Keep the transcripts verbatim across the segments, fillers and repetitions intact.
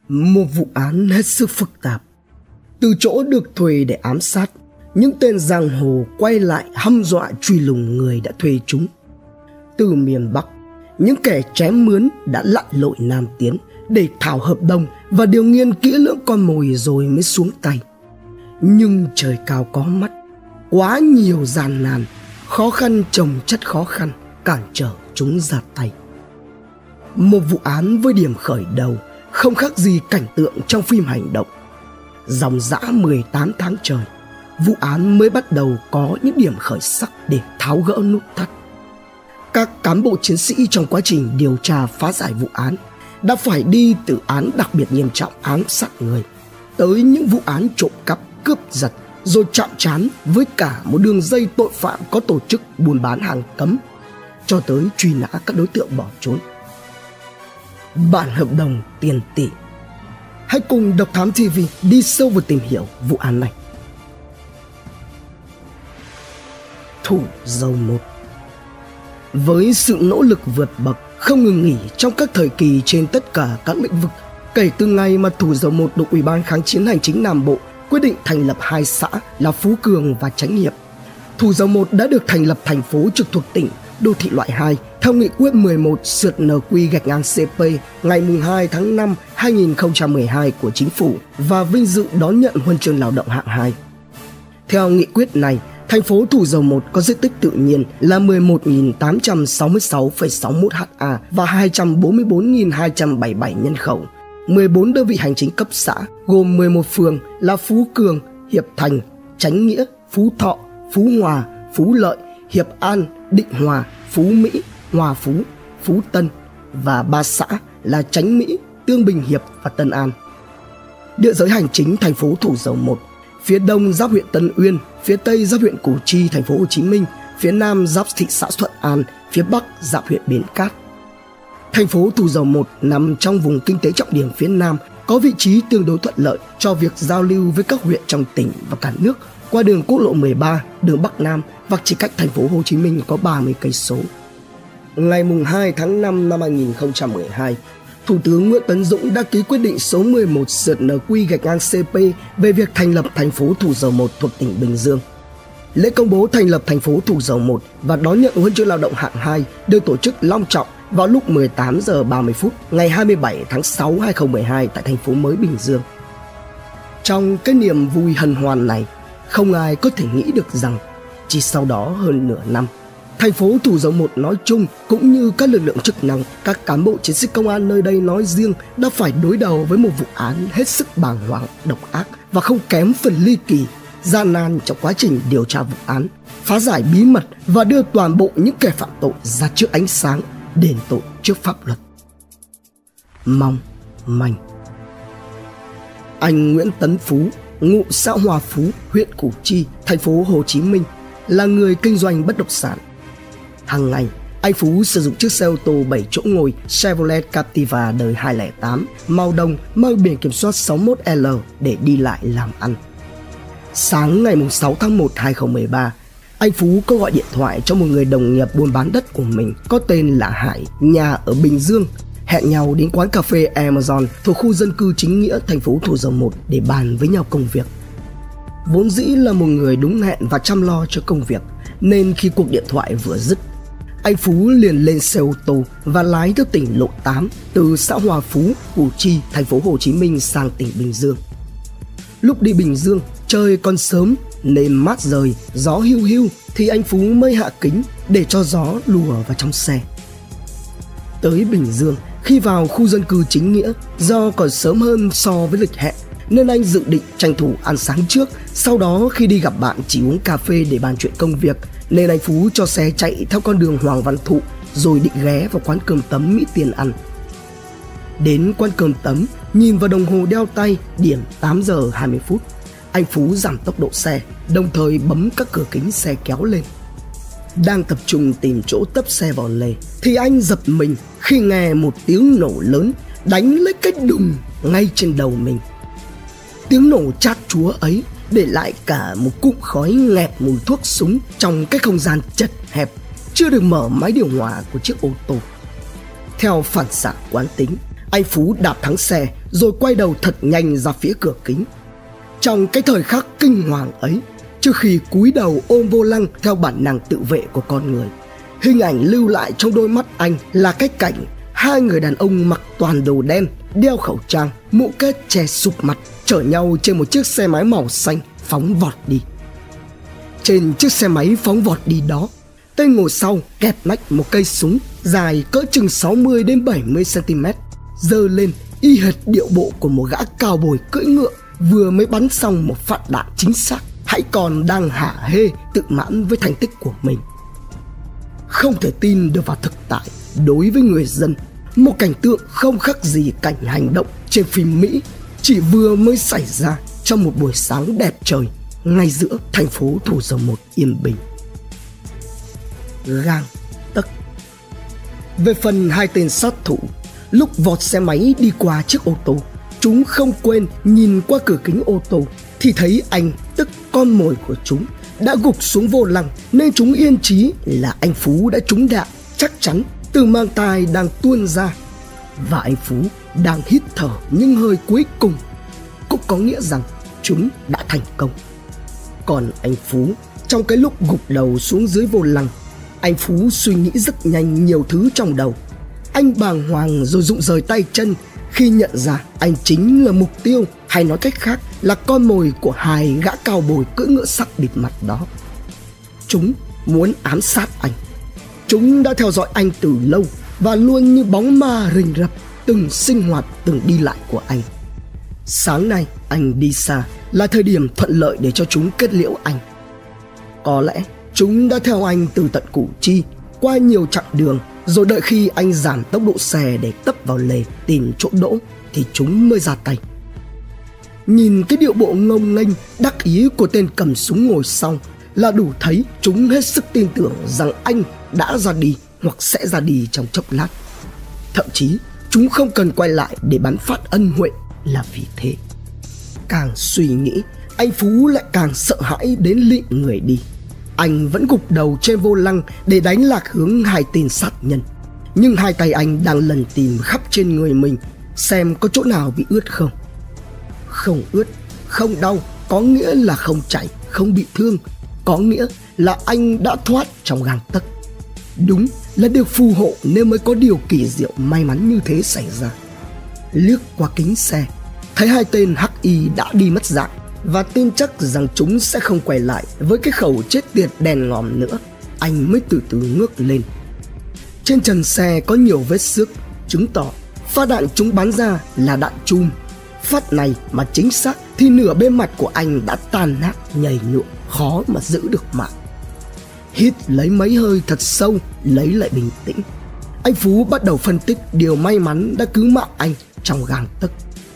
Một vụ án hết sức phức tạp. Từ chỗ được thuê để ám sát, những tên giang hồ quay lại hăm dọa truy lùng người đã thuê chúng. Từ miền Bắc, những kẻ chém mướn đã lặn lội Nam tiến để thảo hợp đồng và điều nghiên kỹ lưỡng con mồi rồi mới xuống tay. Nhưng trời cao có mắt, quá nhiều gian nan, khó khăn chồng chất khó khăn cản trở chúng ra tay. Một vụ án với điểm khởi đầu không khác gì cảnh tượng trong phim hành động. Dòng dã mười tám tháng trời, vụ án mới bắt đầu có những điểm khởi sắc để tháo gỡ nút thắt. Các cán bộ chiến sĩ trong quá trình điều tra phá giải vụ án đã phải đi từ án đặc biệt nghiêm trọng ám sát người tới những vụ án trộm cắp, cướp giật, rồi chạm trán với cả một đường dây tội phạm có tổ chức buôn bán hàng cấm, cho tới truy nã các đối tượng bỏ trốn. Bản hợp đồng tiền tỷ. Hãy cùng Độc Thám ti vi đi sâu vào tìm hiểu vụ án này. Thủ dầu một. Với sự nỗ lực vượt bậc không ngừng nghỉ trong các thời kỳ trên tất cả các lĩnh vực, kể từ ngày mà Thủ dầu một được Ủy ban Kháng chiến Hành chính Nam Bộ quyết định thành lập hai xã là Phú Cường và Chánh Hiệp, Thủ dầu một đã được thành lập thành phố trực thuộc tỉnh, đô thị loại hai theo nghị quyết mười một sượt en quy gạch ngang xê pê ngày hai tháng năm năm hai nghìn không trăm mười hai của Chính phủ và vinh dự đón nhận huân chương lao động hạng hai. Theo nghị quyết này, thành phố Thủ dầu một có diện tích tự nhiên là mười một nghìn tám trăm sáu mươi sáu phẩy sáu mươi mốt ha và hai trăm bốn mươi bốn nghìn hai trăm bảy mươi bảy nhân khẩu, mười bốn đơn vị hành chính cấp xã gồm mười một phường là Phú Cường, Hiệp Thành, Chánh Nghĩa, Phú Thọ, Phú Hòa, Phú Lợi, Hiệp An, Định Hòa, Phú Mỹ, Hòa Phú, Phú Tân và ba xã là Chánh Mỹ, Tương Bình Hiệp và Tân An. Địa giới hành chính thành phố Thủ dầu một: phía đông giáp huyện Tân Uyên, phía tây giáp huyện Củ Chi, thành phố Hồ Chí Minh, phía nam giáp thị xã Thuận An, phía bắc giáp huyện Bến Cát. Thành phố Thủ dầu một nằm trong vùng kinh tế trọng điểm phía nam, có vị trí tương đối thuận lợi cho việc giao lưu với các huyện trong tỉnh và cả nước qua đường quốc lộ mười ba, đường Bắc Nam và chỉ cách thành phố Hồ Chí Minh có ba mươi cây số. Ngày hai tháng năm năm hai nghìn không trăm mười hai, Thủ tướng Nguyễn Tấn Dũng đã ký quyết định số mười một sượt en quy gạch ngang xê pê về việc thành lập thành phố Thủ dầu một thuộc tỉnh Bình Dương. Lễ công bố thành lập thành phố Thủ dầu một và đón nhận huân chương lao động hạng hai được tổ chức long trọng vào lúc mười tám giờ ba mươi phút ngày hai mươi bảy tháng sáu năm hai nghìn không trăm mười hai tại thành phố mới Bình Dương. Trong cái niềm vui hân hoan này, không ai có thể nghĩ được rằng chỉ sau đó hơn nửa năm, thành phố Thủ dầu một nói chung cũng như các lực lượng chức năng, các cán bộ chiến sĩ công an nơi đây nói riêng đã phải đối đầu với một vụ án hết sức bàng hoàng, độc ác và không kém phần ly kỳ, gian nan trong quá trình điều tra vụ án, phá giải bí mật và đưa toàn bộ những kẻ phạm tội ra trước ánh sáng, đền tội trước pháp luật. Mong manh. Anh Nguyễn Tấn Phú, ngụ xã Hòa Phú, huyện Củ Chi, thành phố Hồ Chí Minh, là người kinh doanh bất động sản. Hàng ngày, anh Phú sử dụng chiếc xe ô tô bảy chỗ ngồi Chevrolet Captiva đời hai không không tám màu đồng mang biển kiểm soát sáu mốt L để đi lại làm ăn. Sáng ngày sáu tháng một năm hai nghìn không trăm mười ba, anh Phú có gọi điện thoại cho một người đồng nghiệp buôn bán đất của mình có tên là Hải, nhà ở Bình Dương, hẹn nhau đến quán cà phê Amazon thuộc khu dân cư Chính Nghĩa, thành phố Thủ dầu một để bàn với nhau công việc. Vốn dĩ là một người đúng hẹn và chăm lo cho công việc, nên khi cuộc điện thoại vừa dứt, anh Phú liền lên xe ô tô và lái theo tỉnh lộ tám từ xã Hòa Phú, Củ Chi, thành phố Hồ Chí Minh sang tỉnh Bình Dương. Lúc đi Bình Dương, trời còn sớm nên mát rời, gió hiu hiu thì anh Phú mới hạ kính để cho gió lùa vào trong xe. Tới Bình Dương, khi vào khu dân cư Chính Nghĩa, do còn sớm hơn so với lịch hẹn nên anh dự định tranh thủ ăn sáng trước, sau đó khi đi gặp bạn chỉ uống cà phê để bàn chuyện công việc, nên anh Phú cho xe chạy theo con đường Hoàng Văn Thụ rồi định ghé vào quán cơm tấm Mỹ Tiền ăn. Đến quán cơm tấm, nhìn vào đồng hồ đeo tay điểm tám giờ hai mươi phút, anh Phú giảm tốc độ xe, đồng thời bấm các cửa kính xe kéo lên. Đang tập trung tìm chỗ tấp xe vào lề thì anh giật mình khi nghe một tiếng nổ lớn đánh lấy cái đùng ngay trên đầu mình. Tiếng nổ chát chúa ấy để lại cả một cụm khói nghẹt mùi thuốc súng trong cái không gian chật hẹp, chưa được mở máy điều hòa của chiếc ô tô. Theo phản xạ quán tính, Anh Phú đạp thắng xe rồi quay đầu thật nhanh ra phía cửa kính. Trong cái thời khắc kinh hoàng ấy, trước khi cúi đầu ôm vô lăng theo bản năng tự vệ của con người, hình ảnh lưu lại trong đôi mắt anh là cái cảnh hai người đàn ông mặc toàn đồ đen, đeo khẩu trang, mũ kết che sụp mặt, chở nhau trên một chiếc xe máy màu xanh phóng vọt đi. Trên chiếc xe máy phóng vọt đi đó, tên ngồi sau kẹp nách một cây súng dài cỡ chừng sáu mươi đến bảy mươi xăng-ti-mét, giơ lên y hệt điệu bộ của một gã cao bồi cưỡi ngựa vừa mới bắn xong một phát đạn chính xác, hãy còn đang hả hê tự mãn với thành tích của mình. Không thể tin được vào thực tại, đối với người dân, một cảnh tượng không khác gì cảnh hành động trên phim Mỹ chỉ vừa mới xảy ra trong một buổi sáng đẹp trời ngay giữa thành phố Thủ Dầu Một yên bình. Gang tấc. Về phần hai tên sát thủ, lúc vọt xe máy đi qua chiếc ô tô, chúng không quên nhìn qua cửa kính ô tô thì thấy anh, tức con mồi của chúng, đã gục xuống vô lăng, nên chúng yên chí là anh Phú đã trúng đạn chắc chắn từ mang tai đang tuôn ra, và anh Phú đang hít thở những hơi cuối cùng, cũng có nghĩa rằng chúng đã thành công. Còn anh Phú, trong cái lúc gục đầu xuống dưới vô lăng, anh Phú suy nghĩ rất nhanh nhiều thứ trong đầu. Anh bàng hoàng rồi rụng rời tay chân khi nhận ra anh chính là mục tiêu, hay nói cách khác là con mồi của hai gã cao bồi cưỡi ngựa sắt bịt mặt đó. Chúng muốn ám sát anh. Chúng đã theo dõi anh từ lâu và luôn như bóng ma rình rập từng sinh hoạt, từng đi lại của anh. Sáng nay anh đi xa là thời điểm thuận lợi để cho chúng kết liễu anh. Có lẽ chúng đã theo anh từ tận Củ Chi qua nhiều chặng đường, rồi đợi khi anh giảm tốc độ xe để tấp vào lề tìm chỗ đỗ thì chúng mới ra tay. Nhìn cái điệu bộ ngông nghênh đắc ý của tên cầm súng ngồi sau là đủ thấy chúng hết sức tin tưởng rằng anh đã ra đi hoặc sẽ ra đi trong chốc lát. Thậm chí chúng không cần quay lại để bắn phát ân huệ là vì thế. Càng suy nghĩ, anh Phú lại càng sợ hãi đến lịm người đi. Anh vẫn gục đầu trên vô lăng để đánh lạc hướng hai tên sát nhân, nhưng hai tay anh đang lần tìm khắp trên người mình xem có chỗ nào bị ướt không. Không ướt, không đau, có nghĩa là không chảy, không bị thương, có nghĩa là anh đã thoát trong gang tấc. Đúng là được phù hộ nên mới có điều kỳ diệu may mắn như thế xảy ra. Liếc qua kính xe, thấy hai tên hắc y đã đi mất dạng và tin chắc rằng chúng sẽ không quay lại với cái khẩu chết tiệt đèn ngòm nữa, anh mới từ từ ngước lên. Trên trần xe có nhiều vết xước, chứng tỏ phát đạn chúng bắn ra là đạn chum. Phát này mà chính xác thì nửa bề mặt của anh đã tan nát nhầy nhụa, khó mà giữ được mạng. Hít lấy mấy hơi thật sâu, lấy lại bình tĩnh, anh Phú bắt đầu phân tích điều may mắn đã cứu mạng anh trong gang tấc.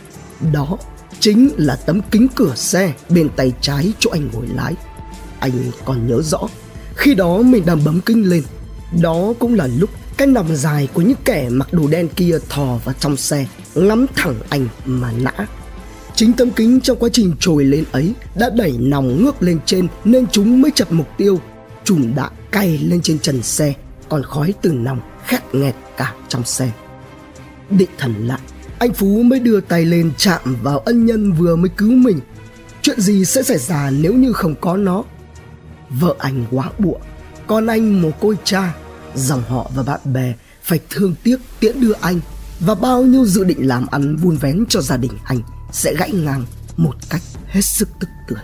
Đó chính là tấm kính cửa xe bên tay trái chỗ anh ngồi lái. Anh còn nhớ rõ, khi đó mình đang bấm kính lên, đó cũng là lúc cái nòng dài của những kẻ mặc đồ đen kia thò vào trong xe, ngắm thẳng anh mà nã. Chính tấm kính trong quá trình trồi lên ấy đã đẩy nòng ngước lên trên nên chúng mới chập mục tiêu. Chùm đạn cay lên trên trần xe, còn khói từ nòng khét nghẹt cả trong xe. Định thần lại, anh Phú mới đưa tay lên chạm vào ân nhân vừa mới cứu mình. Chuyện gì sẽ xảy ra nếu như không có nó? Vợ anh quá bụa, con anh mồ côi cha, dòng họ và bạn bè phải thương tiếc tiễn đưa anh, và bao nhiêu dự định làm ăn vun vén cho gia đình anh sẽ gãy ngang một cách hết sức tức tưởi.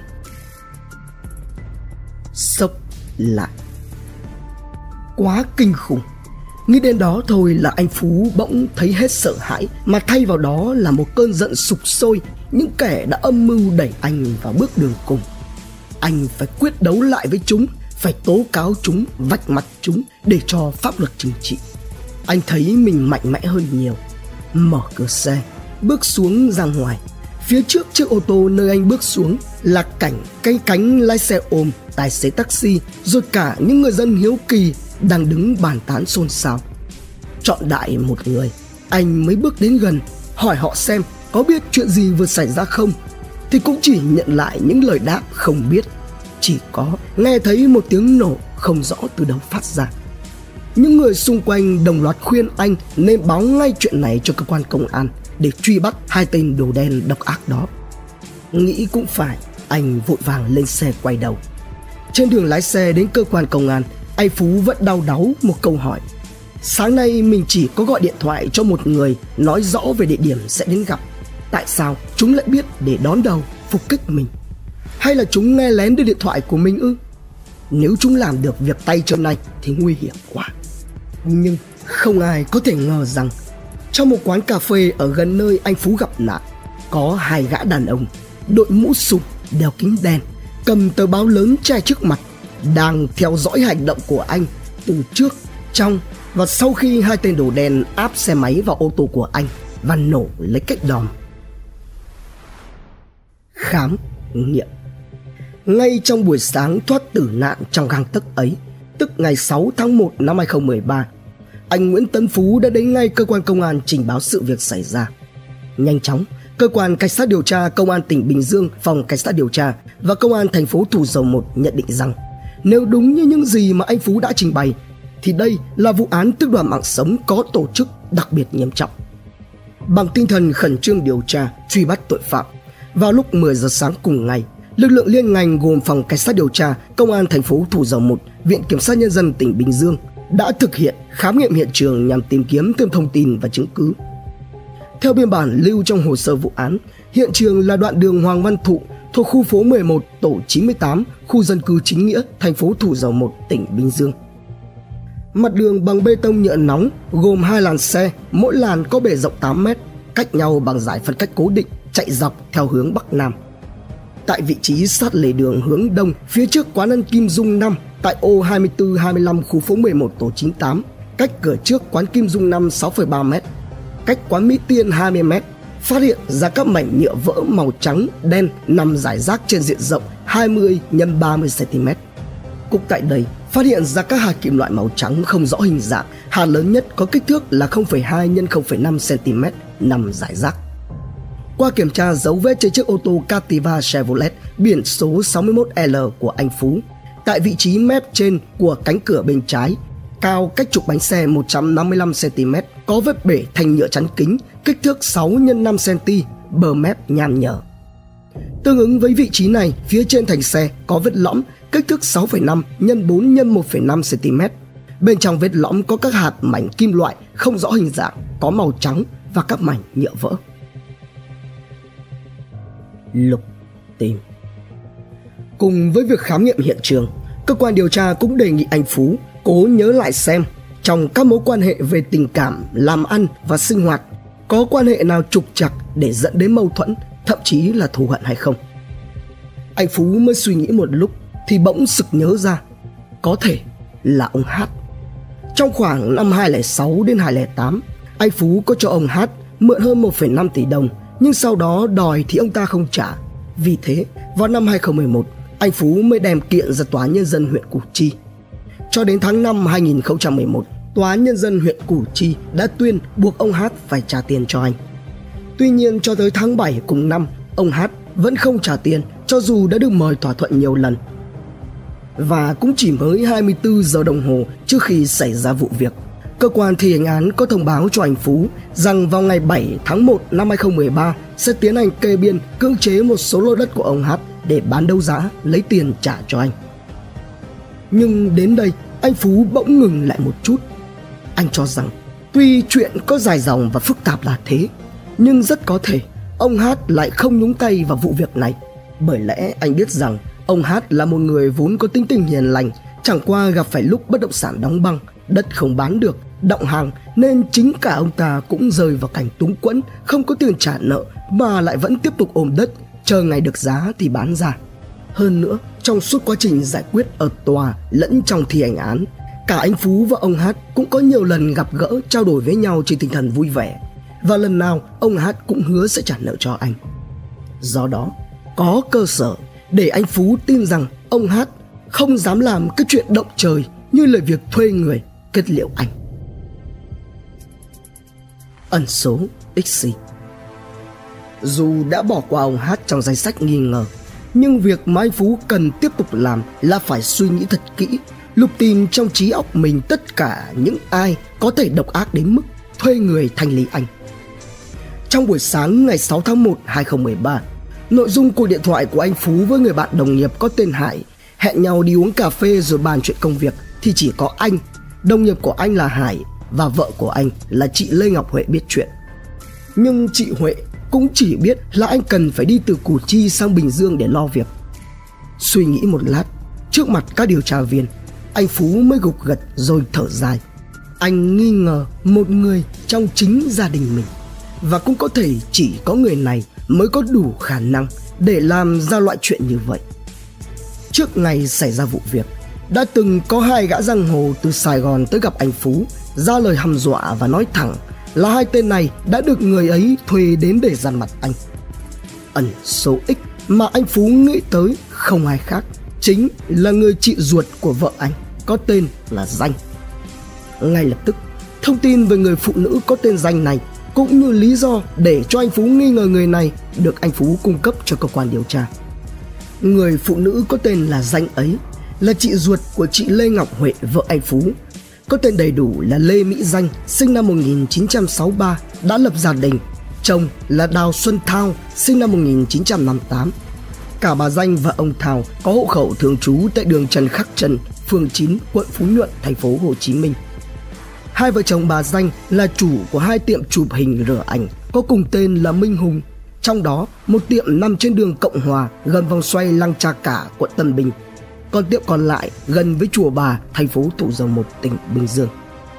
Sốc lại. Quá kinh khủng. Nghĩ đến đó thôi là anh Phú bỗng thấy hết sợ hãi, mà thay vào đó là một cơn giận sục sôi những kẻ đã âm mưu đẩy anh vào bước đường cùng. Anh phải quyết đấu lại với chúng, phải tố cáo chúng, vạch mặt chúng để cho pháp luật trừng trị. Anh thấy mình mạnh mẽ hơn nhiều. Mở cửa xe, bước xuống ra ngoài. Phía trước chiếc ô tô nơi anh bước xuống là cảnh cây cánh lái xe ôm, tài xế taxi, rồi cả những người dân hiếu kỳ đang đứng bàn tán xôn xao. Chọn đại một người, anh mới bước đến gần, hỏi họ xem có biết chuyện gì vừa xảy ra không, thì cũng chỉ nhận lại những lời đáp không biết, chỉ có nghe thấy một tiếng nổ không rõ từ đâu phát ra. Những người xung quanh đồng loạt khuyên anh nên báo ngay chuyện này cho cơ quan công an để truy bắt hai tên đồ đen độc ác đó. Nghĩ cũng phải, anh vội vàng lên xe quay đầu. Trên đường lái xe đến cơ quan công an, anh Phú vẫn đau đáu một câu hỏi. Sáng nay mình chỉ có gọi điện thoại cho một người nói rõ về địa điểm sẽ đến gặp. Tại sao chúng lại biết để đón đầu, phục kích mình? Hay là chúng nghe lén được điện thoại của mình ư? Nếu chúng làm được việc tay chân này thì nguy hiểm quá. Nhưng không ai có thể ngờ rằng trong một quán cà phê ở gần nơi anh Phú gặp nạn, có hai gã đàn ông đội mũ sụp, đeo kính đen, cầm tờ báo lớn che trước mặt, đang theo dõi hành động của anh từ trước, trong và sau khi hai tên đồ đen áp xe máy vào ô tô của anh và nổ lấy cách đòn. Khám nghiệm. Ngay trong buổi sáng thoát tử nạn trong gang tấc ấy, tức ngày sáu tháng một năm hai không một ba, anh Nguyễn Tấn Phú đã đến ngay cơ quan công an trình báo sự việc xảy ra. Nhanh chóng, cơ quan cảnh sát điều tra công an tỉnh Bình Dương, phòng cảnh sát điều tra và công an thành phố Thủ Dầu Một nhận định rằng nếu đúng như những gì mà anh Phú đã trình bày thì đây là vụ án tước đoạt mạng sống có tổ chức đặc biệt nghiêm trọng. Bằng tinh thần khẩn trương điều tra, truy bắt tội phạm, vào lúc mười giờ sáng cùng ngày, lực lượng liên ngành gồm phòng cảnh sát điều tra công an thành phố Thủ Dầu Một, Viện Kiểm sát Nhân dân tỉnh Bình Dương đã thực hiện khám nghiệm hiện trường nhằm tìm kiếm thêm thông tin và chứng cứ. Theo biên bản lưu trong hồ sơ vụ án, hiện trường là đoạn đường Hoàng Văn Thụ thuộc khu phố mười một, tổ chín mươi tám, khu dân cư Chính Nghĩa, thành phố Thủ Dầu Một, tỉnh Bình Dương. Mặt đường bằng bê tông nhựa nóng gồm hai làn xe, mỗi làn có bề rộng tám mét, cách nhau bằng dải phân cách cố định, chạy dọc theo hướng Bắc Nam. Tại vị trí sát lề đường hướng Đông, phía trước quán ăn Kim Dung năm tại ô hai mươi tư hai mươi lăm khu phố mười một, tổ chín mươi tám, cách cửa trước quán Kim Dung năm sáu phẩy ba mét, cách quán Mỹ Tiên hai mươi mét, phát hiện ra các mảnh nhựa vỡ màu trắng đen nằm rải rác trên diện rộng hai mươi nhân ba mươi xăng ti mét. Cũng tại đây, phát hiện ra các hạt kim loại màu trắng không rõ hình dạng, hạt lớn nhất có kích thước là không phẩy hai nhân không phẩy năm xăng ti mét nằm rải rác. Qua kiểm tra dấu vết trên chiếc ô tô Captiva Chevrolet biển số sáu mươi mốt L của anh Phú, tại vị trí mép trên của cánh cửa bên trái, cao cách trục bánh xe một trăm năm mươi lăm xăng ti mét, có vết bể thành nhựa chắn kính, kích thước sáu nhân năm xăng ti mét, bờ mép nham nhở. Tương ứng với vị trí này, phía trên thành xe có vết lõm kích thước sáu phẩy năm nhân bốn nhân một phẩy năm xăng ti mét. Bên trong vết lõm có các hạt mảnh kim loại không rõ hình dạng, có màu trắng và các mảnh nhựa vỡ. Lục tìm. Cùng với việc khám nghiệm hiện trường, cơ quan điều tra cũng đề nghị anh Phú cố nhớ lại xem trong các mối quan hệ về tình cảm, làm ăn và sinh hoạt có quan hệ nào trục trặc để dẫn đến mâu thuẫn, thậm chí là thù hận hay không. Anh Phú mới suy nghĩ một lúc thì bỗng sực nhớ ra, có thể là ông Hát. Trong khoảng năm hai không không sáu đến hai không không tám, anh Phú có cho ông Hát mượn hơn một phẩy năm tỷ đồng, nhưng sau đó đòi thì ông ta không trả. Vì thế, vào năm hai không một một, anh Phú mới đem kiện ra Tòa Nhân dân huyện Củ Chi. Cho đến tháng năm hai nghìn không trăm mười một, Tòa Nhân dân huyện Củ Chi đã tuyên buộc ông Hát phải trả tiền cho anh. Tuy nhiên cho tới tháng bảy cùng năm, ông Hát vẫn không trả tiền cho dù đã được mời thỏa thuận nhiều lần. Và cũng chỉ mới hai mươi tư giờ đồng hồ trước khi xảy ra vụ việc, cơ quan thi hành án có thông báo cho anh Phú rằng vào ngày bảy tháng một năm hai không một ba sẽ tiến hành kê biên cưỡng chế một số lô đất của ông Hát để bán đấu giá lấy tiền trả cho anh. Nhưng đến đây, anh Phú bỗng ngừng lại một chút. Anh cho rằng tuy chuyện có dài dòng và phức tạp là thế, nhưng rất có thể ông Hát lại không nhúng tay vào vụ việc này. Bởi lẽ anh biết rằng ông Hát là một người vốn có tính tình hiền lành, chẳng qua gặp phải lúc bất động sản đóng băng, đất không bán được, đọng hàng, nên chính cả ông ta cũng rơi vào cảnh túng quẫn, không có tiền trả nợ mà lại vẫn tiếp tục ôm đất, chờ ngày được giá thì bán ra. Hơn nữa, trong suốt quá trình giải quyết ở tòa lẫn trong thi hành án, cả anh Phú và ông Hát cũng có nhiều lần gặp gỡ, trao đổi với nhau trên tinh thần vui vẻ, và lần nào ông Hát cũng hứa sẽ trả nợ cho anh. Do đó, có cơ sở để anh Phú tin rằng ông Hát không dám làm cái chuyện động trời như lời việc thuê người kết liễu anh. Ẩn số ích xê. Dù đã bỏ qua ông Hát trong danh sách nghi ngờ, nhưng việc mà anh Phú cần tiếp tục làm là phải suy nghĩ thật kỹ, lục tìm trong trí óc mình tất cả những ai có thể độc ác đến mức thuê người thanh lý anh. Trong buổi sáng ngày sáu tháng một năm hai nghìn không trăm mười ba, nội dung cuộc điện thoại của anh Phú với người bạn đồng nghiệp có tên Hải hẹn nhau đi uống cà phê rồi bàn chuyện công việc thì chỉ có anh, đồng nghiệp của anh là Hải và vợ của anh là chị Lê Ngọc Huệ biết chuyện. Nhưng chị Huệ cũng chỉ biết là anh cần phải đi từ Củ Chi sang Bình Dương để lo việc. Suy nghĩ một lát, trước mặt các điều tra viên, anh Phú mới gục gật rồi thở dài. Anh nghi ngờ một người trong chính gia đình mình, và cũng có thể chỉ có người này mới có đủ khả năng để làm ra loại chuyện như vậy. Trước ngày xảy ra vụ việc, đã từng có hai gã giang hồ từ Sài Gòn tới gặp anh Phú, ra lời hăm dọa và nói thẳng là hai tên này đã được người ấy thuê đến để dằn mặt anh. Ẩn số X mà anh Phú nghĩ tới không ai khác, chính là người chị ruột của vợ anh, có tên là Danh. Ngay lập tức, thông tin về người phụ nữ có tên Danh này cũng như lý do để cho anh Phú nghi ngờ người này được anh Phú cung cấp cho cơ quan điều tra. Người phụ nữ có tên là Danh ấy là chị ruột của chị Lê Ngọc Huệ, vợ anh Phú. Có tên đầy đủ là Lê Mỹ Danh, sinh năm một nghìn chín trăm sáu mươi ba, đã lập gia đình. Chồng là Đào Xuân Thao, sinh năm một nghìn chín trăm năm mươi tám. Cả bà Danh và ông Thao có hộ khẩu thường trú tại đường Trần Khắc Trần, phường chín, quận Phú Nhuận, thành phố Hồ Chí Minh. Hai vợ chồng bà Danh là chủ của hai tiệm chụp hình rửa ảnh có cùng tên là Minh Hùng, trong đó một tiệm nằm trên đường Cộng Hòa gần vòng xoay Lăng Cha Cả, quận Tân Bình, còn tiệm còn lại gần với chùa Bà, thành phố Thủ Dầu Một, tỉnh Bình Dương.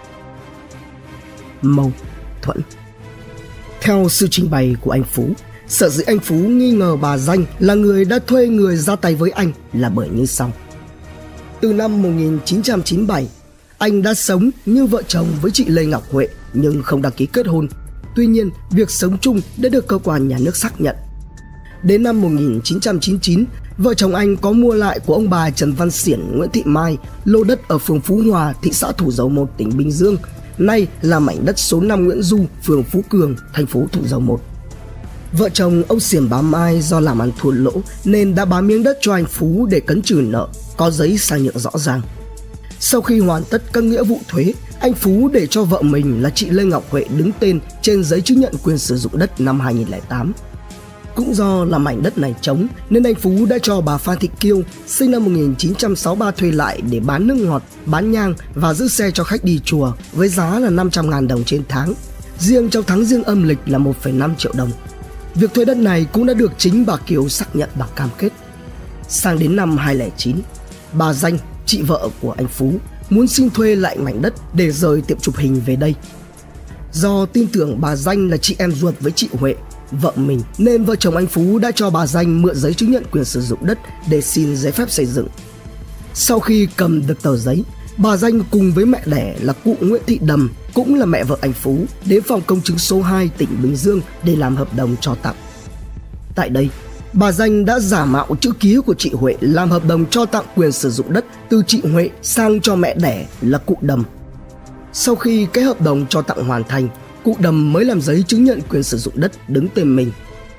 Mâu thuẫn. Theo sự trình bày của anh Phú, sở dĩ anh Phú nghi ngờ bà Danh là người đã thuê người ra tay với anh là bởi như sau. Từ năm một nghìn chín trăm chín mươi bảy, anh đã sống như vợ chồng với chị Lê Ngọc Huệ nhưng không đăng ký kết hôn. Tuy nhiên, việc sống chung đã được cơ quan nhà nước xác nhận. Đến năm một nghìn chín trăm chín mươi chín, vợ chồng anh có mua lại của ông bà Trần Văn Xiển, Nguyễn Thị Mai lô đất ở phường Phú Hòa, thị xã Thủ Dầu Một, tỉnh Bình Dương, nay là mảnh đất số năm Nguyễn Du, phường Phú Cường, thành phố Thủ Dầu Một. Vợ chồng ông Xiển bà Mai do làm ăn thua lỗ nên đã bán miếng đất cho anh Phú để cấn trừ nợ, có giấy sang nhượng rõ ràng. Sau khi hoàn tất các nghĩa vụ thuế, anh Phú để cho vợ mình là chị Lê Ngọc Huệ đứng tên trên giấy chứng nhận quyền sử dụng đất năm hai nghìn không trăm lẻ tám. Cũng do là mảnh đất này trống nên anh Phú đã cho bà Phan Thị Kiêu, sinh năm một nghìn chín trăm sáu mươi ba thuê lại để bán nước ngọt, bán nhang và giữ xe cho khách đi chùa với giá là năm trăm nghìn đồng trên tháng. Riêng trong tháng Giêng âm lịch là một phẩy năm triệu đồng. Việc thuê đất này cũng đã được chính bà Kiều xác nhận bằng cam kết. Sang đến năm hai nghìn không trăm lẻ chín, bà Danh, chị vợ của anh Phú, muốn xin thuê lại mảnh đất để rời tiệm chụp hình về đây. Do tin tưởng bà Danh là chị em ruột với chị Huệ, vợ mình, nên vợ chồng anh Phú đã cho bà Danh mượn giấy chứng nhận quyền sử dụng đất để xin giấy phép xây dựng. Sau khi cầm được tờ giấy, bà Danh cùng với mẹ đẻ là cụ Nguyễn Thị Đầm, cũng là mẹ vợ anh Phú, đến phòng công chứng số hai tỉnh Bình Dương để làm hợp đồng cho tặng. Tại đây, bà Danh đã giả mạo chữ ký của chị Huệ làm hợp đồng cho tặng quyền sử dụng đất từ chị Huệ sang cho mẹ đẻ là cụ Đầm. Sau khi cái hợp đồng cho tặng hoàn thành, cụ Đầm mới làm giấy chứng nhận quyền sử dụng đất đứng tên mình.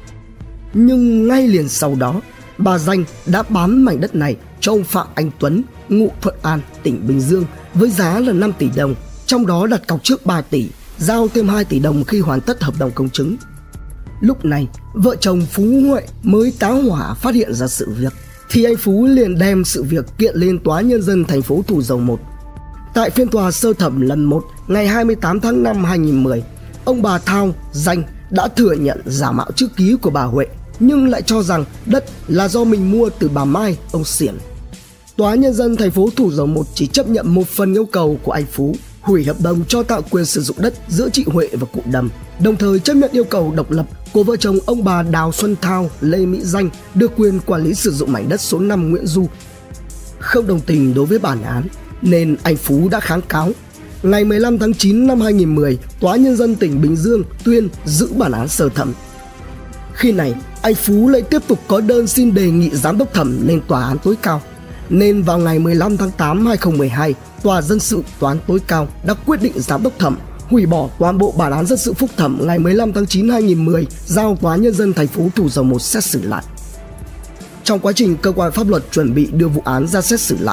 Nhưng ngay liền sau đó, bà Danh đã bán mảnh đất này cho ông Phạm Anh Tuấn, ngụ Thuận An, tỉnh Bình Dương với giá là năm tỷ đồng, trong đó đặt cọc trước ba tỷ, giao thêm hai tỷ đồng khi hoàn tất hợp đồng công chứng. Lúc này, vợ chồng Phú Huệ mới táo hỏa phát hiện ra sự việc, thì anh Phú liền đem sự việc kiện lên Tòa Nhân dân thành phố Thủ Dầu Một. Tại phiên tòa sơ thẩm lần một ngày hai mươi tám tháng năm năm hai nghìn không trăm mười, ông bà Thao, Danh đã thừa nhận giả mạo chữ ký của bà Huệ nhưng lại cho rằng đất là do mình mua từ bà Mai, ông Xiển. Tòa Nhân dân thành phố Thủ Dầu Một chỉ chấp nhận một phần yêu cầu của anh Phú, hủy hợp đồng cho tặng quyền sử dụng đất giữa chị Huệ và cụ Đầm, đồng thời chấp nhận yêu cầu độc lập của vợ chồng ông bà Đào Xuân Thao, Lê Mỹ Danh được quyền quản lý sử dụng mảnh đất số năm Nguyễn Du. Không đồng tình đối với bản án nên anh Phú đã kháng cáo. Ngày mười lăm tháng chín năm hai nghìn không trăm mười, Tòa Nhân dân tỉnh Bình Dương tuyên giữ bản án sơ thẩm. Khi này, anh Phú lại tiếp tục có đơn xin đề nghị giám đốc thẩm lên Tòa án tối cao. Nên vào ngày mười lăm tháng tám năm hai nghìn không trăm mười hai, Tòa Dân sự Tòa án tối cao đã quyết định giám đốc thẩm hủy bỏ toàn bộ bản án dân sự phúc thẩm ngày mười lăm tháng chín năm hai nghìn không trăm mười, giao Tòa Nhân dân thành phố Thủ Dầu Một xét xử lại. Trong quá trình cơ quan pháp luật chuẩn bị đưa vụ án ra xét xử lại,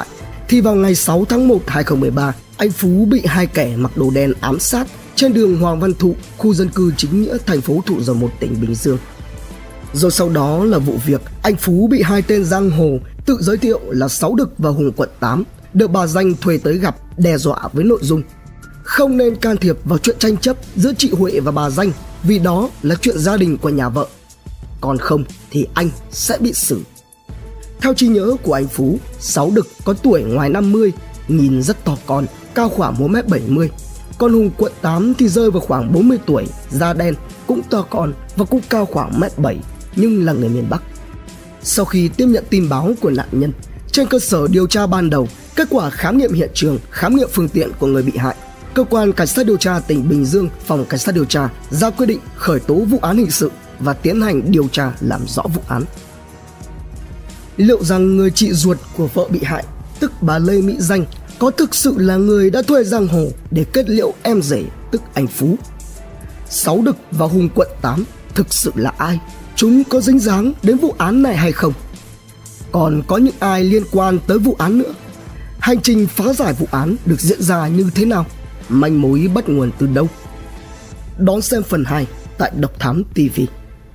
thì vào ngày sáu tháng một năm hai nghìn không trăm mười ba, anh Phú bị hai kẻ mặc đồ đen ám sát trên đường Hoàng Văn Thụ, khu dân cư chính nghĩa, thành phố Thủ Dầu Một, tỉnh Bình Dương. Rồi sau đó là vụ việc anh Phú bị hai tên giang hồ tự giới thiệu là Sáu Đực và Hùng Quận tám được bà Danh thuê tới gặp, đe dọa với nội dung không nên can thiệp vào chuyện tranh chấp giữa chị Huệ và bà Danh vì đó là chuyện gia đình của nhà vợ, còn không thì anh sẽ bị xử. Theo trí nhớ của anh Phú, Sáu Đực có tuổi ngoài năm mươi, nhìn rất to con, cao khoảng một mét bảy mươi. Còn Hùng Quận tám thì rơi vào khoảng bốn mươi tuổi, da đen, cũng to con và cũng cao khoảng một mét bảy, nhưng là người miền Bắc. Sau khi tiếp nhận tin báo của nạn nhân, trên cơ sở điều tra ban đầu, kết quả khám nghiệm hiện trường, khám nghiệm phương tiện của người bị hại, Cơ quan Cảnh sát điều tra tỉnh Bình Dương, Phòng Cảnh sát điều tra ra quyết định khởi tố vụ án hình sự và tiến hành điều tra làm rõ vụ án. Liệu rằng người chị ruột của vợ bị hại, tức bà Lê Mỹ Danh, có thực sự là người đã thuê giang hồ để kết liễu em rể, tức anh Phú? Sáu Đực và Hùng Quận tám thực sự là ai? Chúng có dính dáng đến vụ án này hay không? Còn có những ai liên quan tới vụ án nữa? Hành trình phá giải vụ án được diễn ra như thế nào? Manh mối bắt nguồn từ đâu? Đón xem phần hai tại Độc Thám ti vi.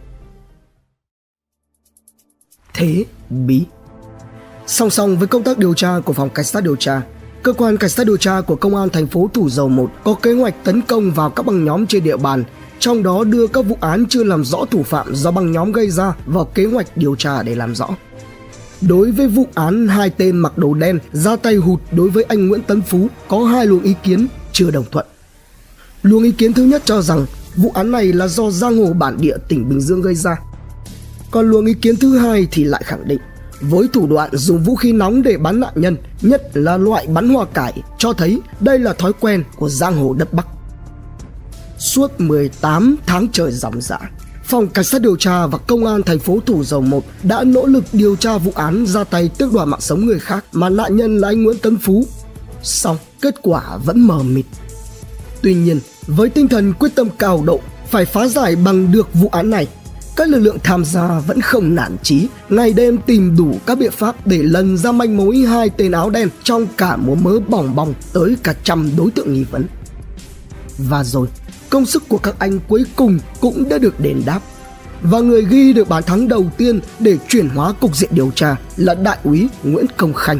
Thế bí. Song song với công tác điều tra của Phòng Cảnh sát điều tra, Cơ quan Cảnh sát điều tra của Công an thành phố Thủ Dầu Một có kế hoạch tấn công vào các băng nhóm trên địa bàn, trong đó đưa các vụ án chưa làm rõ thủ phạm do băng nhóm gây ra vào kế hoạch điều tra để làm rõ. Đối với vụ án hai tên mặc đồ đen ra tay hụt đối với anh Nguyễn Tấn Phú, có hai luồng ý kiến chưa đồng thuận. Luồng ý kiến thứ nhất cho rằng vụ án này là do giang hồ bản địa tỉnh Bình Dương gây ra. Còn luồng ý kiến thứ hai thì lại khẳng định với thủ đoạn dùng vũ khí nóng để bắn nạn nhân, nhất là loại bắn hoa cải, cho thấy đây là thói quen của giang hồ đất Bắc. Suốt mười tám tháng trời ròng rã, Phòng Cảnh sát điều tra và Công an thành phố Thủ Dầu Một đã nỗ lực điều tra vụ án ra tay tước đoạt mạng sống người khác mà nạn nhân là anh Nguyễn Tấn Phú. Song kết quả vẫn mờ mịt. Tuy nhiên, với tinh thần quyết tâm cao độ phải phá giải bằng được vụ án này, các lực lượng tham gia vẫn không nản chí, ngày đêm tìm đủ các biện pháp để lần ra manh mối hai tên áo đen trong cả một mớ bòng bong tới cả trăm đối tượng nghi vấn. Và rồi, công sức của các anh cuối cùng cũng đã được đền đáp. Và người ghi được bàn thắng đầu tiên để chuyển hóa cục diện điều tra là Đại úy Nguyễn Công Khanh.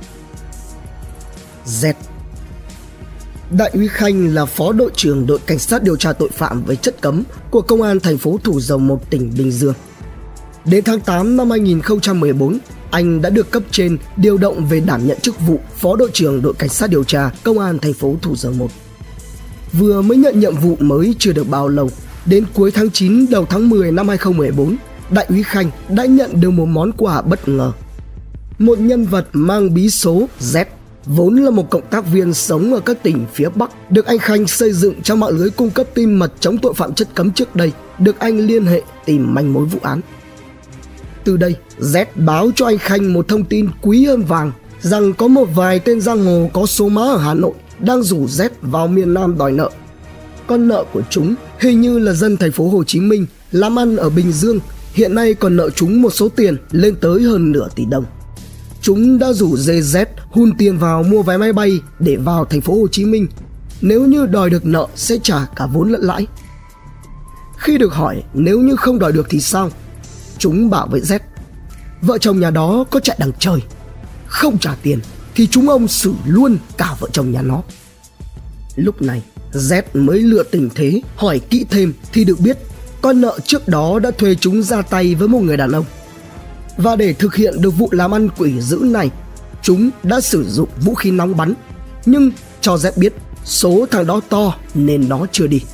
Z. Đại úy Khanh là phó đội trưởng đội cảnh sát điều tra tội phạm về chất cấm của Công an thành phố Thủ Dầu Một, tỉnh Bình Dương. Đến tháng tám năm hai nghìn không trăm mười bốn, anh đã được cấp trên điều động về đảm nhận chức vụ phó đội trưởng đội cảnh sát điều tra Công an thành phố Thủ Dầu Một. Vừa mới nhận nhiệm vụ mới chưa được bao lâu, đến cuối tháng chín đầu tháng mười năm hai nghìn không trăm mười bốn, Đại úy Khanh đã nhận được một món quà bất ngờ. Một nhân vật mang bí số Z, vốn là một cộng tác viên sống ở các tỉnh phía Bắc, được anh Khanh xây dựng trong mạng lưới cung cấp tin mật chống tội phạm chất cấm trước đây, được anh liên hệ tìm manh mối vụ án. Từ đây, Z báo cho anh Khanh một thông tin quý hơn vàng, rằng có một vài tên giang hồ có số má ở Hà Nội đang rủ Z vào miền Nam đòi nợ. Con nợ của chúng hình như là dân thành phố Hồ Chí Minh làm ăn ở Bình Dương, hiện nay còn nợ chúng một số tiền lên tới hơn nửa tỷ đồng. Chúng đã rủ dê Z hun tiền vào mua vé máy bay để vào thành phố Hồ Chí Minh. Nếu như đòi được nợ sẽ trả cả vốn lẫn lãi. Khi được hỏi nếu như không đòi được thì sao, chúng bảo với Z, vợ chồng nhà đó có chạy đằng trời, không trả tiền thì chúng ông xử luôn cả vợ chồng nhà nó. Lúc này Z mới lựa tình thế hỏi kỹ thêm thì được biết con nợ trước đó đã thuê chúng ra tay với một người đàn ông. Và để thực hiện được vụ làm ăn quỷ dữ này, chúng đã sử dụng vũ khí nóng bắn, nhưng cho Z biết số thằng đó to nên nó chưa đi.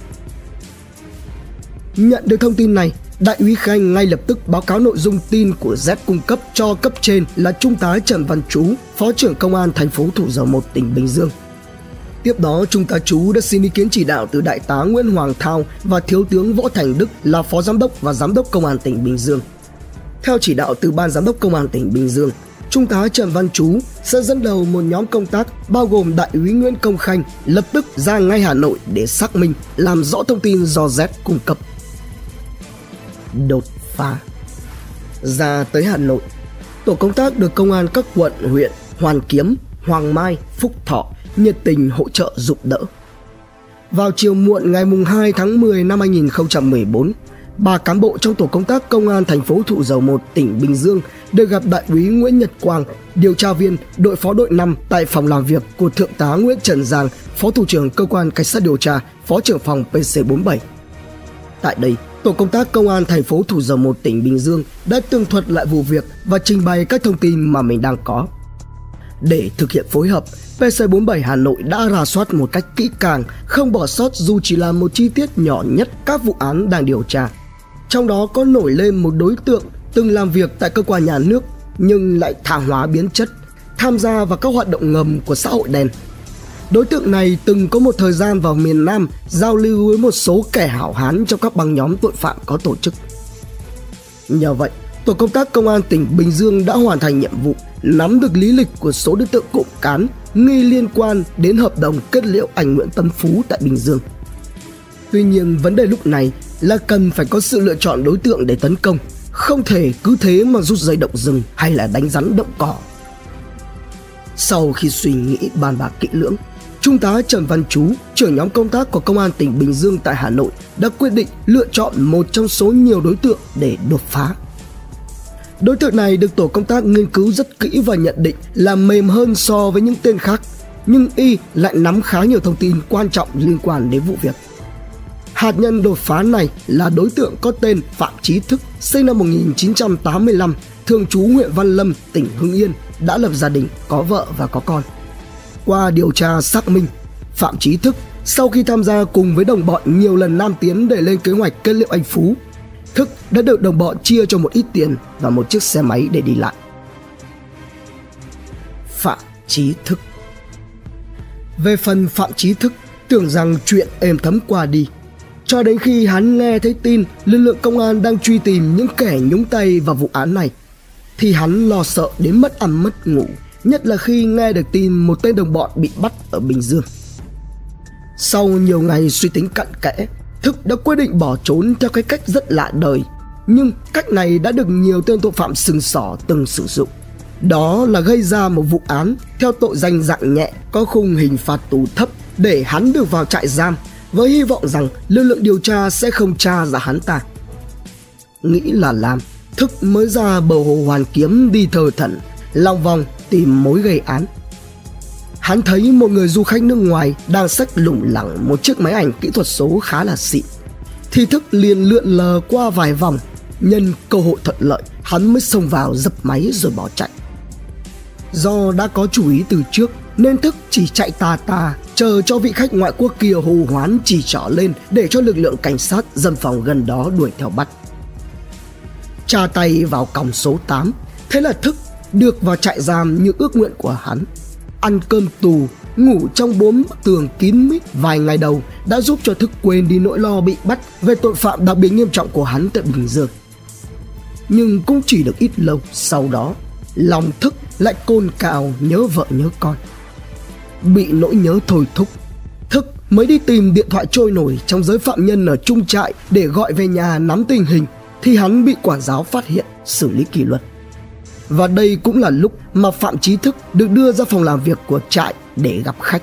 Nhận được thông tin này, Đại úy Khanh ngay lập tức báo cáo nội dung tin của Z cung cấp cho cấp trên là Trung tá Trần Văn Chú, Phó trưởng Công an thành phố Thủ Dầu Một, tỉnh Bình Dương. Tiếp đó, Trung tá Chú đã xin ý kiến chỉ đạo từ Đại tá Nguyễn Hoàng Thao và Thiếu tướng Võ Thành Đức là Phó Giám đốc và Giám đốc Công an tỉnh Bình Dương. Theo chỉ đạo từ Ban Giám đốc Công an tỉnh Bình Dương, Trung tá Trần Văn Chú sẽ dẫn đầu một nhóm công tác bao gồm Đại úy Nguyễn Công Khanh lập tức ra ngay Hà Nội để xác minh, làm rõ thông tin do Z cung cấp. Đột phá. Ra tới Hà Nội, tổ công tác được công an các quận, huyện Hoàn Kiếm, Hoàng Mai, Phúc Thọ nhiệt tình hỗ trợ giúp đỡ. Vào chiều muộn ngày hai tháng mười năm hai nghìn không trăm mười bốn, ba cán bộ trong tổ công tác công an thành phố Thủ Dầu Một, tỉnh Bình Dương được gặp Đại úy Nguyễn Nhật Quang, điều tra viên đội phó đội năm tại phòng làm việc của Thượng tá Nguyễn Trần Giang, Phó thủ trưởng cơ quan cảnh sát điều tra, Phó trưởng phòng P C bốn mươi bảy. Tại đây, tổ công tác công an thành phố Thủ Dầu Một, tỉnh Bình Dương đã tường thuật lại vụ việc và trình bày các thông tin mà mình đang có. Để thực hiện phối hợp, P C bốn mươi bảy Hà Nội đã rà soát một cách kỹ càng, không bỏ sót dù chỉ là một chi tiết nhỏ nhất các vụ án đang điều tra. Trong đó có nổi lên một đối tượng từng làm việc tại cơ quan nhà nước nhưng lại tha hóa biến chất, tham gia vào các hoạt động ngầm của xã hội đen. Đối tượng này từng có một thời gian vào miền Nam giao lưu với một số kẻ hảo hán trong các băng nhóm tội phạm có tổ chức. Nhờ vậy, tổ công tác công an tỉnh Bình Dương đã hoàn thành nhiệm vụ nắm được lý lịch của số đối tượng cộng cán nghi liên quan đến hợp đồng kết liễu anh Nguyễn Tấn Phú tại Bình Dương. Tuy nhiên, vấn đề lúc này là cần phải có sự lựa chọn đối tượng để tấn công, không thể cứ thế mà rút dây động rừng hay là đánh rắn động cỏ. Sau khi suy nghĩ bàn bạc kỹ lưỡng, Trung tá Trần Văn Chú, trưởng nhóm công tác của Công an tỉnh Bình Dương tại Hà Nội đã quyết định lựa chọn một trong số nhiều đối tượng để đột phá. Đối tượng này được tổ công tác nghiên cứu rất kỹ và nhận định là mềm hơn so với những tên khác, nhưng y lại nắm khá nhiều thông tin quan trọng liên quan đến vụ việc. Hạt nhân đột phá này là đối tượng có tên Phạm Chí Thức, sinh năm một nghìn chín trăm tám mươi lăm, thường trú huyện Văn Lâm, tỉnh Hưng Yên, đã lập gia đình, có vợ và có con. Qua điều tra xác minh, Phạm Chí Thức sau khi tham gia cùng với đồng bọn nhiều lần nam tiến để lên kế hoạch kết liễu anh Phú, Thức đã được đồng bọn chia cho một ít tiền và một chiếc xe máy để đi lại. Phạm Chí Thức. Về phần Phạm Chí Thức, tưởng rằng chuyện êm thấm qua đi, cho đến khi hắn nghe thấy tin lực lượng công an đang truy tìm những kẻ nhúng tay vào vụ án này, thì hắn lo sợ đến mất ăn mất ngủ, nhất là khi nghe được tin một tên đồng bọn bị bắt ở Bình Dương. Sau nhiều ngày suy tính cặn kẽ, Thức đã quyết định bỏ trốn theo cái cách rất lạ đời, nhưng cách này đã được nhiều tên tội phạm sừng sỏ từng sử dụng. Đó là gây ra một vụ án theo tội danh dạng nhẹ, có khung hình phạt tù thấp để hắn được vào trại giam, với hy vọng rằng lực lượng điều tra sẽ không tra ra hắn ta. Nghĩ là làm, Thức mới ra bờ hồ Hoàn Kiếm đi thờ thẩn, lòng vòng tìm mối gây án. Hắn thấy một người du khách nước ngoài đang xách lủng lẳng một chiếc máy ảnh kỹ thuật số khá là xịn, thì Thức liền lượn lờ qua vài vòng. Nhân cơ hội thuận lợi, hắn mới xông vào dập máy rồi bỏ chạy. Do đã có chủ ý từ trước nên Thức chỉ chạy tà tà, chờ cho vị khách ngoại quốc kia hô hoán chỉ trỏ lên để cho lực lượng cảnh sát dân phòng gần đó đuổi theo bắt. Tra tay vào còng số tám, thế là Thức được vào trại giam như ước nguyện của hắn. Ăn cơm tù, ngủ trong bốn bức tường kín mít vài ngày đầu đã giúp cho Thức quên đi nỗi lo bị bắt về tội phạm đặc biệt nghiêm trọng của hắn tại Bình Dương. Nhưng cũng chỉ được ít lâu sau đó, lòng Thức lại cồn cào nhớ vợ nhớ con. Bị nỗi nhớ thôi thúc, Thức mới đi tìm điện thoại trôi nổi trong giới phạm nhân ở chung trại để gọi về nhà nắm tình hình, thì hắn bị quản giáo phát hiện, xử lý kỷ luật. Và đây cũng là lúc mà Phạm Chí Thức được đưa ra phòng làm việc của trại để gặp khách.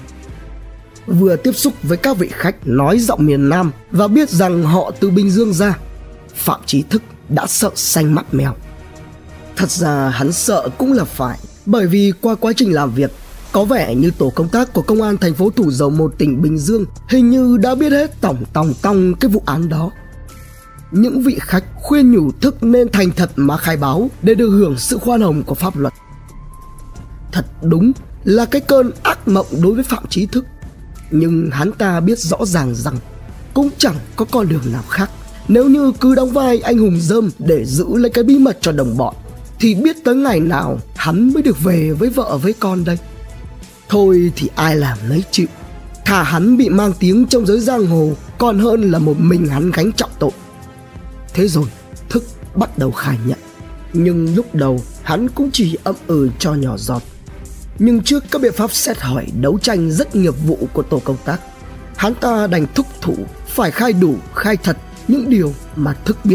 Vừa tiếp xúc với các vị khách nói giọng miền Nam và biết rằng họ từ Bình Dương ra, Phạm Chí Thức đã sợ xanh mắt mèo. Thật ra hắn sợ cũng là phải, bởi vì qua quá trình làm việc, có vẻ như tổ công tác của công an thành phố Thủ Dầu Một, tỉnh Bình Dương hình như đã biết hết tổng tòng tong cái vụ án đó. Những vị khách khuyên nhủ Thức nên thành thật mà khai báo để được hưởng sự khoan hồng của pháp luật. Thật đúng là cái cơn ác mộng đối với Phạm Chí Thức, nhưng hắn ta biết rõ ràng rằng cũng chẳng có con đường nào khác. Nếu như cứ đóng vai anh hùng dơm để giữ lấy cái bí mật cho đồng bọn, thì biết tới ngày nào hắn mới được về với vợ với con đây. Thôi thì ai làm lấy chịu, thà hắn bị mang tiếng trong giới giang hồ còn hơn là một mình hắn gánh trọng tội. Thế rồi Thức bắt đầu khai nhận, nhưng lúc đầu hắn cũng chỉ ậm ừ cho nhỏ giọt. Nhưng trước các biện pháp xét hỏi đấu tranh rất nghiệp vụ của tổ công tác, hắn ta đành thúc thủ phải khai đủ khai thật những điều mà Thức biết.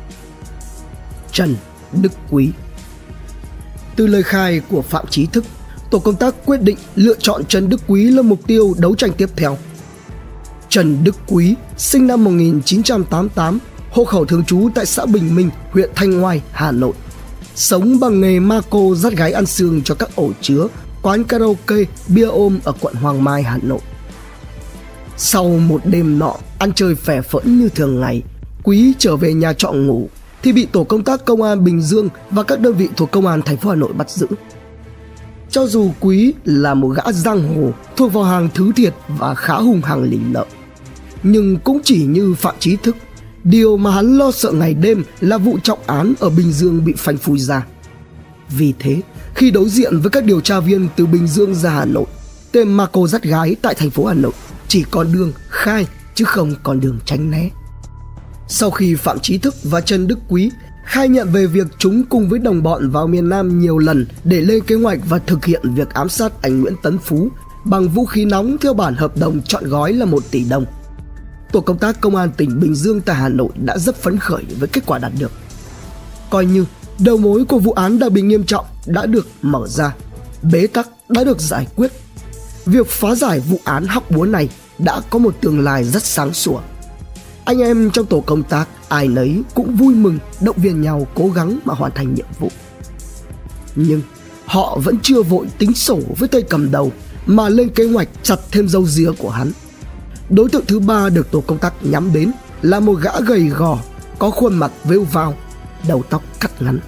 Trần Đức Quý. Từ lời khai của Phạm Chí Thức, tổ công tác quyết định lựa chọn Trần Đức Quý là mục tiêu đấu tranh tiếp theo. Trần Đức Quý sinh năm một nghìn chín trăm tám mươi tám, hộ khẩu thường trú tại xã Bình Minh, huyện Thanh Oai, Hà Nội. Sống bằng nghề ma cô dắt gái ăn xương cho các ổ chứa, quán karaoke, bia ôm ở quận Hoàng Mai, Hà Nội. Sau một đêm nọ ăn chơi phè phỡn như thường ngày, Quý trở về nhà trọ ngủ thì bị tổ công tác công an Bình Dương và các đơn vị thuộc công an thành phố Hà Nội bắt giữ. Cho dù Quý là một gã giang hồ thuộc vào hàng thứ thiệt và khá hung hăng lỉnh lợm, nhưng cũng chỉ như Phạm Chí Thức, điều mà hắn lo sợ ngày đêm là vụ trọng án ở Bình Dương bị phanh phui ra. Vì thế, khi đối diện với các điều tra viên từ Bình Dương ra Hà Nội, tên ma cô dắt gái tại thành phố Hà Nội chỉ còn đường khai chứ không còn đường tránh né. Sau khi Phạm Chí Thức và Trần Đức Quý khai nhận về việc chúng cùng với đồng bọn vào miền Nam nhiều lần để lên kế hoạch và thực hiện việc ám sát anh Nguyễn Tấn Phú bằng vũ khí nóng theo bản hợp đồng trọn gói là một tỷ đồng, tổ công tác công an tỉnh Bình Dương tại Hà Nội đã rất phấn khởi với kết quả đạt được. Coi như đầu mối của vụ án đặc biệt nghiêm trọng đã được mở ra, bế tắc đã được giải quyết. Việc phá giải vụ án hóc búa này đã có một tương lai rất sáng sủa. Anh em trong tổ công tác ai nấy cũng vui mừng động viên nhau cố gắng mà hoàn thành nhiệm vụ. Nhưng họ vẫn chưa vội tính sổ với tay cầm đầu mà lên kế hoạch chặt thêm râu ria của hắn. Đối tượng thứ ba được tổ công tác nhắm đến là một gã gầy gò, có khuôn mặt vêu vao, đầu tóc cắt ngắn.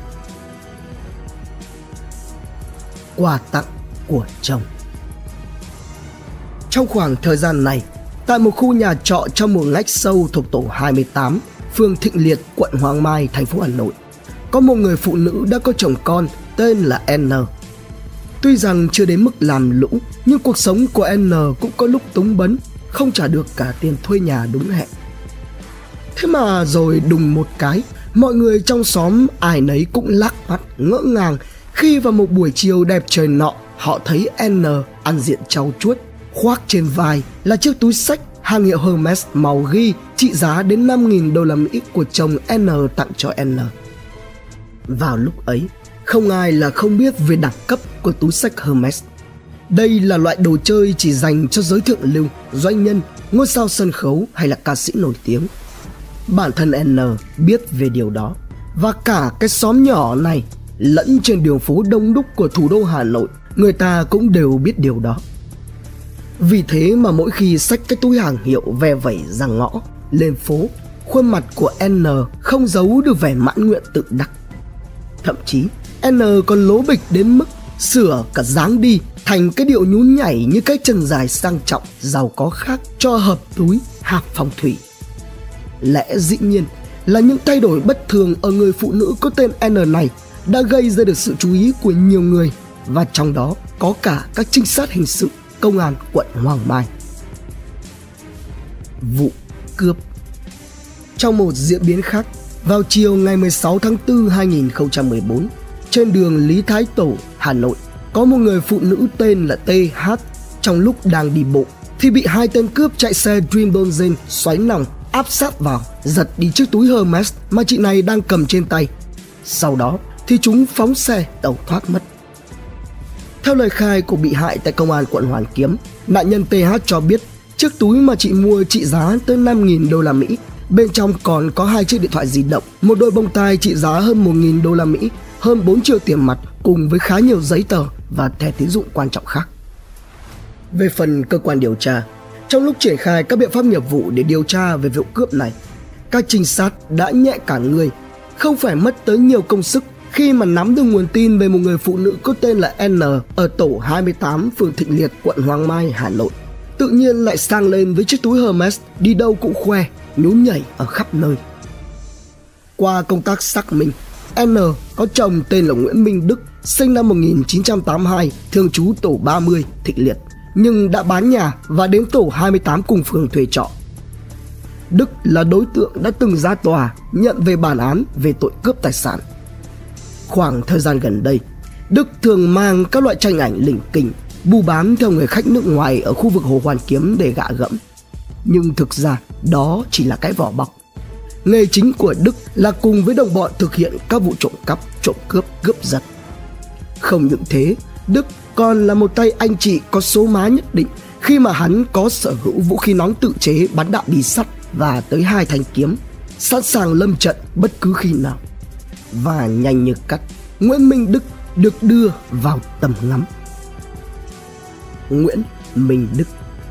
Quà tặng của chồng. Trong khoảng thời gian này, tại một khu nhà trọ trong một ngách sâu thuộc tổ hai mươi tám, phường Thịnh Liệt, quận Hoàng Mai, thành phố Hà Nội, có một người phụ nữ đã có chồng con tên là N. Tuy rằng chưa đến mức làm lũ, nhưng cuộc sống của N cũng có lúc túng bấn, không trả được cả tiền thuê nhà đúng hẹn. Thế mà rồi đùng một cái, mọi người trong xóm ai nấy cũng lác mắt ngỡ ngàng khi vào một buổi chiều đẹp trời nọ, họ thấy N ăn diện trau chuốt, khoác trên vai là chiếc túi xách hàng hiệu Hermes màu ghi trị giá đến năm nghìn đô la Mỹ của chồng N tặng cho N. Vào lúc ấy, không ai là không biết về đẳng cấp của túi xách Hermes. Đây là loại đồ chơi chỉ dành cho giới thượng lưu, doanh nhân, ngôi sao sân khấu hay là ca sĩ nổi tiếng. Bản thân N biết về điều đó, và cả cái xóm nhỏ này lẫn trên đường phố đông đúc của thủ đô Hà Nội, người ta cũng đều biết điều đó. Vì thế mà mỗi khi xách cái túi hàng hiệu ve vẩy ra ngõ, lên phố, khuôn mặt của N không giấu được vẻ mãn nguyện tự đắc. Thậm chí N còn lố bịch đến mức sửa cả dáng đi thành cái điệu nhún nhảy như cái chân dài sang trọng, giàu có khác cho hợp túi hạc phong thủy. Lẽ dĩ nhiên là những thay đổi bất thường ở người phụ nữ có tên N này đã gây ra được sự chú ý của nhiều người, và trong đó có cả các trinh sát hình sự công an quận Hoàng Mai. Vụ cướp. Trong một diễn biến khác, vào chiều ngày mười sáu tháng tư năm hai nghìn không trăm mười bốn, trên đường Lý Thái Tổ, Hà Nội, có một người phụ nữ tên là T H trong lúc đang đi bộ thì bị hai tên cướp chạy xe Dream Donzen xoáy nòng áp sát vào, giật đi chiếc túi Hermes mà chị này đang cầm trên tay. Sau đó thì chúng phóng xe tẩu thoát mất. Theo lời khai của bị hại tại công an quận Hoàn Kiếm, nạn nhân T H cho biết chiếc túi mà chị mua trị giá tới năm nghìn đô la Mỹ. Bên trong còn có hai chiếc điện thoại di động, một đôi bông tai trị giá hơn một nghìn đô la Mỹ, hơn bốn triệu tiền mặt cùng với khá nhiều giấy tờ và thẻ tín dụng quan trọng khác. Về phần cơ quan điều tra, trong lúc triển khai các biện pháp nghiệp vụ để điều tra về vụ cướp này, các trinh sát đã nhẹ cả người, không phải mất tới nhiều công sức khi mà nắm được nguồn tin về một người phụ nữ có tên là N ở tổ hai mươi tám, phường Thịnh Liệt, quận Hoàng Mai, Hà Nội. Tự nhiên lại sang lên với chiếc túi Hermes, đi đâu cũng khoe, nhún nhảy ở khắp nơi. Qua công tác xác minh, N có chồng tên là Nguyễn Minh Đức, sinh năm một nghìn chín trăm tám mươi hai, thường trú tổ ba mươi, Thịnh Liệt, nhưng đã bán nhà và đến tổ hai mươi tám cùng phường thuê trọ. Đức là đối tượng đã từng ra tòa nhận về bản án về tội cướp tài sản. Khoảng thời gian gần đây, Đức thường mang các loại tranh ảnh lỉnh kỉnh bu bám theo người khách nước ngoài ở khu vực Hồ Hoàn Kiếm để gạ gẫm. Nhưng thực ra đó chỉ là cái vỏ bọc. Nghề chính của Đức là cùng với đồng bọn thực hiện các vụ trộm cắp, trộm cướp, cướp giật. Không những thế, Đức còn là một tay anh chị có số má nhất định khi mà hắn có sở hữu vũ khí nóng tự chế bắn đạn bi sắt và tới hai thanh kiếm, sẵn sàng lâm trận bất cứ khi nào. Và nhanh như cắt, Nguyễn Minh Đức được đưa vào tầm ngắm. Nguyễn Minh Đức.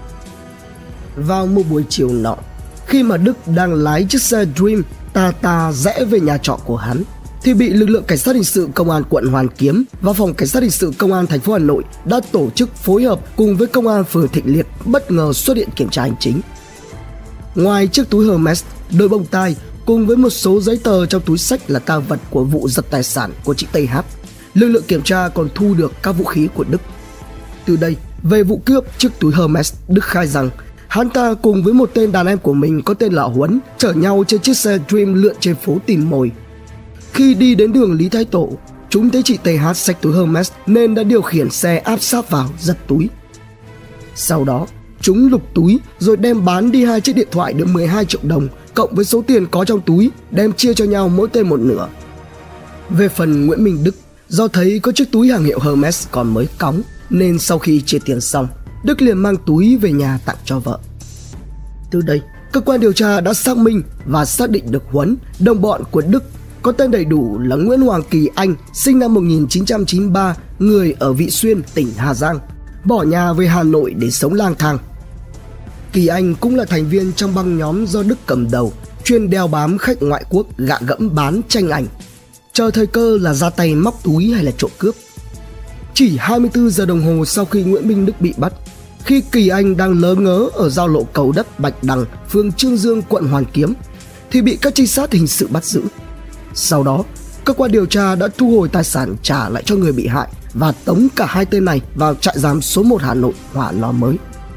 Vào một buổi chiều nọ, khi mà Đức đang lái chiếc xe Dream tà tà rẽ về nhà trọ của hắn, thì bị lực lượng cảnh sát hình sự công an quận Hoàn Kiếm và phòng cảnh sát hình sự công an thành phố Hà Nội đã tổ chức phối hợp cùng với công an phường Thịnh Liệt bất ngờ xuất hiện kiểm tra hành chính. Ngoài chiếc túi Hermes, đôi bông tai cùng với một số giấy tờ trong túi xách là tang vật của vụ giật tài sản của chị tê hát, lực lượng kiểm tra còn thu được các vũ khí của Đức. Từ đây, về vụ cướp chiếc túi Hermes, Đức khai rằng hắn ta cùng với một tên đàn em của mình có tên là Huấn chở nhau trên chiếc xe Dream lượn trên phố tìm mồi. Khi đi đến đường Lý Thái Tổ, chúng thấy chị tê hát xách túi Hermes nên đã điều khiển xe áp sát vào giật túi. Sau đó, chúng lục túi rồi đem bán đi hai chiếc điện thoại được mười hai triệu đồng cộng với số tiền có trong túi, đem chia cho nhau mỗi tên một nửa. Về phần Nguyễn Minh Đức, do thấy có chiếc túi hàng hiệu Hermes còn mới cóng nên sau khi chia tiền xong, Đức liền mang túi về nhà tặng cho vợ. Từ đây, cơ quan điều tra đã xác minh và xác định được Huấn, đồng bọn của Đức, có tên đầy đủ là Nguyễn Hoàng Kỳ Anh, sinh năm một nghìn chín trăm chín mươi ba, người ở Vị Xuyên, tỉnh Hà Giang, bỏ nhà về Hà Nội để sống lang thang. Kỳ Anh cũng là thành viên trong băng nhóm do Đức cầm đầu, chuyên đeo bám khách ngoại quốc gạ gẫm bán tranh ảnh, chờ thời cơ là ra tay móc túi hay là trộm cướp. Chỉ hai mươi tư giờ đồng hồ sau khi Nguyễn Minh Đức bị bắt, khi Kỳ Anh đang lớ ngớ ở giao lộ Cầu Đất Bạch Đằng, phường Trương Dương, quận Hoàn Kiếm, thì bị các trinh sát hình sự bắt giữ. Sau đó, cơ quan điều tra đã thu hồi tài sản trả lại cho người bị hại và tống cả hai tên này vào trại giam số một Hà Nội, Hỏa Lò Mới.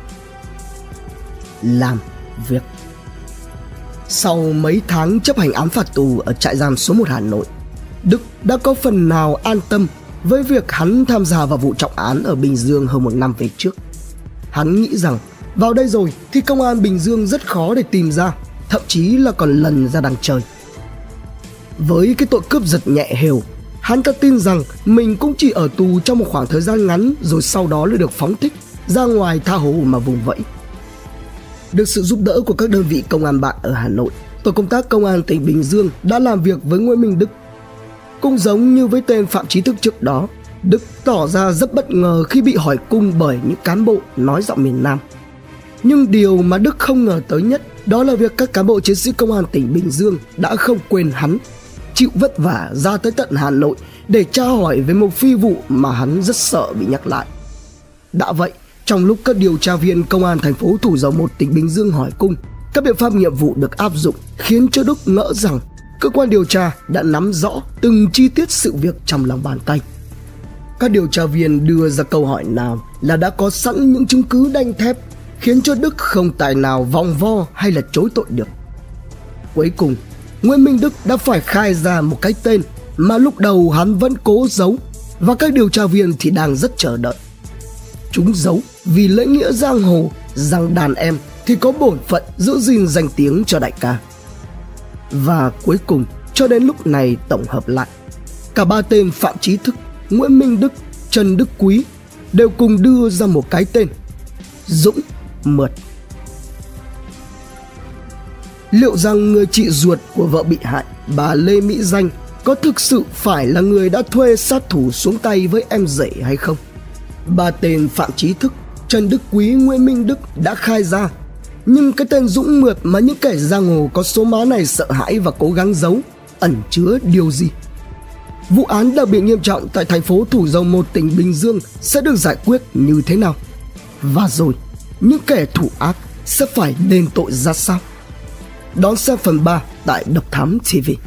Làm việc. Sau mấy tháng chấp hành án phạt tù ở trại giam số một Hà Nội, Đức đã có phần nào an tâm với việc hắn tham gia vào vụ trọng án ở Bình Dương hơn một năm về trước. Hắn nghĩ rằng vào đây rồi thì công an Bình Dương rất khó để tìm ra, thậm chí là còn lần ra đằng trời. Với cái tội cướp giật nhẹ hều, hắn ta tin rằng mình cũng chỉ ở tù trong một khoảng thời gian ngắn rồi sau đó lại được phóng thích, ra ngoài tha hồ mà vùng vẫy. Được sự giúp đỡ của các đơn vị công an bạn ở Hà Nội, tổ công tác công an tỉnh Bình Dương đã làm việc với Nguyễn Minh Đức. Cũng giống như với tên Phạm Chí Thức trước đó, Đức tỏ ra rất bất ngờ khi bị hỏi cung bởi những cán bộ nói giọng miền Nam. Nhưng điều mà Đức không ngờ tới nhất đó là việc các cán bộ chiến sĩ công an tỉnh Bình Dương đã không quên hắn, chịu vất vả ra tới tận Hà Nội để tra hỏi về một phi vụ mà hắn rất sợ bị nhắc lại. Đã vậy, trong lúc các điều tra viên công an thành phố Thủ Dầu Một, tỉnh Bình Dương hỏi cung, các biện pháp nghiệp vụ được áp dụng khiến cho Đức ngỡ rằng cơ quan điều tra đã nắm rõ từng chi tiết sự việc trong lòng bàn tay. Các điều tra viên đưa ra câu hỏi nào là đã có sẵn những chứng cứ đanh thép, khiến cho Đức không tài nào vòng vo hay là chối tội được. Cuối cùng, Nguyễn Minh Đức đã phải khai ra một cái tên mà lúc đầu hắn vẫn cố giấu, và các điều tra viên thì đang rất chờ đợi. Chúng giấu vì lễ nghĩa giang hồ rằng đàn em thì có bổn phận giữ gìn danh tiếng cho đại ca. Và cuối cùng, cho đến lúc này tổng hợp lại, cả ba tên Phạm Chí Thức, Nguyễn Minh Đức, Trần Đức Quý đều cùng đưa ra một cái tên: Dũng Mượt. Liệu rằng người chị ruột của vợ bị hại, bà Lê Mỹ Danh, có thực sự phải là người đã thuê sát thủ xuống tay với em rể hay không? Ba tên Phạm Chí Thức, Trần Đức Quý, Nguyễn Minh Đức đã khai ra, nhưng cái tên Dũng Mượt mà những kẻ giang hồ có số má này sợ hãi và cố gắng giấu ẩn chứa điều gì? Vụ án đặc biệt nghiêm trọng tại thành phố Thủ Dầu Một, tỉnh Bình Dương sẽ được giải quyết như thế nào? Và rồi, những kẻ thủ ác sẽ phải đền tội ra sao? Đón xem phần ba tại Độc Thám ti vi.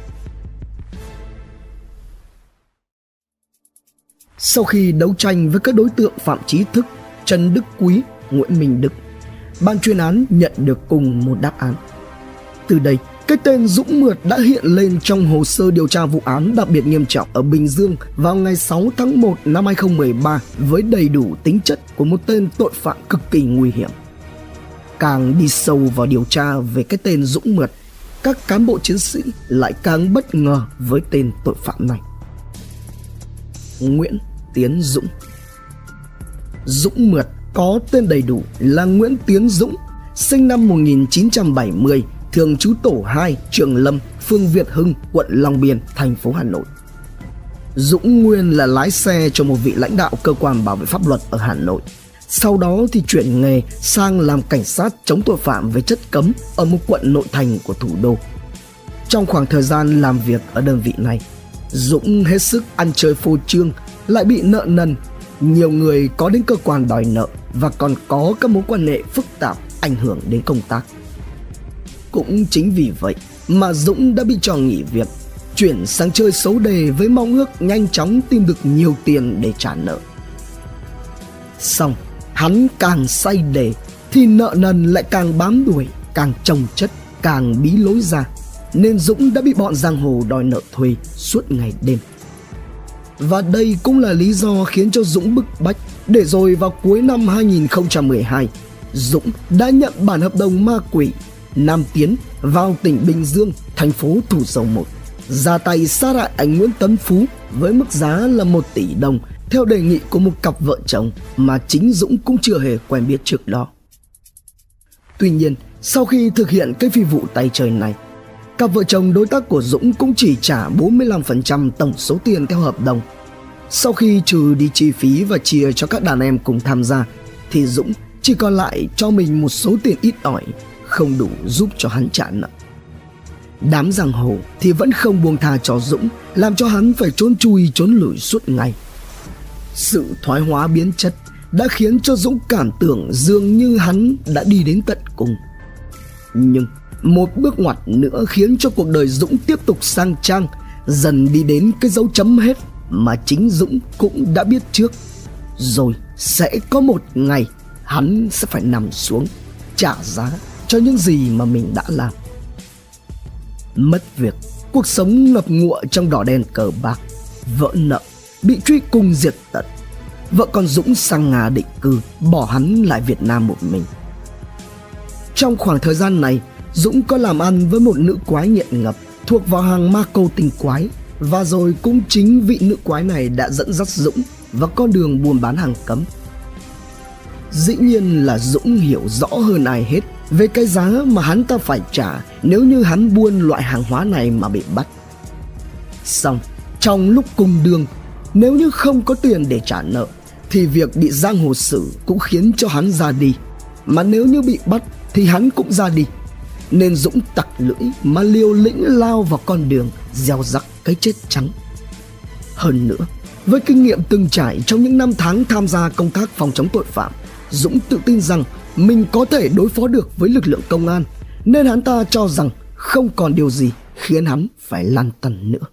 Sau khi đấu tranh với các đối tượng Phạm Chí Thức, Trần Đức Quý, Nguyễn Minh Đức, ban chuyên án nhận được cùng một đáp án. Từ đây, cái tên Dũng Mượt đã hiện lên trong hồ sơ điều tra vụ án đặc biệt nghiêm trọng ở Bình Dương vào ngày sáu tháng một năm hai nghìn không trăm mười ba với đầy đủ tính chất của một tên tội phạm cực kỳ nguy hiểm. Càng đi sâu vào điều tra về cái tên Dũng Mượt, các cán bộ chiến sĩ lại càng bất ngờ với tên tội phạm này. Nguyễn Tiến Dũng. Dũng Mượt có tên đầy đủ là Nguyễn Tiến Dũng, sinh năm một nghìn chín trăm bảy mươi, thường trú tổ hai, Trường Lâm, phường Việt Hưng, quận Long Biên, thành phố Hà Nội. Dũng nguyên là lái xe cho một vị lãnh đạo cơ quan bảo vệ pháp luật ở Hà Nội. Sau đó thì chuyển nghề sang làm cảnh sát chống tội phạm về chất cấm ở một quận nội thành của thủ đô. Trong khoảng thời gian làm việc ở đơn vị này, Dũng hết sức ăn chơi phô trương, lại bị nợ nần. Nhiều người có đến cơ quan đòi nợ và còn có các mối quan hệ phức tạp ảnh hưởng đến công tác. Cũng chính vì vậy mà Dũng đã bị cho nghỉ việc, chuyển sang chơi xấu đề với mong ước nhanh chóng tìm được nhiều tiền để trả nợ. Xong, hắn càng say đề thì nợ nần lại càng bám đuổi, càng chồng chất, càng bí lối ra, nên Dũng đã bị bọn giang hồ đòi nợ thuê suốt ngày đêm. Và đây cũng là lý do khiến cho Dũng bức bách, để rồi vào cuối năm hai nghìn không trăm mười hai, Dũng đã nhận bản hợp đồng ma quỷ Nam Tiến vào tỉnh Bình Dương, thành phố Thủ Dầu Một, ra tay sát hại anh Nguyễn Tấn Phú với mức giá là một tỷ đồng theo đề nghị của một cặp vợ chồng mà chính Dũng cũng chưa hề quen biết trước đó. Tuy nhiên, sau khi thực hiện cái phi vụ tay trời này, cặp vợ chồng đối tác của Dũng cũng chỉ trả bốn mươi lăm phần trăm tổng số tiền theo hợp đồng. Sau khi trừ đi chi phí và chia cho các đàn em cùng tham gia, thì Dũng chỉ còn lại cho mình một số tiền ít ỏi, không đủ giúp cho hắn trả nợ. Đám giang hồ thì vẫn không buông tha cho Dũng, làm cho hắn phải trốn chui trốn lủi suốt ngày. Sự thoái hóa biến chất đã khiến cho Dũng cảm tưởng dường như hắn đã đi đến tận cùng. Nhưng một bước ngoặt nữa khiến cho cuộc đời Dũng tiếp tục sang trang, dần đi đến cái dấu chấm hết mà chính Dũng cũng đã biết trước. Rồi sẽ có một ngày hắn sẽ phải nằm xuống trả giá cho những gì mà mình đã làm. Mất việc, cuộc sống ngập ngụa trong đỏ đen cờ bạc, vỡ nợ, bị truy cùng diệt tận. Vợ con Dũng sang Nga định cư, bỏ hắn lại Việt Nam một mình. Trong khoảng thời gian này, Dũng có làm ăn với một nữ quái nghiện ngập thuộc vào hàng ma cô tinh quái, và rồi cũng chính vị nữ quái này đã dẫn dắt Dũng vào con đường buôn bán hàng cấm. Dĩ nhiên là Dũng hiểu rõ hơn ai hết về cái giá mà hắn ta phải trả nếu như hắn buôn loại hàng hóa này mà bị bắt. Xong, trong lúc cùng đường, nếu như không có tiền để trả nợ thì việc bị giang hồ xử cũng khiến cho hắn ra đi, mà nếu như bị bắt thì hắn cũng ra đi. Nên Dũng tặc lưỡi mà liều lĩnh lao vào con đường gieo rắc cái chết trắng. Hơn nữa, với kinh nghiệm từng trải trong những năm tháng tham gia công tác phòng chống tội phạm, Dũng tự tin rằng mình có thể đối phó được với lực lượng công an, nên hắn ta cho rằng không còn điều gì khiến hắn phải lăn tăn nữa.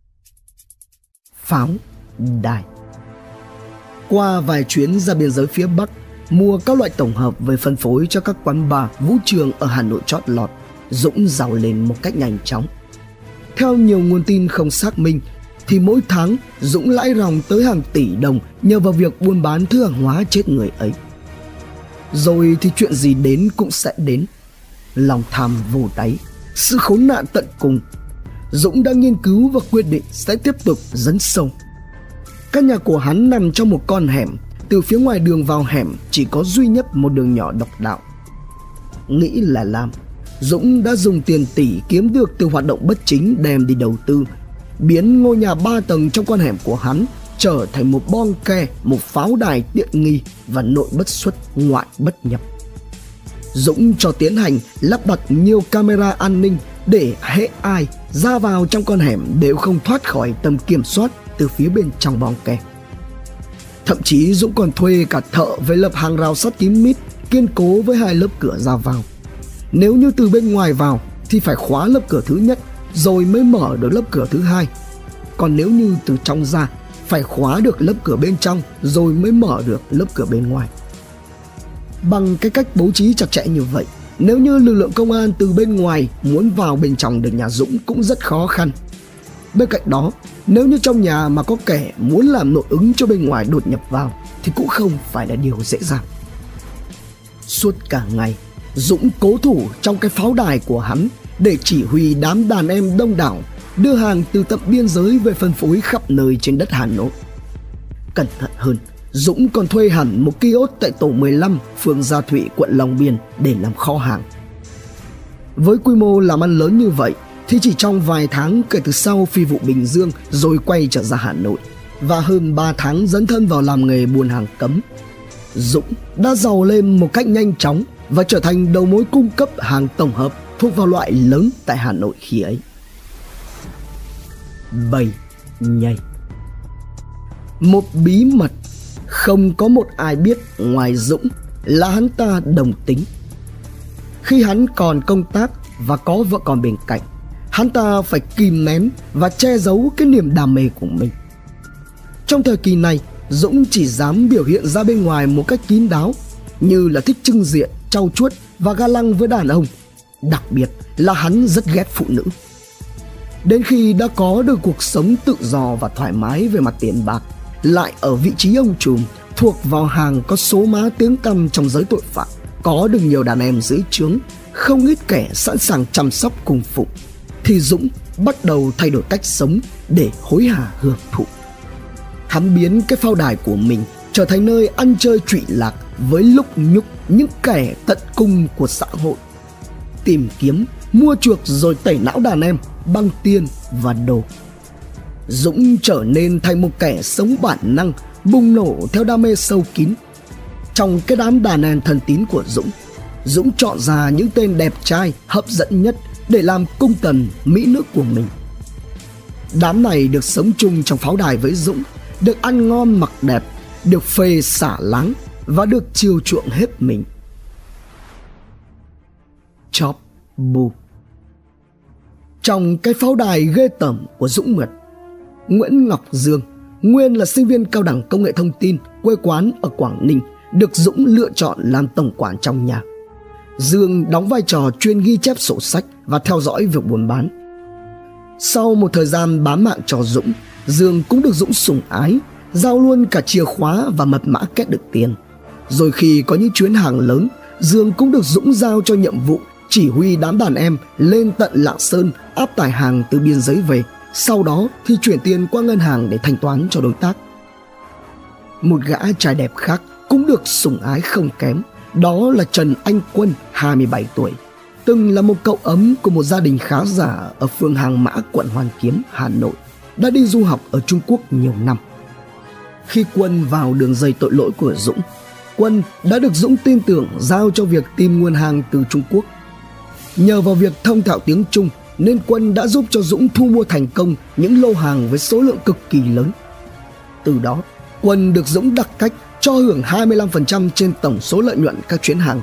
Pháo đài. Qua vài chuyến ra biên giới phía Bắc, mua các loại tổng hợp về phân phối cho các quán bar, vũ trường ở Hà Nội chót lọt, Dũng giàu lên một cách nhanh chóng. Theo nhiều nguồn tin không xác minh, thì mỗi tháng Dũng lãi ròng tới hàng tỷ đồng nhờ vào việc buôn bán thứ hàng hóa chết người ấy. Rồi thì chuyện gì đến cũng sẽ đến. Lòng tham vô đáy, sự khốn nạn tận cùng. Dũng đã nghiên cứu và quyết định sẽ tiếp tục dấn sâu. Căn nhà của hắn nằm trong một con hẻm. Từ phía ngoài đường vào hẻm chỉ có duy nhất một đường nhỏ độc đạo. Nghĩ là làm, Dũng đã dùng tiền tỷ kiếm được từ hoạt động bất chính đem đi đầu tư, biến ngôi nhà ba tầng trong con hẻm của hắn trở thành một bon ke, một pháo đài tiện nghi và nội bất xuất ngoại bất nhập. Dũng cho tiến hành lắp đặt nhiều camera an ninh để hễ ai ra vào trong con hẻm đều không thoát khỏi tầm kiểm soát từ phía bên trong bon ke. Thậm chí Dũng còn thuê cả thợ về lập hàng rào sắt kín mít kiên cố với hai lớp cửa ra vào. Nếu như từ bên ngoài vào thì phải khóa lớp cửa thứ nhất rồi mới mở được lớp cửa thứ hai. Còn nếu như từ trong ra, phải khóa được lớp cửa bên trong rồi mới mở được lớp cửa bên ngoài. Bằng cái cách bố trí chặt chẽ như vậy, nếu như lực lượng công an từ bên ngoài muốn vào bên trong được nhà Dũng cũng rất khó khăn. Bên cạnh đó, nếu như trong nhà mà có kẻ muốn làm nội ứng cho bên ngoài đột nhập vào thì cũng không phải là điều dễ dàng. Suốt cả ngày, Dũng cố thủ trong cái pháo đài của hắn để chỉ huy đám đàn em đông đảo đưa hàng từ tận biên giới về phân phối khắp nơi trên đất Hà Nội. cẩn thận hơn, Dũng còn thuê hẳn một kiosk tại tổ mười lăm, phường Gia Thụy, quận Long Biên để làm kho hàng. Với quy mô làm ăn lớn như vậy thì chỉ trong vài tháng kể từ sau phi vụ Bình Dương rồi quay trở ra Hà Nội và hơn ba tháng dấn thân vào làm nghề buôn hàng cấm, Dũng đã giàu lên một cách nhanh chóng và trở thành đầu mối cung cấp hàng tổng hợp thuộc vào loại lớn tại Hà Nội khi ấy. Bầy nhây. Một bí mật không có một ai biết ngoài Dũng là hắn ta đồng tính. Khi hắn còn công tác và có vợ con bên cạnh, hắn ta phải kìm nén và che giấu cái niềm đam mê của mình. Trong thời kỳ này, Dũng chỉ dám biểu hiện ra bên ngoài một cách kín đáo, như là thích trưng diện, trau chuốt và ga lăng với đàn ông. Đặc biệt là hắn rất ghét phụ nữ. Đến khi đã có được cuộc sống tự do và thoải mái về mặt tiền bạc, lại ở vị trí ông trùm thuộc vào hàng có số má tiếng tăm trong giới tội phạm, có được nhiều đàn em dưới trướng, không ít kẻ sẵn sàng chăm sóc cung phụng, thì Dũng bắt đầu thay đổi cách sống để hối hả hưởng thụ. Hắn biến cái pháo đài của mình trở thành nơi ăn chơi trụy lạc với lúc nhúc những kẻ tận cùng của xã hội, tìm kiếm, mua chuộc rồi tẩy não đàn em bằng tiền và đồ. Dũng trở nên thành một kẻ sống bản năng, bùng nổ theo đam mê sâu kín. Trong cái đám đàn em thân tín của Dũng, Dũng chọn ra những tên đẹp trai, hấp dẫn nhất để làm cung tần, mỹ nữ của mình. Đám này được sống chung trong pháo đài với Dũng, được ăn ngon mặc đẹp, được phê xả láng và được chiều chuộng hết mình. Chóp bu. Trong cái pháo đài ghê tởm của Dũng Mượt, Nguyễn Ngọc Dương, nguyên là sinh viên cao đẳng công nghệ thông tin, quê quán ở Quảng Ninh, được Dũng lựa chọn làm tổng quản trong nhà. Dương đóng vai trò chuyên ghi chép sổ sách và theo dõi việc buôn bán. Sau một thời gian bám mạng cho Dũng, Dương cũng được Dũng sủng ái, giao luôn cả chìa khóa và mật mã kết được tiền. Rồi khi có những chuyến hàng lớn, Dương cũng được Dũng giao cho nhiệm vụ chỉ huy đám đàn em lên tận Lạng Sơn áp tải hàng từ biên giới về, sau đó thì chuyển tiền qua ngân hàng để thanh toán cho đối tác. Một gã trai đẹp khác cũng được sủng ái không kém, đó là Trần Anh Quân, hai mươi bảy tuổi, từng là một cậu ấm của một gia đình khá giả ở phường Hàng Mã, quận Hoàn Kiếm, Hà Nội, đã đi du học ở Trung Quốc nhiều năm. Khi Quân vào đường dây tội lỗi của Dũng, Quân đã được Dũng tin tưởng giao cho việc tìm nguồn hàng từ Trung Quốc. Nhờ vào việc thông thạo tiếng Trung nên Quân đã giúp cho Dũng thu mua thành công những lô hàng với số lượng cực kỳ lớn. Từ đó, Quân được Dũng đặc cách cho hưởng hai mươi lăm phần trăm trên tổng số lợi nhuận các chuyến hàng.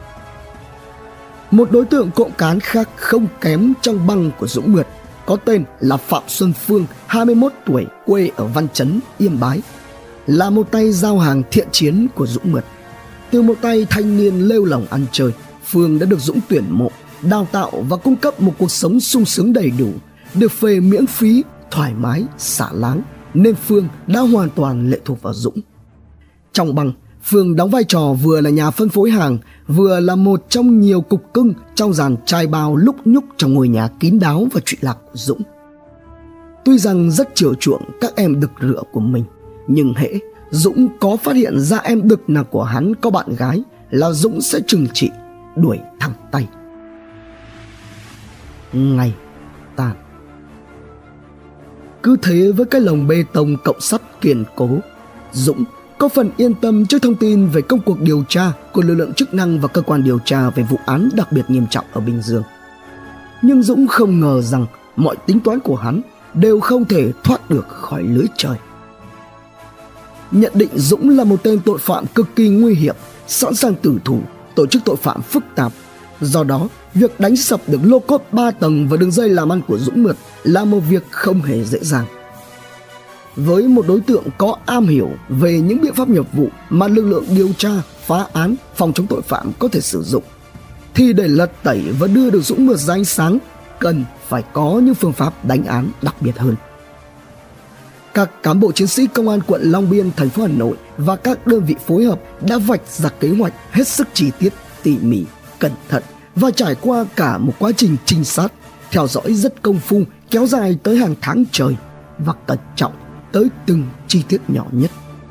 Một đối tượng cộng cán khác không kém trong băng của Dũng Mượt có tên là Phạm Xuân Phương, hai mươi mốt tuổi, quê ở Văn Chấn, Yên Bái, là một tay giao hàng thiện chiến của Dũng Mượt. Từ một tay thanh niên lêu lỏng ăn chơi, Phương đã được Dũng tuyển mộ, đào tạo và cung cấp một cuộc sống sung sướng đầy đủ, được phê miễn phí, thoải mái, xả láng, nên Phương đã hoàn toàn lệ thuộc vào Dũng. Trong băng, Phương đóng vai trò vừa là nhà phân phối hàng, vừa là một trong nhiều cục cưng trong dàn trai bao lúc nhúc trong ngôi nhà kín đáo và trụy lạc của Dũng. Tuy rằng rất chiều chuộng các em đực rửa của mình, nhưng hễ Dũng có phát hiện ra em đực nào của hắn có bạn gái là Dũng sẽ trừng trị, đuổi thẳng tay. Ngày tàn. Cứ thế với cái lồng bê tông cộng sắt kiên cố, Dũng có phần yên tâm trước thông tin về công cuộc điều tra của lực lượng chức năng và cơ quan điều tra về vụ án đặc biệt nghiêm trọng ở Bình Dương. Nhưng Dũng không ngờ rằng mọi tính toán của hắn đều không thể thoát được khỏi lưới trời. Nhận định Dũng là một tên tội phạm cực kỳ nguy hiểm, sẵn sàng tử thủ, tổ chức tội phạm phức tạp. Do đó, việc đánh sập được lô cốt ba tầng và đường dây làm ăn của Dũng Mượt là một việc không hề dễ dàng. Với một đối tượng có am hiểu về những biện pháp nghiệp vụ mà lực lượng điều tra, phá án, phòng chống tội phạm có thể sử dụng, thì để lật tẩy và đưa được Dũng Mượt ra ánh sáng, cần phải có những phương pháp đánh án đặc biệt hơn. Các cán bộ chiến sĩ công an quận Long Biên, thành phố Hà Nội và các đơn vị phối hợp đã vạch ra kế hoạch hết sức chi tiết, tỉ mỉ, cẩn thận và trải qua cả một quá trình trinh sát, theo dõi rất công phu, kéo dài tới hàng tháng trời và cẩn trọng tới từng chi tiết nhỏ nhất.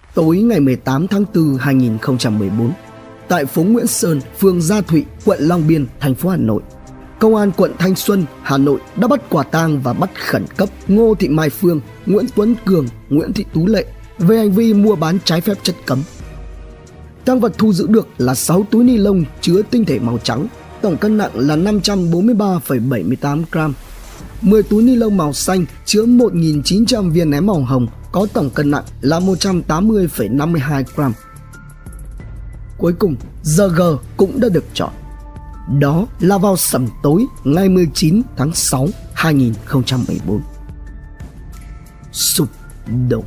Tối ngày mười tám tháng tư năm hai nghìn không trăm mười bốn, tại phố Nguyễn Sơn, phường Gia Thụy, quận Long Biên, thành phố Hà Nội, Công an quận Thanh Xuân, Hà Nội đã bắt quả tang và bắt khẩn cấp Ngô Thị Mai Phương, Nguyễn Tuấn Cường, Nguyễn Thị Tú Lệ về hành vi mua bán trái phép chất cấm. Tang vật thu giữ được là sáu túi ni lông chứa tinh thể màu trắng, tổng cân nặng là năm trăm bốn mươi ba phẩy bảy mươi tám gram, mười túi ni lông màu xanh chứa một nghìn chín trăm viên nén màu hồng có tổng cân nặng là một trăm tám mươi phẩy năm mươi hai gram. Cuối cùng, giờ G cũng đã được chọn. Đó là vào sẩm tối ngày mười chín tháng sáu năm hai nghìn không trăm mười bốn. Sụp đổ.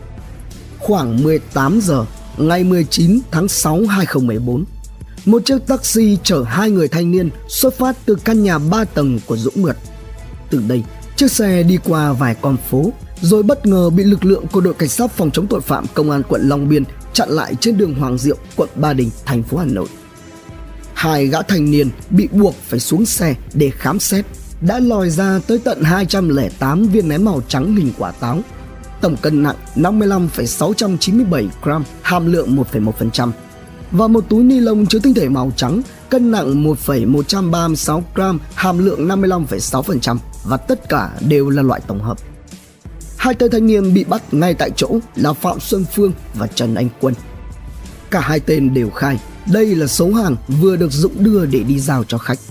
Khoảng mười tám giờ ngày mười chín tháng sáu năm hai nghìn không trăm mười bốn, một chiếc taxi chở hai người thanh niên xuất phát từ căn nhà ba tầng của Dũng Mượt. Từ đây, chiếc xe đi qua vài con phố rồi bất ngờ bị lực lượng của đội cảnh sát phòng chống tội phạm công an quận Long Biên chặn lại trên đường Hoàng Diệu, quận Ba Đình, thành phố Hà Nội. Hai gã thanh niên bị buộc phải xuống xe để khám xét đã lòi ra tới tận hai trăm lẻ tám viên nén màu trắng hình quả táo, tổng cân nặng năm mươi lăm phẩy sáu trăm chín mươi bảy gram, hàm lượng một phẩy một phần trăm, và một túi ni lông chứa tinh thể màu trắng cân nặng một phẩy một trăm ba mươi sáu gram, hàm lượng năm mươi lăm phẩy sáu phần trăm, và tất cả đều là loại tổng hợp. Hai tên thanh niên bị bắt ngay tại chỗ là Phạm Xuân Phương và Trần Anh Quân. Cả hai tên đều khai đây là số hàng vừa được Dũng đưa để đi giao cho khách.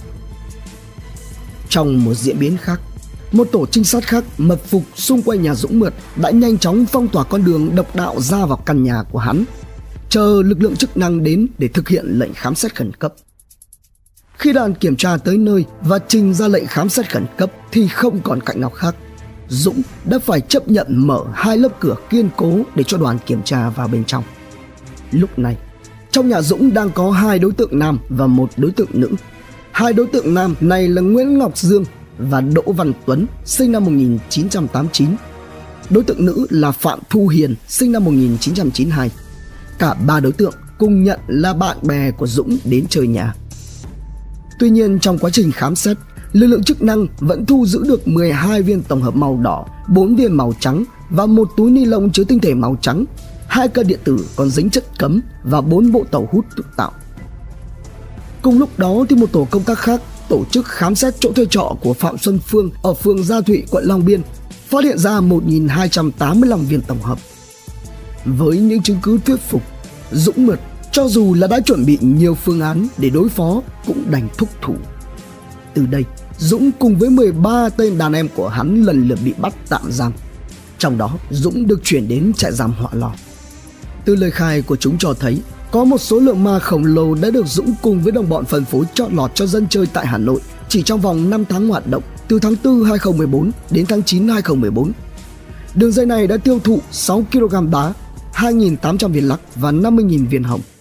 Trong một diễn biến khác, một tổ trinh sát khác mật phục xung quanh nhà Dũng Mượt đã nhanh chóng phong tỏa con đường độc đạo ra vào căn nhà của hắn, chờ lực lượng chức năng đến để thực hiện lệnh khám xét khẩn cấp. Khi đoàn kiểm tra tới nơi và trình ra lệnh khám xét khẩn cấp thì không còn cách nào khác, Dũng đã phải chấp nhận mở hai lớp cửa kiên cố để cho đoàn kiểm tra vào bên trong. Lúc này, trong nhà Dũng đang có hai đối tượng nam và một đối tượng nữ. Hai đối tượng nam này là Nguyễn Ngọc Dương và Đỗ Văn Tuấn, sinh năm một nghìn chín trăm tám mươi chín. Đối tượng nữ là Phạm Thu Hiền, sinh năm một nghìn chín trăm chín mươi hai. Cả ba đối tượng cùng nhận là bạn bè của Dũng đến chơi nhà. Tuy nhiên, trong quá trình khám xét, lực lượng chức năng vẫn thu giữ được mười hai viên tổng hợp màu đỏ, bốn viên màu trắng và một túi ni lông chứa tinh thể màu trắng, hai cân điện tử còn dính chất cấm và bốn bộ tàu hút tự tạo. Cùng lúc đó thì một tổ công tác khác tổ chức khám xét chỗ thuê trọ của Phạm Xuân Phương ở phường Gia Thụy, quận Long Biên, phát hiện ra một nghìn hai trăm tám mươi lăm viên tổng hợp. Với những chứng cứ thuyết phục, Dũng Mượt cho dù là đã chuẩn bị nhiều phương án để đối phó cũng đành thúc thủ. Từ đây, Dũng cùng với mười ba tên đàn em của hắn lần lượt bị bắt tạm giam. Trong đó, Dũng được chuyển đến trại giam Họa Lò. Từ lời khai của chúng cho thấy, có một số lượng ma khổng lồ đã được Dũng cùng với đồng bọn phân phối chọn lọt cho dân chơi tại Hà Nội chỉ trong vòng năm tháng hoạt động, từ tháng tư năm hai nghìn không trăm mười bốn đến tháng chín năm hai nghìn không trăm mười bốn. Đường dây này đã tiêu thụ sáu ki lô gam đá, hai nghìn tám trăm viên lắc và năm mươi nghìn viên hồng.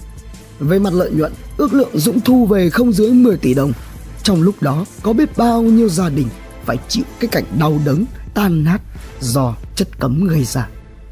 Về mặt lợi nhuận, ước lượng Dũng thu về không dưới mười tỷ đồng. Trong lúc đó, có biết bao nhiêu gia đình phải chịu cái cảnh đau đớn, tan nát do chất cấm gây ra.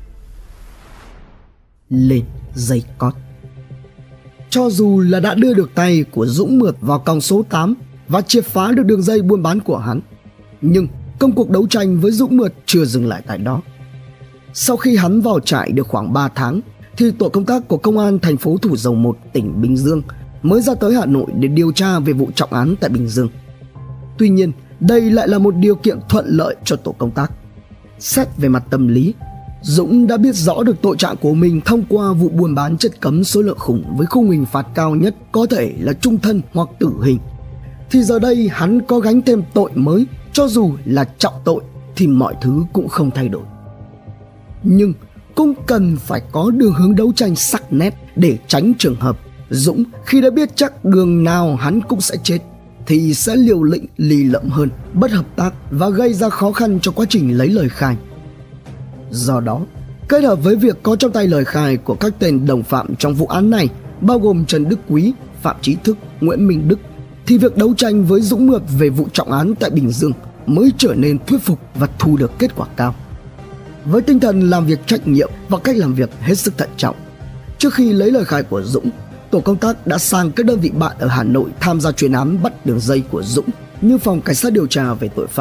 Lên dây cót. Cho dù là đã đưa được tay của Dũng Mượt vào còng số tám và triệt phá được đường dây buôn bán của hắn, nhưng công cuộc đấu tranh với Dũng Mượt chưa dừng lại tại đó. Sau khi hắn vào trại được khoảng ba tháng, thì tổ công tác của công an thành phố Thủ Dầu Một, tỉnh Bình Dương mới ra tới Hà Nội để điều tra về vụ trọng án tại Bình Dương. Tuy nhiên, đây lại là một điều kiện thuận lợi cho tổ công tác. Xét về mặt tâm lý, Dũng đã biết rõ được tội trạng của mình thông qua vụ buôn bán chất cấm số lượng khủng với khung hình phạt cao nhất có thể là chung thân hoặc tử hình. Thì giờ đây hắn có gánh thêm tội mới, cho dù là trọng tội thì mọi thứ cũng không thay đổi. Nhưng cũng cần phải có đường hướng đấu tranh sắc nét để tránh trường hợp Dũng khi đã biết chắc đường nào hắn cũng sẽ chết thì sẽ liều lĩnh lì lợm hơn, bất hợp tác và gây ra khó khăn cho quá trình lấy lời khai. Do đó, kết hợp với việc có trong tay lời khai của các tên đồng phạm trong vụ án này, bao gồm Trần Đức Quý, Phạm Chí Thức, Nguyễn Minh Đức, thì việc đấu tranh với Dũng Mượt về vụ trọng án tại Bình Dương mới trở nên thuyết phục và thu được kết quả cao. Với tinh thần làm việc trách nhiệm và cách làm việc hết sức thận trọng, trước khi lấy lời khai của Dũng, tổ công tác đã sang các đơn vị bạn ở Hà Nội tham gia chuyên án bắt đường dây của Dũng như Phòng Cảnh sát điều tra về tội phạm,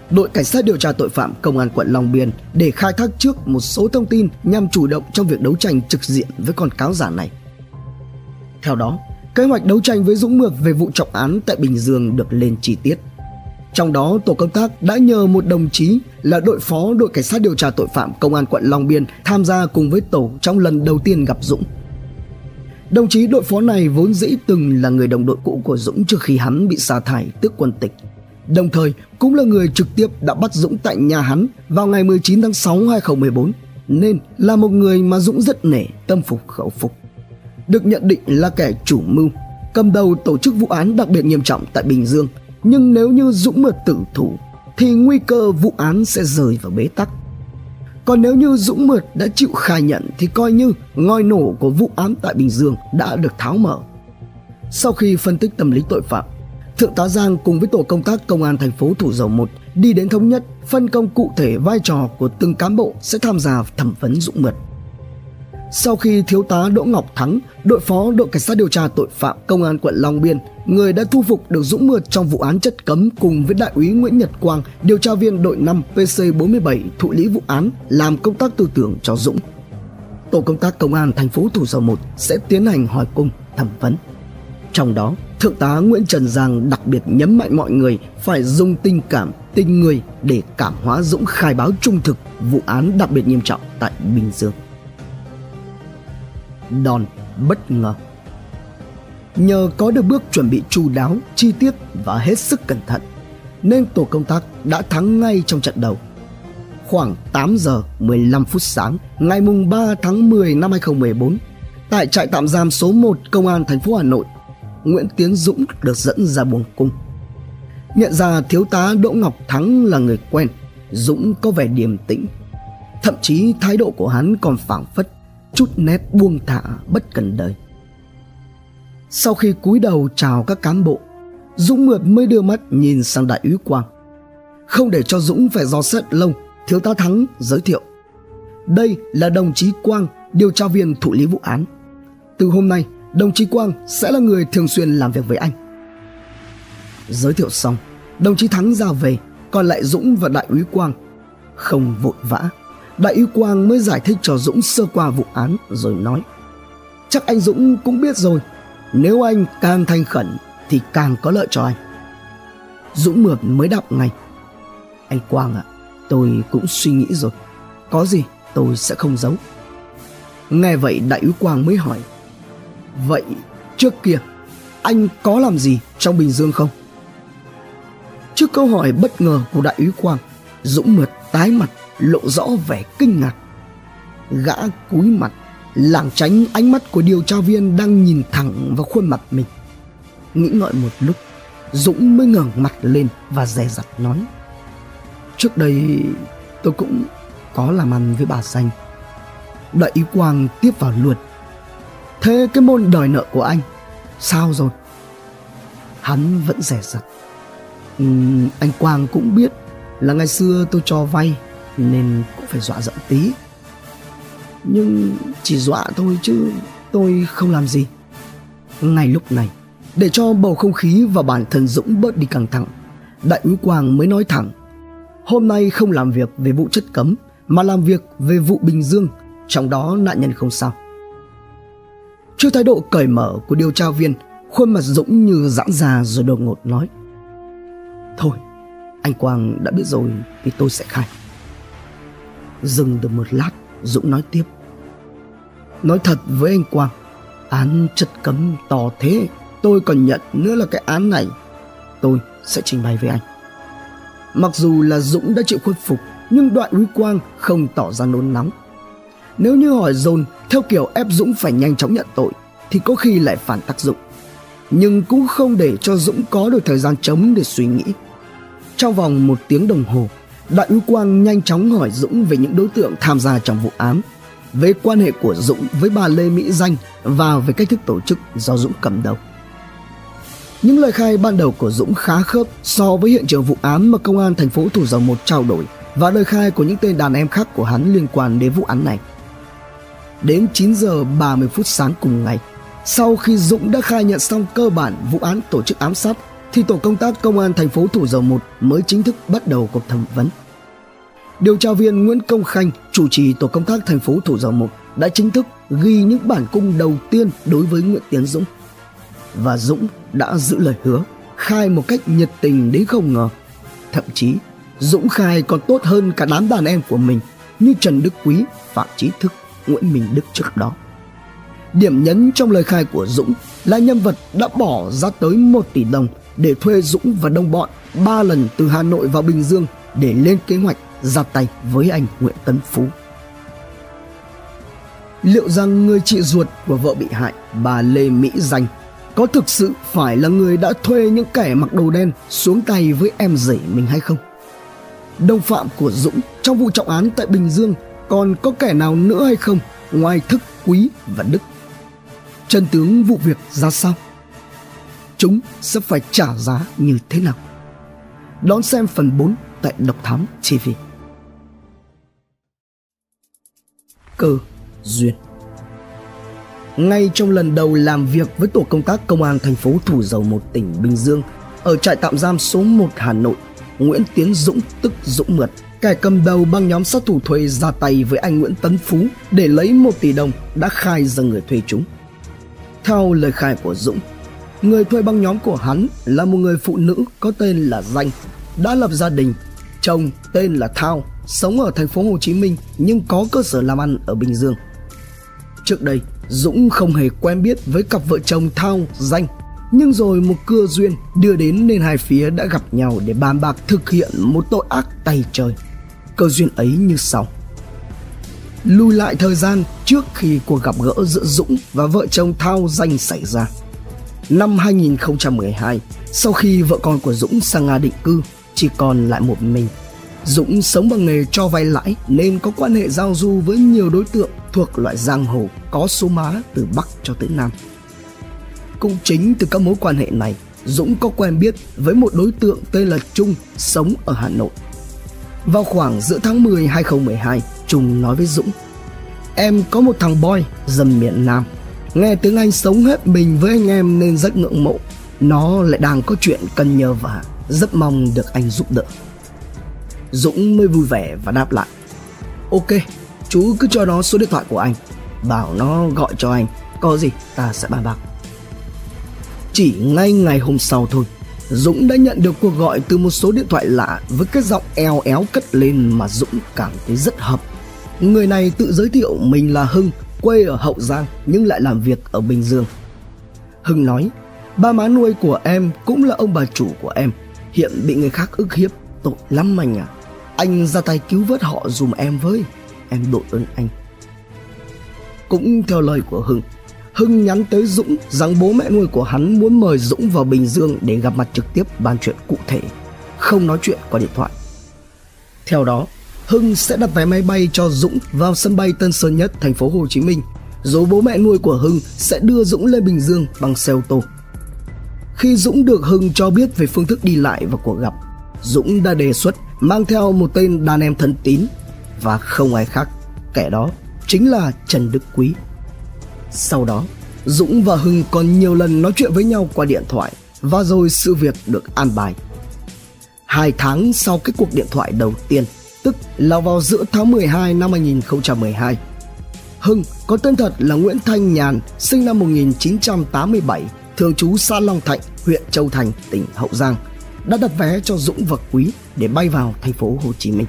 đội cảnh sát điều tra tội phạm công an quận Long Biên để khai thác trước một số thông tin nhằm chủ động trong việc đấu tranh trực diện với con cáo giả này. Theo đó, kế hoạch đấu tranh với Dũng Mượt về vụ trọng án tại Bình Dương được lên chi tiết. Trong đó, tổ công tác đã nhờ một đồng chí là đội phó đội cảnh sát điều tra tội phạm công an quận Long Biên tham gia cùng với tổ trong lần đầu tiên gặp Dũng. Đồng chí đội phó này vốn dĩ từng là người đồng đội cũ của Dũng trước khi hắn bị sa thải tước quân tịch, đồng thời cũng là người trực tiếp đã bắt Dũng tại nhà hắn vào ngày mười chín tháng sáu năm hai nghìn không trăm mười bốn, nên là một người mà Dũng rất nể, tâm phục khẩu phục. Được nhận định là kẻ chủ mưu, cầm đầu tổ chức vụ án đặc biệt nghiêm trọng tại Bình Dương, nhưng nếu như Dũng Mượt tử thủ thì nguy cơ vụ án sẽ rơi vào bế tắc. Còn nếu như Dũng Mượt đã chịu khai nhận thì coi như ngòi nổ của vụ án tại Bình Dương đã được tháo mở. Sau khi phân tích tâm lý tội phạm, Thượng tá Giang cùng với tổ công tác công an thành phố Thủ Dầu Một đi đến thống nhất phân công cụ thể vai trò của từng cán bộ sẽ tham gia thẩm vấn Dũng Mượt. Sau khi thiếu tá Đỗ Ngọc Thắng, đội phó đội cảnh sát điều tra tội phạm công an quận Long Biên, người đã thu phục được Dũng Mượt trong vụ án chất cấm, cùng với đại úy Nguyễn Nhật Quang, điều tra viên đội năm P C bốn mươi bảy thụ lý vụ án, làm công tác tư tưởng cho Dũng. Tổ công tác công an thành phố Thủ Dầu Một sẽ tiến hành hỏi cung, thẩm vấn. Trong đó, Thượng tá Nguyễn Trần Giang đặc biệt nhấn mạnh mọi người phải dùng tình cảm, tình người để cảm hóa Dũng khai báo trung thực vụ án đặc biệt nghiêm trọng tại Bình Dương. Đòn bất ngờ. Nhờ có được bước chuẩn bị chu đáo, chi tiết và hết sức cẩn thận, nên tổ công tác đã thắng ngay trong trận đầu. Khoảng tám giờ mười lăm phút sáng ngày ba tháng mười năm hai nghìn không trăm mười bốn, tại trại tạm giam số một công an thành phố Hà Nội, Nguyễn Tiến Dũng được dẫn ra buồng cung. Nhận ra thiếu tá Đỗ Ngọc Thắng là người quen, Dũng có vẻ điềm tĩnh, thậm chí thái độ của hắn còn phảng phất chút nét buông thả bất cần đời. Sau khi cúi đầu chào các cán bộ, Dũng Mượt mới đưa mắt nhìn sang đại úy Quang. Không để cho Dũng phải dò xét lâu, thiếu tá Thắng giới thiệu: đây là đồng chí Quang, điều tra viên thụ lý vụ án. Từ hôm nay, đồng chí Quang sẽ là người thường xuyên làm việc với anh. Giới thiệu xong, đồng chí Thắng ra về, còn lại Dũng và đại úy Quang. Không vội vã, đại úy Quang mới giải thích cho Dũng sơ qua vụ án rồi nói: chắc anh Dũng cũng biết rồi, nếu anh càng thành khẩn thì càng có lợi cho anh. Dũng Mượt mới đáp ngay: anh Quang ạ, à, tôi cũng suy nghĩ rồi, có gì tôi sẽ không giấu. Nghe vậy đại úy Quang mới hỏi: vậy trước kia anh có làm gì trong Bình Dương không? Trước câu hỏi bất ngờ của đại úy Quang, Dũng Mượt tái mặt, lộ rõ vẻ kinh ngạc. Gã cúi mặt, lảng tránh ánh mắt của điều tra viên đang nhìn thẳng vào khuôn mặt mình. Nghĩ ngợi một lúc, Dũng mới ngẩng mặt lên và dè dặt nói: trước đây tôi cũng có làm ăn với bà Danh. Đại úy Quang tiếp vào luôn: thế cái môn đòi nợ của anh sao rồi? Hắn vẫn dè dặt: uhm, anh Quang cũng biết là ngày xưa tôi cho vay nên cũng phải dọa dẫm tí, nhưng chỉ dọa thôi chứ tôi không làm gì. Ngay lúc này, để cho bầu không khí và bản thân Dũng bớt đi căng thẳng, đại úy Quang mới nói thẳng: hôm nay không làm việc về vụ chất cấm mà làm việc về vụ Bình Dương, trong đó nạn nhân không sao. Trước thái độ cởi mở của điều tra viên, khuôn mặt Dũng như giãn ra rồi đột ngột nói: thôi, anh Quang đã biết rồi thì tôi sẽ khai. Dừng được một lát, Dũng nói tiếp: nói thật với anh Quang, án chất cấm to thế, tôi còn nhận nữa là cái án này tôi sẽ trình bày với anh. Mặc dù là Dũng đã chịu khuất phục, nhưng đại úy Quang không tỏ ra nôn nóng. Nếu như hỏi dồn theo kiểu ép Dũng phải nhanh chóng nhận tội thì có khi lại phản tác dụng, nhưng cũng không để cho Dũng có được thời gian trống để suy nghĩ. Trong vòng một tiếng đồng hồ, đại úy Quang nhanh chóng hỏi Dũng về những đối tượng tham gia trong vụ án, về quan hệ của Dũng với bà Lê Mỹ Danh và về cách thức tổ chức do Dũng cầm đầu. Những lời khai ban đầu của Dũng khá khớp so với hiện trường vụ án mà công an thành phố Thủ Dầu Một trao đổi và lời khai của những tên đàn em khác của hắn liên quan đến vụ án này. Đến chín giờ ba mươi phút sáng cùng ngày, sau khi Dũng đã khai nhận xong cơ bản vụ án tổ chức ám sát, thì tổ công tác công an thành phố Thủ Dầu Một mới chính thức bắt đầu cuộc thẩm vấn. Điều tra viên Nguyễn Công Khanh, chủ trì tổ công tác thành phố Thủ Dầu Một, đã chính thức ghi những bản cung đầu tiên đối với Nguyễn Tiến Dũng. Và Dũng đã giữ lời hứa, khai một cách nhiệt tình đến không ngờ. Thậm chí, Dũng khai còn tốt hơn cả đám đàn em của mình như Trần Đức Quý, Phạm Chí Thức, Nguyễn Minh Đức trước đó. Điểm nhấn trong lời khai của Dũng là nhân vật đã bỏ ra tới một tỷ đồng để thuê Dũng và đồng bọn ba lần từ Hà Nội vào Bình Dương để lên kế hoạch ra tay với anh Nguyễn Tấn Phú. Liệu rằng người chị ruột của vợ bị hại, bà Lê Mỹ Danh, có thực sự phải là người đã thuê những kẻ mặc đồ đen xuống tay với em rể mình hay không? Đồng phạm của Dũng trong vụ trọng án tại Bình Dương còn có kẻ nào nữa hay không ngoài Thức, Quý và Đức? Chân tướng vụ việc ra sao? Chúng sẽ phải trả giá như thế nào? Đón xem phần bốn tại Độc Thám ti vi. Cơ duyên. Ngay trong lần đầu làm việc với tổ công tác công an thành phố Thủ Dầu Một, tỉnh Bình Dương, ở trại tạm giam số một Hà Nội, Nguyễn Tiến Dũng tức Dũng Mượt, kẻ cầm đầu băng nhóm sát thủ thuê ra tay với anh Nguyễn Tấn Phú để lấy một tỷ đồng, đã khai ra người thuê chúng. Theo lời khai của Dũng, người thuê băng nhóm của hắn là một người phụ nữ có tên là Danh, đã lập gia đình, chồng tên là Thao, sống ở thành phố Hồ Chí Minh nhưng có cơ sở làm ăn ở Bình Dương. Trước đây, Dũng không hề quen biết với cặp vợ chồng Thao, Danh, nhưng rồi một cơ duyên đưa đến nên hai phía đã gặp nhau để bàn bạc thực hiện một tội ác tày trời. Cơ duyên ấy như sau. Lùi lại thời gian trước khi cuộc gặp gỡ giữa Dũng và vợ chồng Thao, Danh xảy ra. Năm hai nghìn không trăm mười hai, sau khi vợ con của Dũng sang Nga định cư, chỉ còn lại một mình, Dũng sống bằng nghề cho vay lãi nên có quan hệ giao du với nhiều đối tượng thuộc loại giang hồ có số má từ Bắc cho tới Nam. Cũng chính từ các mối quan hệ này, Dũng có quen biết với một đối tượng tên là Trung, sống ở Hà Nội. Vào khoảng giữa tháng mười hai nghìn không trăm mười hai, Trung nói với Dũng: "Em có một thằng boy dầm miền Nam, nghe tiếng Anh sống hết mình với anh em nên rất ngưỡng mộ. Nó lại đang có chuyện cần nhờ vả, rất mong được anh giúp đỡ." Dũng mới vui vẻ và đáp lại: "Ok, chú cứ cho nó số điện thoại của anh, bảo nó gọi cho anh, có gì ta sẽ bàn bạc." Chỉ ngay ngày hôm sau thôi, Dũng đã nhận được cuộc gọi từ một số điện thoại lạ với cái giọng eo éo cất lên mà Dũng cảm thấy rất hợp. Người này tự giới thiệu mình là Hưng, quê ở Hậu Giang nhưng lại làm việc ở Bình Dương. Hưng nói: "Ba má nuôi của em cũng là ông bà chủ của em, hiện bị người khác ức hiếp, tội lắm anh à. Anh ra tay cứu vớt họ dùm em với, em đội ơn anh." Cũng theo lời của Hưng, Hưng nhắn tới Dũng rằng bố mẹ nuôi của hắn muốn mời Dũng vào Bình Dương để gặp mặt trực tiếp bàn chuyện cụ thể, không nói chuyện qua điện thoại. Theo đó, Hưng sẽ đặt vé máy bay cho Dũng vào sân bay Tân Sơn Nhất, thành phố Hồ Chí Minh, rồi bố mẹ nuôi của Hưng sẽ đưa Dũng lên Bình Dương bằng xe ô tô. Khi Dũng được Hưng cho biết về phương thức đi lại và cuộc gặp, Dũng đã đề xuất mang theo một tên đàn em thân tín, và không ai khác, kẻ đó chính là Trần Đức Quý. Sau đó, Dũng và Hưng còn nhiều lần nói chuyện với nhau qua điện thoại, và rồi sự việc được an bài. Hai tháng sau cái cuộc điện thoại đầu tiên, tức là vào giữa tháng mười hai năm hai nghìn không trăm mười hai, Hưng có tên thật là Nguyễn Thanh Nhàn, sinh năm một nghìn chín trăm tám mươi bảy, thường trú xã Long Thạnh, huyện Châu Thành, tỉnh Hậu Giang, đã đặt vé cho Dũng và Quý để bay vào thành phố Hồ Chí Minh.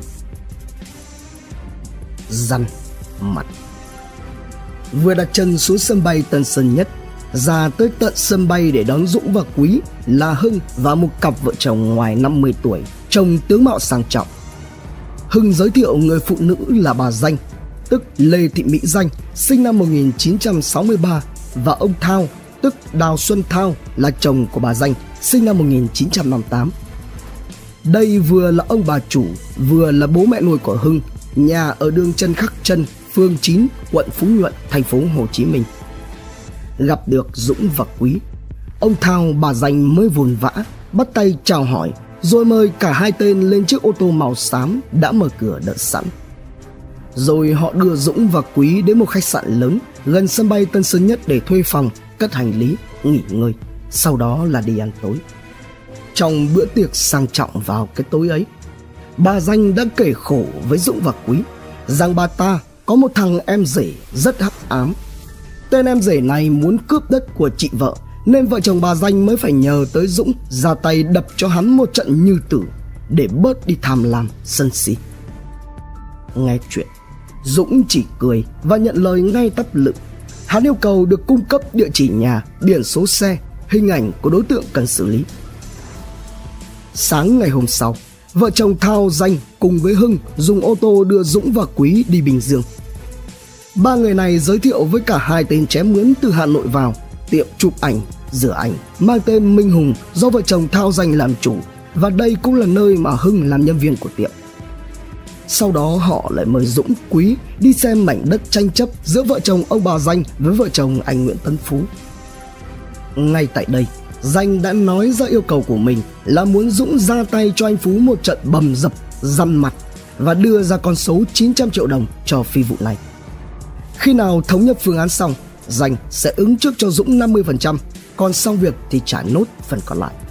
Răn mặt. Vừa đặt chân xuống sân bay Tân Sơn Nhất, ra tới tận sân bay để đón Dũng và Quý là Hưng và một cặp vợ chồng ngoài năm mươi tuổi, trông tướng mạo sang trọng. Hưng giới thiệu người phụ nữ là bà Danh, tức Lê Thị Mỹ Danh, sinh năm một nghìn chín trăm sáu mươi ba, và ông Thao, tức Đào Xuân Thao, là chồng của bà Danh, sinh năm một nghìn chín trăm năm mươi tám. Đây vừa là ông bà chủ, vừa là bố mẹ nuôi của Hưng, nhà ở đường Trần Khắc Trân, phường chín, quận Phú Nhuận, thành phố Hồ Chí Minh. Gặp được Dũng và Quý, ông Thao, bà Danh mới vồn vã bắt tay chào hỏi, rồi mời cả hai tên lên chiếc ô tô màu xám đã mở cửa đợi sẵn. Rồi họ đưa Dũng và Quý đến một khách sạn lớn gần sân bay Tân Sơn Nhất để thuê phòng, cất hành lý, nghỉ ngơi, sau đó là đi ăn tối. Trong bữa tiệc sang trọng vào cái tối ấy, bà Danh đã kể khổ với Dũng và Quý rằng bà ta có một thằng em rể rất hắc ám. Tên em rể này muốn cướp đất của chị vợ, nên vợ chồng bà Danh mới phải nhờ tới Dũng ra tay đập cho hắn một trận như tử để bớt đi tham lam sân si. Nghe chuyện, Dũng chỉ cười và nhận lời ngay tắp lự. Hắn yêu cầu được cung cấp địa chỉ nhà, biển số xe, hình ảnh của đối tượng cần xử lý. Sáng ngày hôm sau, vợ chồng Thao, Danh cùng với Hưng dùng ô tô đưa Dũng và Quý đi Bình Dương. Ba người này giới thiệu với cả hai tên chém mướn từ Hà Nội vào tiệm chụp ảnh, rửa ảnh mang tên Minh Hùng do vợ chồng Thao, Danh làm chủ, và đây cũng là nơi mà Hưng làm nhân viên của tiệm. Sau đó họ lại mời Dũng, Quý đi xem mảnh đất tranh chấp giữa vợ chồng ông bà Danh với vợ chồng anh Nguyễn Tấn Phú. Ngay tại đây, Danh đã nói ra yêu cầu của mình là muốn Dũng ra tay cho anh Phú một trận bầm dập, dằn mặt và đưa ra con số chín trăm triệu đồng cho phi vụ này. Khi nào thống nhất phương án xong, Danh sẽ ứng trước cho Dũng năm mươi phần trăm, còn xong việc thì trả nốt phần còn lại.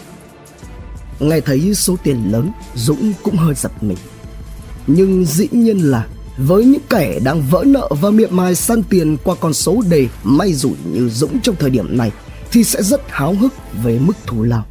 Nghe thấy số tiền lớn, Dũng cũng hơi giật mình. Nhưng dĩ nhiên là với những kẻ đang vỡ nợ và miệt mài săn tiền qua con số đề may rủi như Dũng trong thời điểm này thì sẽ rất háo hức về mức thù lao.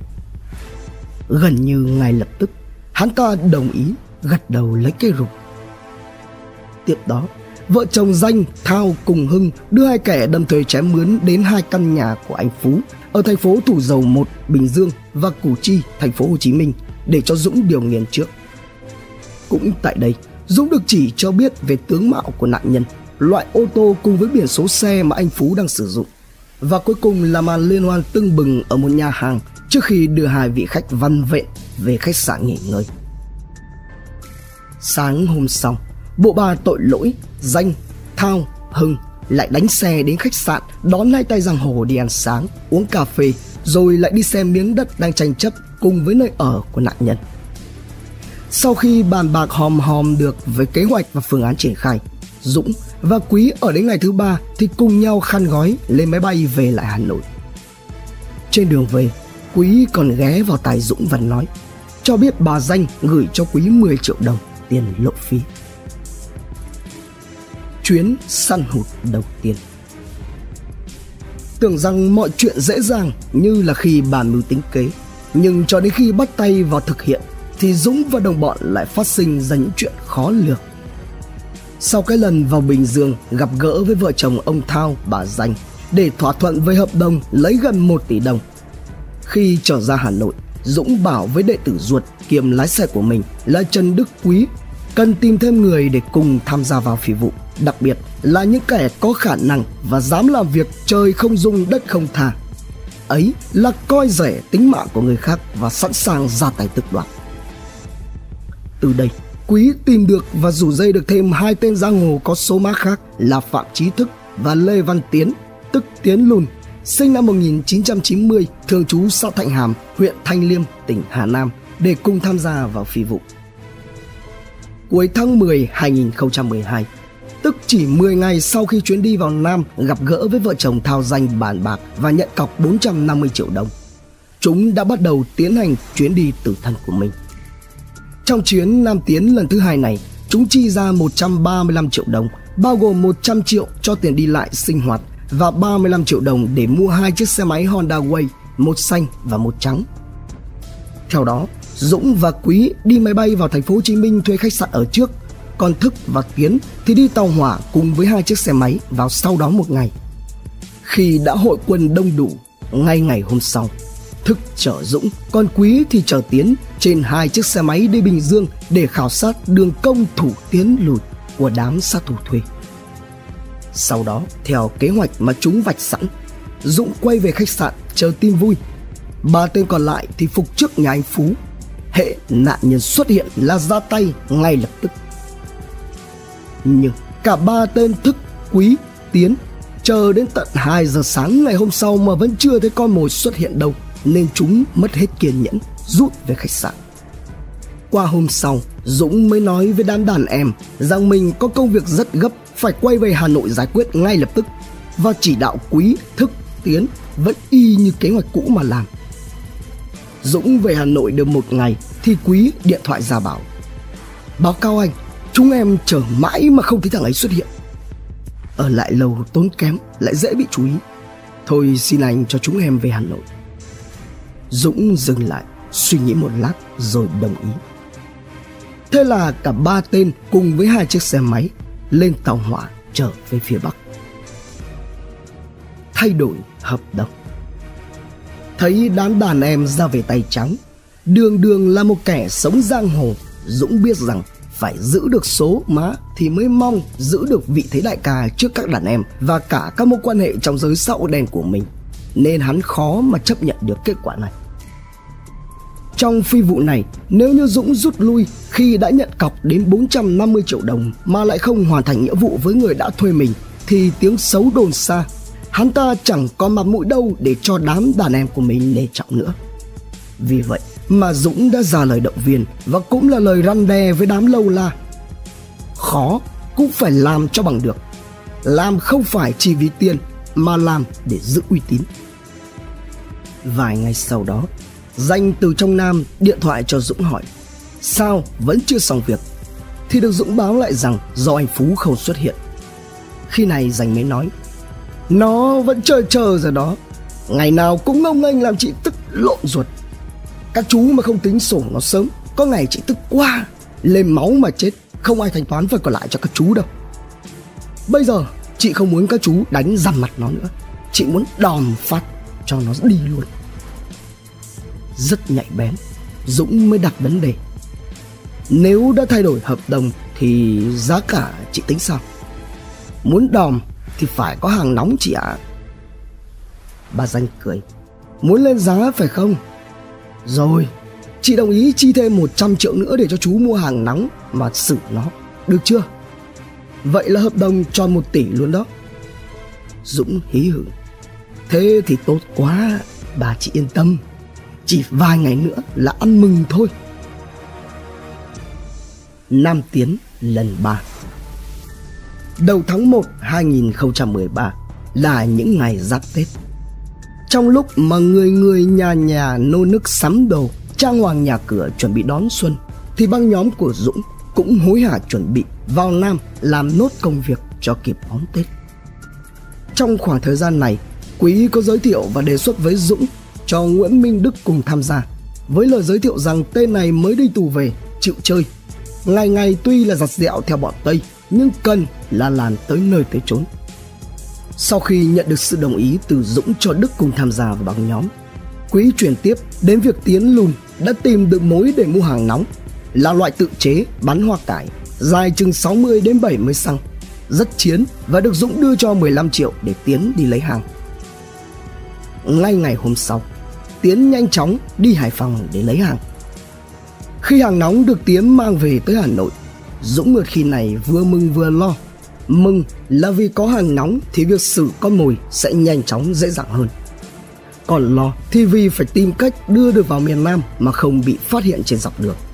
Gần như ngay lập tức, hắn ta đồng ý gật đầu lấy cây rục. Tiếp đó, vợ chồng Danh, Thao cùng Hưng đưa hai kẻ đâm thuê chém mướn đến hai căn nhà của anh Phú ở thành phố Thủ Dầu Một, Bình Dương và Củ Chi, thành phố Hồ Chí Minh để cho Dũng điều nghiên trước. Cũng tại đây, Dũng được chỉ cho biết về tướng mạo của nạn nhân, loại ô tô cùng với biển số xe mà anh Phú đang sử dụng. Và cuối cùng là màn liên hoan tưng bừng ở một nhà hàng trước khi đưa hai vị khách văn vẹn về khách sạn nghỉ ngơi. Sáng hôm sau, bộ ba tội lỗi Danh, Thao, Hưng lại đánh xe đến khách sạn đón hai tay giang hồ đi ăn sáng, uống cà phê, rồi lại đi xem miếng đất đang tranh chấp cùng với nơi ở của nạn nhân. Sau khi bàn bạc hòm hòm được với kế hoạch và phương án triển khai, Dũng và Quý ở đến ngày thứ ba thì cùng nhau khăn gói lên máy bay về lại Hà Nội. Trên đường về, Quý còn ghé vào tai Dũng và nói, cho biết bà Danh gửi cho Quý mười triệu đồng tiền lộ phí. Chuyến săn hụt đầu tiên. Tưởng rằng mọi chuyện dễ dàng như là khi bàn mưu tính kế, nhưng cho đến khi bắt tay vào thực hiện thì Dũng và đồng bọn lại phát sinh ra những chuyện khó lường. Sau cái lần vào Bình Dương gặp gỡ với vợ chồng ông Thao, bà Danh để thỏa thuận với hợp đồng lấy gần một tỷ đồng, khi trở ra Hà Nội, Dũng bảo với đệ tử ruột kiêm lái xe của mình là Trần Đức Quý cần tìm thêm người để cùng tham gia vào phi vụ, đặc biệt là những kẻ có khả năng và dám làm việc trời không dung đất không tha. Ấy là coi rẻ tính mạng của người khác và sẵn sàng ra tay tước đoạt. Từ đây, Quý tìm được và rủ dây được thêm hai tên giang hồ có số má khác là Phạm Chí Thức và Lê Văn Tiến, tức Tiến Lùn, sinh năm một nghìn chín trăm chín mươi, thường trú xã Thạnh Hàm, huyện Thanh Liêm, tỉnh Hà Nam, để cùng tham gia vào phi vụ. Cuối tháng mười năm hai nghìn không trăm mười hai, tức chỉ mười ngày sau khi chuyến đi vào Nam gặp gỡ với vợ chồng Thao, Danh bàn bạc và nhận cọc bốn trăm năm mươi triệu đồng, chúng đã bắt đầu tiến hành chuyến đi tử thân của mình. Trong chuyến Nam tiến lần thứ hai này, chúng chi ra một trăm ba mươi lăm triệu đồng, bao gồm một trăm triệu cho tiền đi lại sinh hoạt và ba mươi lăm triệu đồng để mua hai chiếc xe máy Honda Way, một xanh và một trắng. Theo đó, Dũng và Quý đi máy bay vào thành phố Hồ Chí Minh thuê khách sạn ở trước, còn Thức và Tiến thì đi tàu hỏa cùng với hai chiếc xe máy vào sau đó một ngày. Khi đã hội quân đông đủ, ngay ngày hôm sau, Thức chở Dũng, còn Quý thì chở Tiến trên hai chiếc xe máy đi Bình Dương để khảo sát đường công thủ tiến lùi của đám sát thủ thuê. Sau đó, theo kế hoạch mà chúng vạch sẵn, Dũng quay về khách sạn chờ tin vui. Ba tên còn lại thì phục trước nhà anh Phú. Hễ nạn nhân xuất hiện là ra tay ngay lập tức. Nhưng cả ba tên Thức, Quý, Tiến chờ đến tận hai giờ sáng ngày hôm sau mà vẫn chưa thấy con mồi xuất hiện đâu, nên chúng mất hết kiên nhẫn rút về khách sạn. Qua hôm sau, Dũng mới nói với đám đàn em rằng mình có công việc rất gấp, phải quay về Hà Nội giải quyết ngay lập tức, và chỉ đạo Quý, Thức, Tiến vẫn y như kế hoạch cũ mà làm. Dũng về Hà Nội được một ngày thì Quý điện thoại ra bảo: báo cáo anh, chúng em chờ mãi mà không thấy thằng ấy xuất hiện. Ở lại lâu tốn kém lại dễ bị chú ý. Thôi xin anh cho chúng em về Hà Nội. Dũng dừng lại suy nghĩ một lát rồi đồng ý. Thế là cả ba tên cùng với hai chiếc xe máy lên tàu hỏa trở về phía Bắc. Thay đổi hợp đồng. Thấy đám đàn em ra về tay trắng, đường đường là một kẻ sống giang hồ, Dũng biết rằng phải giữ được số má thì mới mong giữ được vị thế đại ca trước các đàn em và cả các mối quan hệ trong giới xã hội đen của mình, nên hắn khó mà chấp nhận được kết quả này. Trong phi vụ này, nếu như Dũng rút lui khi đã nhận cọc đến bốn trăm năm mươi triệu đồng mà lại không hoàn thành nghĩa vụ với người đã thuê mình, thì tiếng xấu đồn xa, hắn ta chẳng có mặt mũi đâu để cho đám đàn em của mình nể trọng nữa. Vì vậy mà Dũng đã ra lời động viên và cũng là lời răn đe với đám lâu la: khó cũng phải làm cho bằng được, làm không phải chỉ vì tiền mà làm để giữ uy tín. Vài ngày sau đó, Danh từ trong Nam điện thoại cho Dũng hỏi sao vẫn chưa xong việc, thì được Dũng báo lại rằng do anh Phú không xuất hiện. Khi này Danh mới nói: nó vẫn chờ chờ rồi đó, ngày nào cũng ngông nghênh làm chị tức lộn ruột. Các chú mà không tính sổ nó sớm, có ngày chị tức quá lên máu mà chết, không ai thanh toán phần còn lại cho các chú đâu. Bây giờ chị không muốn các chú đánh rằm mặt nó nữa, chị muốn đòn phát cho nó đi luôn. Rất nhạy bén, Dũng mới đặt vấn đề: nếu đã thay đổi hợp đồng thì giá cả chị tính sao? Muốn đòm thì phải có hàng nóng chị ạ. À. Bà Danh cười: muốn lên giá phải không? Rồi, chị đồng ý chi thêm một trăm triệu nữa để cho chú mua hàng nóng mà xử nó, được chưa? Vậy là hợp đồng tròn một tỷ luôn đó. Dũng hí hửng: thế thì tốt quá, bà chị yên tâm, chỉ vài ngày nữa là ăn mừng thôi. Nam tiến lần ba. Đầu tháng một hai nghìn không trăm mười ba là những ngày giáp Tết. Trong lúc mà người người nhà nhà nô nức sắm đồ, trang hoàng nhà cửa chuẩn bị đón xuân, thì băng nhóm của Dũng cũng hối hả chuẩn bị vào Nam làm nốt công việc cho kịp đón Tết. Trong khoảng thời gian này, Quý có giới thiệu và đề xuất với Dũng cho Nguyễn Minh Đức cùng tham gia, với lời giới thiệu rằng tên này mới đi tù về, chịu chơi, ngày ngày tuy là giặt dẹo theo bọn Tây nhưng cần là làm tới nơi tới chốn. Sau khi nhận được sự đồng ý từ Dũng cho Đức cùng tham gia vào băng nhóm, Quý chuyển tiếp đến việc Tiến Lùn đã tìm được mối để mua hàng nóng, là loại tự chế bắn hoa cải, dài chừng sáu mươi đến bảy mươi xăng, rất chiến và được Dũng đưa cho mười lăm triệu để Tiến đi lấy hàng. Ngay ngày hôm sau, Tiến nhanh chóng đi Hải Phòng để lấy hàng. Khi hàng nóng được Tiến mang về tới Hà Nội, Dũng ngược khi này vừa mừng vừa lo. Mừng là vì có hàng nóng thì việc xử con mồi sẽ nhanh chóng dễ dàng hơn. Còn lo thì vì phải tìm cách đưa được vào miền Nam mà không bị phát hiện trên dọc đường.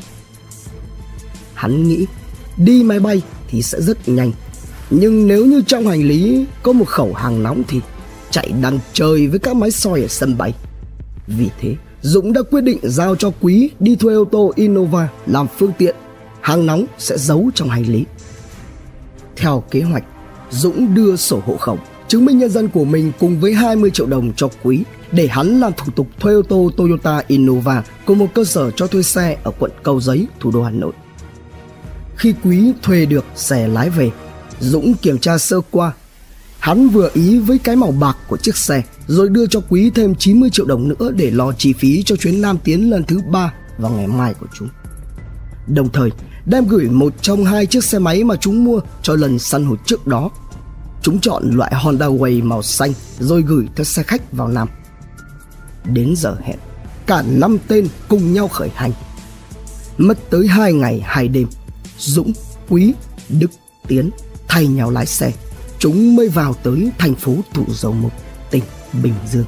Hắn nghĩ đi máy bay thì sẽ rất nhanh, nhưng nếu như trong hành lý có một khẩu hàng nóng thì chạy đằng trời với các máy soi ở sân bay. Vì thế Dũng đã quyết định giao cho Quý đi thuê ô tô Innova làm phương tiện, hàng nóng sẽ giấu trong hành lý. Theo kế hoạch, Dũng đưa sổ hộ khẩu, chứng minh nhân dân của mình cùng với hai mươi triệu đồng cho Quý để hắn làm thủ tục thuê ô tô Toyota Innova của một cơ sở cho thuê xe ở quận Cầu Giấy, thủ đô Hà Nội. Khi Quý thuê được xe lái về, Dũng kiểm tra sơ qua. Hắn vừa ý với cái màu bạc của chiếc xe, rồi đưa cho Quý thêm chín mươi triệu đồng nữa để lo chi phí cho chuyến Nam tiến lần thứ ba vào ngày mai của chúng. Đồng thời đem gửi một trong hai chiếc xe máy mà chúng mua cho lần săn hụt trước đó. Chúng chọn loại Honda Way màu xanh rồi gửi theo xe khách vào Nam. Đến giờ hẹn, cả năm tên cùng nhau khởi hành. Mất tới hai ngày hai đêm, Dũng, Quý, Đức, Tiến thay nhau lái xe, chúng mới vào tới thành phố Thủ Dầu Một, tỉnh Bình Dương.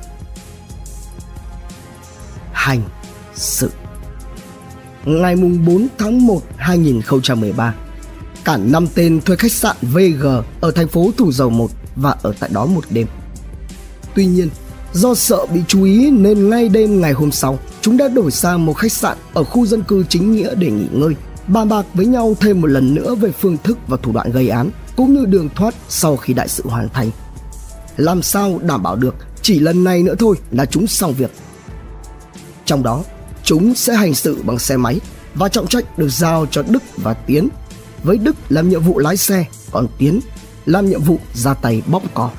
Hành sự. Ngày bốn tháng một hai nghìn không trăm mười ba, cả năm tên thuê khách sạn vê giê ở thành phố Thủ Dầu Một và ở tại đó một đêm. Tuy nhiên, Do sợ bị chú ý nên ngay đêm ngày hôm sau, chúng đã đổi sang một khách sạn ở khu dân cư chính nghĩa để nghỉ ngơi, bàn bạc với nhau thêm một lần nữa về phương thức và thủ đoạn gây án, cũng như đường thoát sau khi đại sự hoàn thành. Làm sao đảm bảo được chỉ lần này nữa thôi là chúng xong việc. Trong đó, chúng sẽ hành sự bằng xe máy và trọng trách được giao cho Đức và Tiến, với Đức làm nhiệm vụ lái xe, còn Tiến làm nhiệm vụ ra tay bóp cò.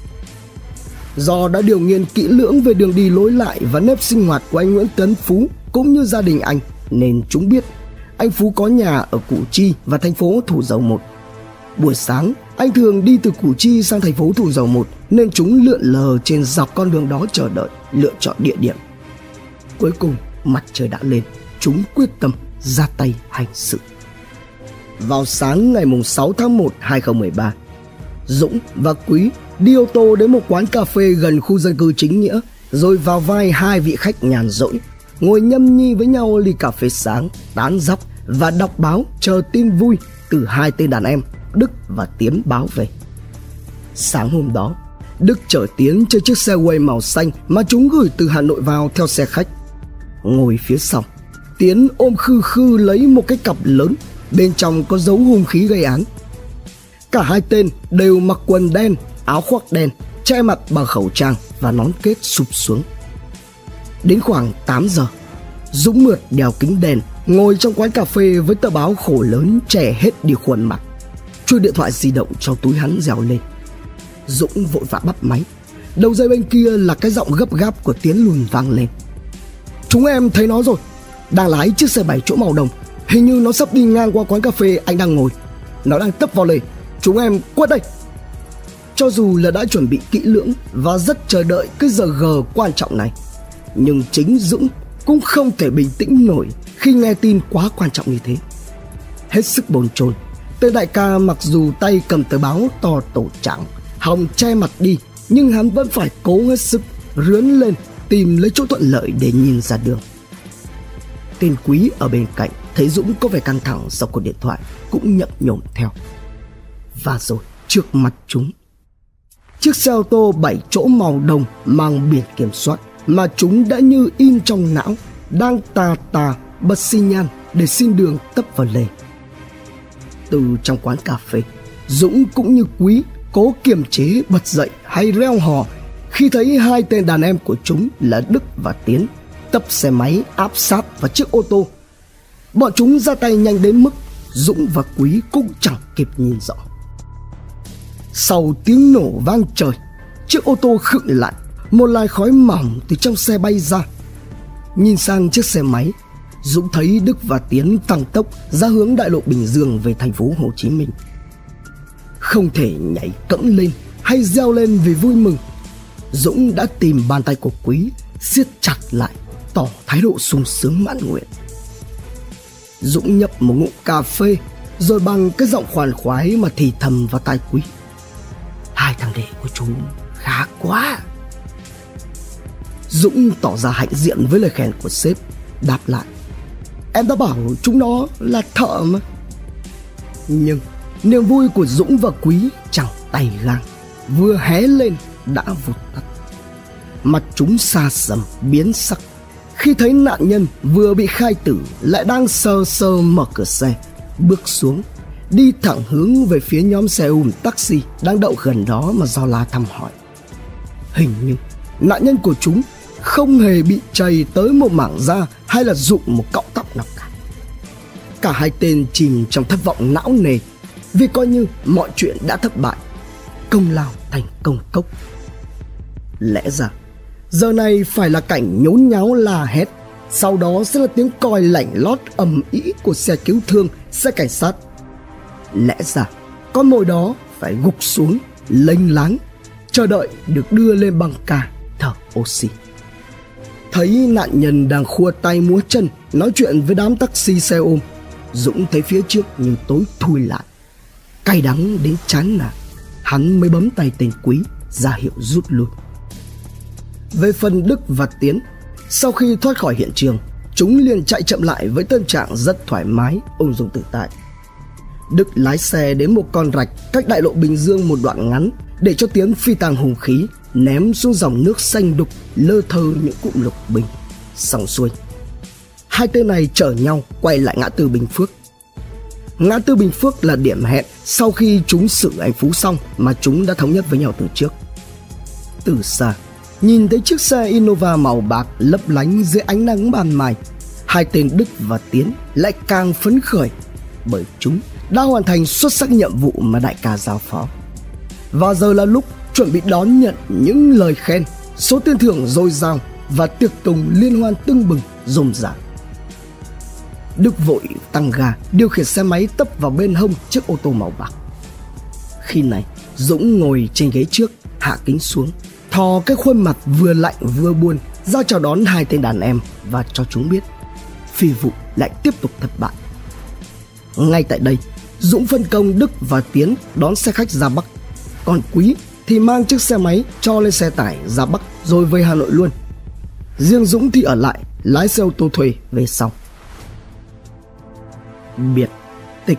Do đã điều nghiên kỹ lưỡng về đường đi lối lại và nếp sinh hoạt của anh Nguyễn Tấn Phú cũng như gia đình anh, nên chúng biết anh Phú có nhà ở Củ Chi và thành phố Thủ Dầu Một. Buổi sáng, anh thường đi từ Củ Chi sang thành phố Thủ Dầu Một, nên chúng lượn lờ trên dọc con đường đó chờ đợi, lựa chọn địa điểm. Cuối cùng, mặt trời đã lên, chúng quyết tâm ra tay hành sự. Vào sáng ngày sáu tháng một năm hai nghìn không trăm mười ba, Dũng và Quý đi ô tô đến một quán cà phê gần khu dân cư chính nghĩa, rồi vào vai hai vị khách nhàn rỗi, ngồi nhâm nhi với nhau ly cà phê sáng, tán dóc và đọc báo chờ tin vui từ hai tên đàn em Đức và Tiến báo về. Sáng hôm đó, Đức chở Tiến trên chiếc xe Way màu xanh mà chúng gửi từ Hà Nội vào theo xe khách. Ngồi phía sau, Tiến ôm khư khư lấy một cái cặp lớn, bên trong có dấu hung khí gây án. Cả hai tên đều mặc quần đen, áo khoác đen, che mặt bằng khẩu trang và nón kết sụp xuống. Đến khoảng tám giờ, Dũng mượt đeo kính đèn, ngồi trong quán cà phê với tờ báo khổ lớn che hết đi khuôn mặt. Chuôi điện thoại di động trong túi hắn reo lên. Dũng vội vã bắt máy. Đầu dây bên kia là cái giọng gấp gáp của Tiến lùn vang lên. Chúng em thấy nó rồi, đang lái chiếc xe bảy chỗ màu đồng. Hình như nó sắp đi ngang qua quán cà phê anh đang ngồi. Nó đang tấp vào lề. Chúng em quất đây. Cho dù là đã chuẩn bị kỹ lưỡng và rất chờ đợi cái giờ gờ quan trọng này, nhưng chính Dũng cũng không thể bình tĩnh nổi khi nghe tin quá quan trọng như thế. Hết sức bồn chồn, tên đại ca mặc dù tay cầm tờ báo to tổ trắng, hòng che mặt đi, nhưng hắn vẫn phải cố hết sức rướn lên tìm lấy chỗ thuận lợi để nhìn ra đường. Tên Quý ở bên cạnh thấy Dũng có vẻ căng thẳng sau cuộc điện thoại, cũng nhậm nhổm theo. Và rồi trước mặt chúng, chiếc xe ô tô bảy chỗ màu đồng mang biển kiểm soát mà chúng đã như in trong não đang tà tà bật xi nhan để xin đường tấp vào lề. Từ trong quán cà phê, Dũng cũng như Quý cố kiềm chế bật dậy hay reo hò khi thấy hai tên đàn em của chúng là Đức và Tiến tấp xe máy áp sát vào chiếc ô tô. Bọn chúng ra tay nhanh đến mức Dũng và Quý cũng chẳng kịp nhìn rõ. Sau tiếng nổ vang trời, chiếc ô tô khựng lại, một làn khói mỏng từ trong xe bay ra. Nhìn sang chiếc xe máy, Dũng thấy Đức và Tiến tăng tốc ra hướng đại lộ Bình Dương về thành phố Hồ Chí Minh. Không thể nhảy cẫng lên hay reo lên vì vui mừng, Dũng đã tìm bàn tay của Quý siết chặt lại, tỏ thái độ sung sướng mãn nguyện. Dũng nhấp một ngụm cà phê, rồi bằng cái giọng khoan khoái mà thì thầm vào tai Quý: Hai thằng đệ của chúng khá quá. Dũng tỏ ra hãnh diện với lời khen của sếp, đáp lại: Em đã bảo chúng nó là thợ mà. Nhưng niềm vui của Dũng và Quý chẳng tay gang, vừa hé lên đã vụt tắt. Mặt chúng xa sầm biến sắc khi thấy nạn nhân vừa bị khai tử lại đang sờ sờ mở cửa xe, bước xuống, đi thẳng hướng về phía nhóm xe ôm taxi đang đậu gần đó mà do la thăm hỏi. Hình như nạn nhân của chúng không hề bị chày tới một mảng da hay là rụng một cọng tóc nào cả. Cả hai tên chìm trong thất vọng não nề vì coi như mọi chuyện đã thất bại, công lao thành công cốc. Lẽ ra giờ này phải là cảnh nhốn nháo la hét, sau đó sẽ là tiếng còi lảnh lót ầm ĩ của xe cứu thương, xe cảnh sát. Lẽ ra con mồi đó phải gục xuống lênh láng, chờ đợi được đưa lên băng ca thở oxy. Thấy nạn nhân đang khua tay múa chân nói chuyện với đám taxi xe ôm, Dũng thấy phía trước như tối thui lại. Cay đắng đến chán nản, hắn mới bấm tay tên Quý ra hiệu rút lui. Về phần Đức và Tiến, sau khi thoát khỏi hiện trường, chúng liền chạy chậm lại với tâm trạng rất thoải mái, ung dung tự tại. Đức lái xe đến một con rạch cách đại lộ Bình Dương một đoạn ngắn để cho Tiến phi tàng hung khí, ném xuống dòng nước xanh đục lơ thơ những cụm lục bình. Xong xuôi, hai tên này chở nhau quay lại ngã tư Bình Phước. Ngã tư Bình Phước là điểm hẹn sau khi chúng xử anh Phú xong mà chúng đã thống nhất với nhau từ trước. Từ xa, nhìn thấy chiếc xe Innova màu bạc lấp lánh dưới ánh nắng ban mai, hai tên Đức và Tiến lại càng phấn khởi bởi chúng đã hoàn thành xuất sắc nhiệm vụ mà đại ca giao phó. Và giờ là lúc chuẩn bị đón nhận những lời khen, số tiền thưởng dồi dào và tiệc tùng liên hoan tưng bừng rôm rả. Đức vội tăng ga, điều khiển xe máy tấp vào bên hông chiếc ô tô màu bạc. Khi này, Dũng ngồi trên ghế trước, hạ kính xuống, thò cái khuôn mặt vừa lạnh vừa buồn ra chào đón hai tên đàn em và cho chúng biết phi vụ lại tiếp tục thất bại. Ngay tại đây, Dũng phân công Đức và Tiến đón xe khách ra Bắc, còn Quý thì mang chiếc xe máy cho lên xe tải ra Bắc rồi về Hà Nội luôn. Riêng Dũng thì ở lại lái xe ô tô thuê về sau. Biệt tịch.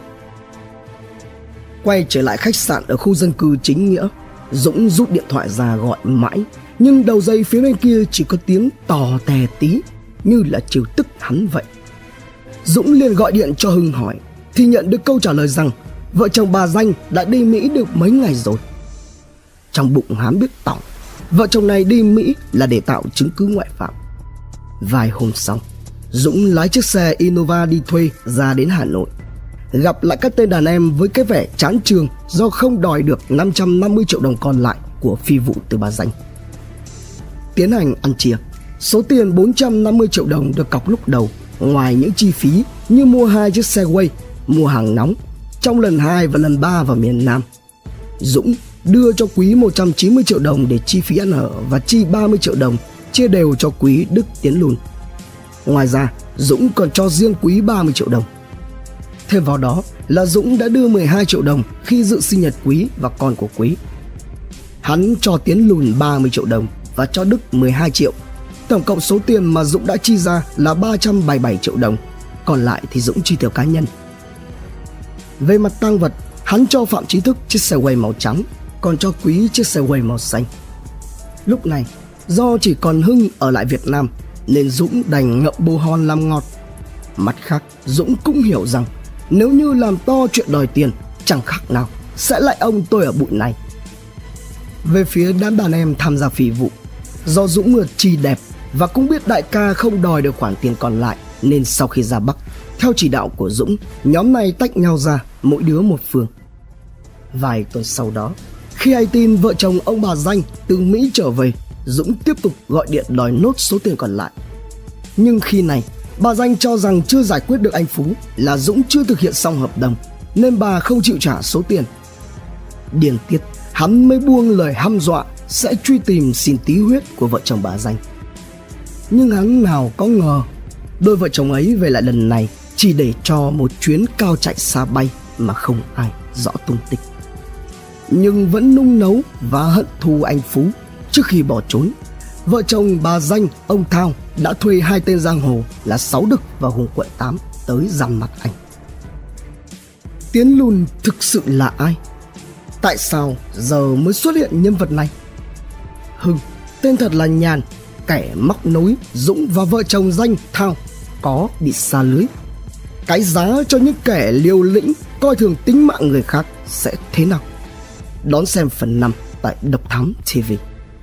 Quay trở lại khách sạn ở khu dân cư chính nghĩa, Dũng rút điện thoại ra gọi mãi, nhưng đầu dây phía bên kia chỉ có tiếng tò tè tí, như là trêu tức hắn vậy. Dũng liền gọi điện cho Hưng hỏi, thì nhận được câu trả lời rằng vợ chồng bà Danh đã đi Mỹ được mấy ngày rồi. Trong bụng hắn biết tỏng, vợ chồng này đi Mỹ là để tạo chứng cứ ngoại phạm. Vài hôm sau, Dũng lái chiếc xe Innova đi thuê ra đến Hà Nội, gặp lại các tên đàn em với cái vẻ chán chường do không đòi được năm trăm năm mươi triệu đồng còn lại của phi vụ từ bà Danh. Tiến hành ăn chia, số tiền bốn trăm năm mươi triệu đồng được cọc lúc đầu, ngoài những chi phí như mua hai chiếc xe quay, mua hàng nóng trong lần hai và lần ba vào miền Nam. Dũng đưa cho Quý một trăm chín mươi triệu đồng để chi phí ăn ở và chi ba mươi triệu đồng chia đều cho Quý, Đức, Tiến Lùn. Ngoài ra, Dũng còn cho riêng Quý ba mươi triệu đồng. Thêm vào đó là Dũng đã đưa mười hai triệu đồng khi dự sinh nhật Quý và con của Quý. Hắn cho Tiến Lùn ba mươi triệu đồng và cho Đức mười hai triệu. Tổng cộng số tiền mà Dũng đã chi ra là ba trăm bảy mươi bảy triệu đồng, còn lại thì Dũng chi tiêu cá nhân. Về mặt tang vật, hắn cho Phạm Chí Thức chiếc xe quay màu trắng, còn cho Quý chiếc xe quay màu xanh. Lúc này, do chỉ còn Hưng ở lại Việt Nam nên Dũng đành ngậm bồ hòn làm ngọt. Mặt khác, Dũng cũng hiểu rằng nếu như làm to chuyện đòi tiền, chẳng khác nào sẽ lại ông tôi ở bụi này. Về phía đám đàn em tham gia phi vụ, do Dũng mượt chi đẹp và cũng biết đại ca không đòi được khoản tiền còn lại, nên sau khi ra Bắc, theo chỉ đạo của Dũng, nhóm này tách nhau ra, mỗi đứa một phương. Vài tuần sau đó, khi hay tin vợ chồng ông bà Danh từ Mỹ trở về, Dũng tiếp tục gọi điện đòi nốt số tiền còn lại. Nhưng khi này, bà Danh cho rằng chưa giải quyết được anh Phú, là Dũng chưa thực hiện xong hợp đồng, nên bà không chịu trả số tiền. Điên tiết, hắn mới buông lời hăm dọa sẽ truy tìm xin tí huyết của vợ chồng bà Danh. Nhưng hắn nào có ngờ, đôi vợ chồng ấy về lại lần này chỉ để cho một chuyến cao chạy xa bay mà không ai rõ tung tích. Nhưng vẫn nung nấu và hận thù anh Phú. Trước khi bỏ trốn, vợ chồng bà Danh, ông Thao đã thuê hai tên giang hồ là Sáu Đực và Hùng Quận tám tới dằn mặt anh. Tiến Lùn thực sự là ai? Tại sao giờ mới xuất hiện nhân vật này? Hưng, tên thật là Nhàn, kẻ móc nối Dũng và vợ chồng Danh, Thao có bị sa lưới. Cái giá cho những kẻ liều lĩnh coi thường tính mạng người khác sẽ thế nào? Đón xem phần năm tại Độc Thám ti vi.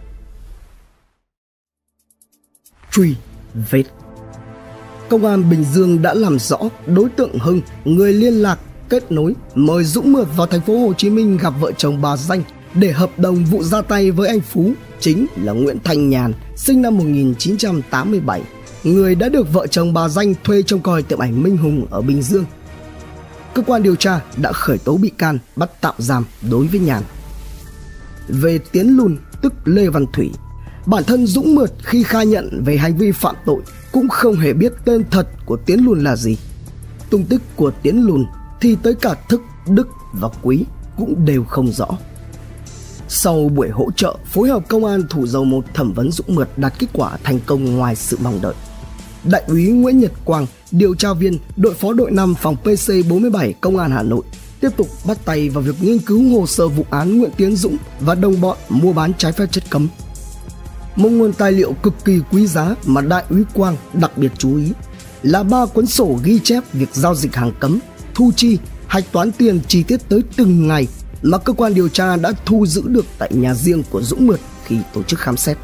Truy vết. Công an Bình Dương đã làm rõ đối tượng Hưng, người liên lạc kết nối mời Dũng Mượt vào thành phố Hồ Chí Minh gặp vợ chồng bà Danh để hợp đồng vụ ra tay với anh Phú, chính là Nguyễn Thanh Nhàn, sinh năm một nghìn chín trăm tám mươi bảy, người đã được vợ chồng bà Danh thuê trông coi tiệm ảnh Minh Hùng ở Bình Dương. Cơ quan điều tra đã khởi tố bị can, bắt tạm giam đối với Nhàn. Về Tiến Lùn, tức Lê Văn Thủy, bản thân Dũng Mượt khi khai nhận về hành vi phạm tội cũng không hề biết tên thật của Tiến Lùn là gì. Tung tích của Tiến Lùn thì tới cả Thức, Đức và Quý cũng đều không rõ. Sau buổi hỗ trợ phối hợp công an Thủ Dầu Một thẩm vấn Dũng Mượt đạt kết quả thành công ngoài sự mong đợi, Đại úy Nguyễn Nhật Quang, điều tra viên đội phó đội năm phòng pê xê bốn mươi bảy Công an Hà Nội, tiếp tục bắt tay vào việc nghiên cứu hồ sơ vụ án Nguyễn Tiến Dũng và đồng bọn mua bán trái phép chất cấm. Một nguồn tài liệu cực kỳ quý giá mà Đại úy Quang đặc biệt chú ý là ba cuốn sổ ghi chép việc giao dịch hàng cấm, thu chi, hạch toán tiền chi tiết tới từng ngày mà cơ quan điều tra đã thu giữ được tại nhà riêng của Dũng Mượt khi tổ chức khám xét.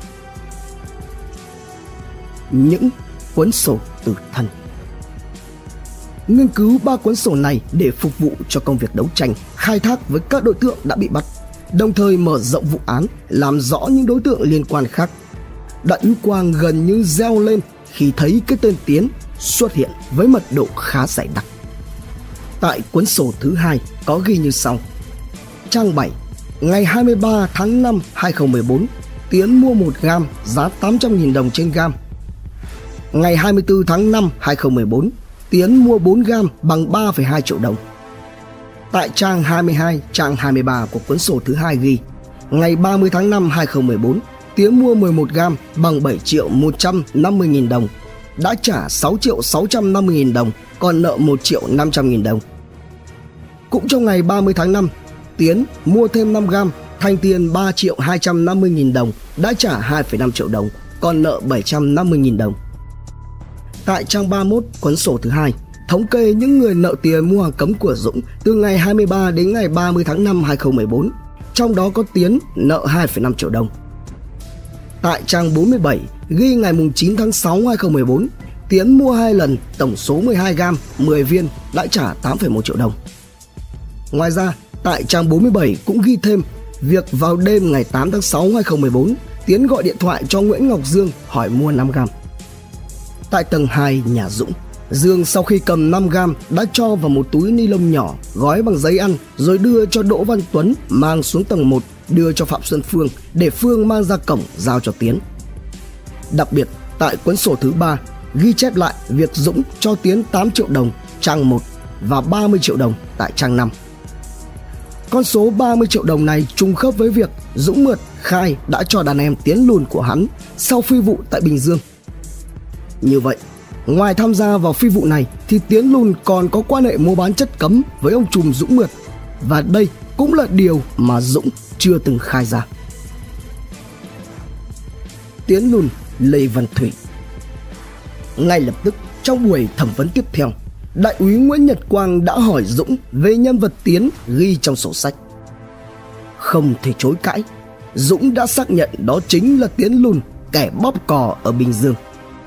Những cuốn sổ tử thần. Nghiên cứu ba cuốn sổ này để phục vụ cho công việc đấu tranh, khai thác với các đối tượng đã bị bắt, đồng thời mở rộng vụ án, làm rõ những đối tượng liên quan khác. Đại úy Quang gần như reo lên khi thấy cái tên Tiến xuất hiện với mật độ khá dày đặc. Tại cuốn sổ thứ hai có ghi như sau: trang bảy, ngày hai mươi ba tháng năm năm hai nghìn không trăm mười bốn, Tiến mua một gam giá tám trăm nghìn đồng trên gam. Ngày hai mươi tư tháng năm năm hai nghìn không trăm mười bốn, Tiến mua bốn gam bằng ba phẩy hai triệu đồng. Tại trang hai mươi hai, trang hai mươi ba của cuốn sổ thứ hai ghi: ngày ba mươi tháng năm năm hai nghìn không trăm mười bốn, Tiến mua mười một gam bằng bảy triệu một trăm năm mươi nghìn đồng, đã trả sáu triệu sáu trăm năm mươi nghìn đồng, còn nợ một triệu năm trăm nghìn đồng. Cũng trong ngày ba mươi tháng năm, Tiến mua thêm năm gam, thành tiền ba triệu hai trăm năm mươi nghìn đồng, đã trả hai phẩy năm triệu đồng, còn nợ bảy trăm năm mươi nghìn đồng. Tại trang ba mươi mốt cuốn sổ thứ hai, thống kê những người nợ tiền mua hàng cấm của Dũng từ ngày hai mươi ba đến ngày ba mươi tháng năm năm hai nghìn không trăm mười bốn, trong đó có Tiến nợ hai phẩy năm triệu đồng. Tại trang bốn mươi bảy ghi ngày chín tháng sáu năm hai nghìn không trăm mười bốn, Tiến mua hai lần tổng số mười hai gam, mười viên, đã trả tám phẩy một triệu đồng. Ngoài ra, tại trang bốn mươi bảy cũng ghi thêm việc vào đêm ngày tám tháng sáu năm hai nghìn không trăm mười bốn, Tiến gọi điện thoại cho Nguyễn Ngọc Dương hỏi mua năm gam. Tại tầng hai nhà Dũng, Dương sau khi cầm năm gam đã cho vào một túi ni lông nhỏ gói bằng giấy ăn rồi đưa cho Đỗ Văn Tuấn mang xuống tầng một, đưa cho Phạm Xuân Phương để Phương mang ra cổng giao cho Tiến. Đặc biệt, tại cuốn sổ thứ ba ghi chép lại việc Dũng cho Tiến tám triệu đồng trang một và ba mươi triệu đồng tại trang năm. Con số ba mươi triệu đồng này trùng khớp với việc Dũng Mượt khai đã cho đàn em Tiến Lùn của hắn sau phi vụ tại Bình Dương. Như vậy, ngoài tham gia vào phi vụ này thì Tiến Lùn còn có quan hệ mua bán chất cấm với ông trùm Dũng Mượt, và đây cũng là điều mà Dũng chưa từng khai ra. Tiến Lùn Lê Văn Thủy. Ngay lập tức trong buổi thẩm vấn tiếp theo, Đại úy Nguyễn Nhật Quang đã hỏi Dũng về nhân vật Tiến ghi trong sổ sách. Không thể chối cãi, Dũng đã xác nhận đó chính là Tiến Lùn, kẻ bóp cò ở Bình Dương.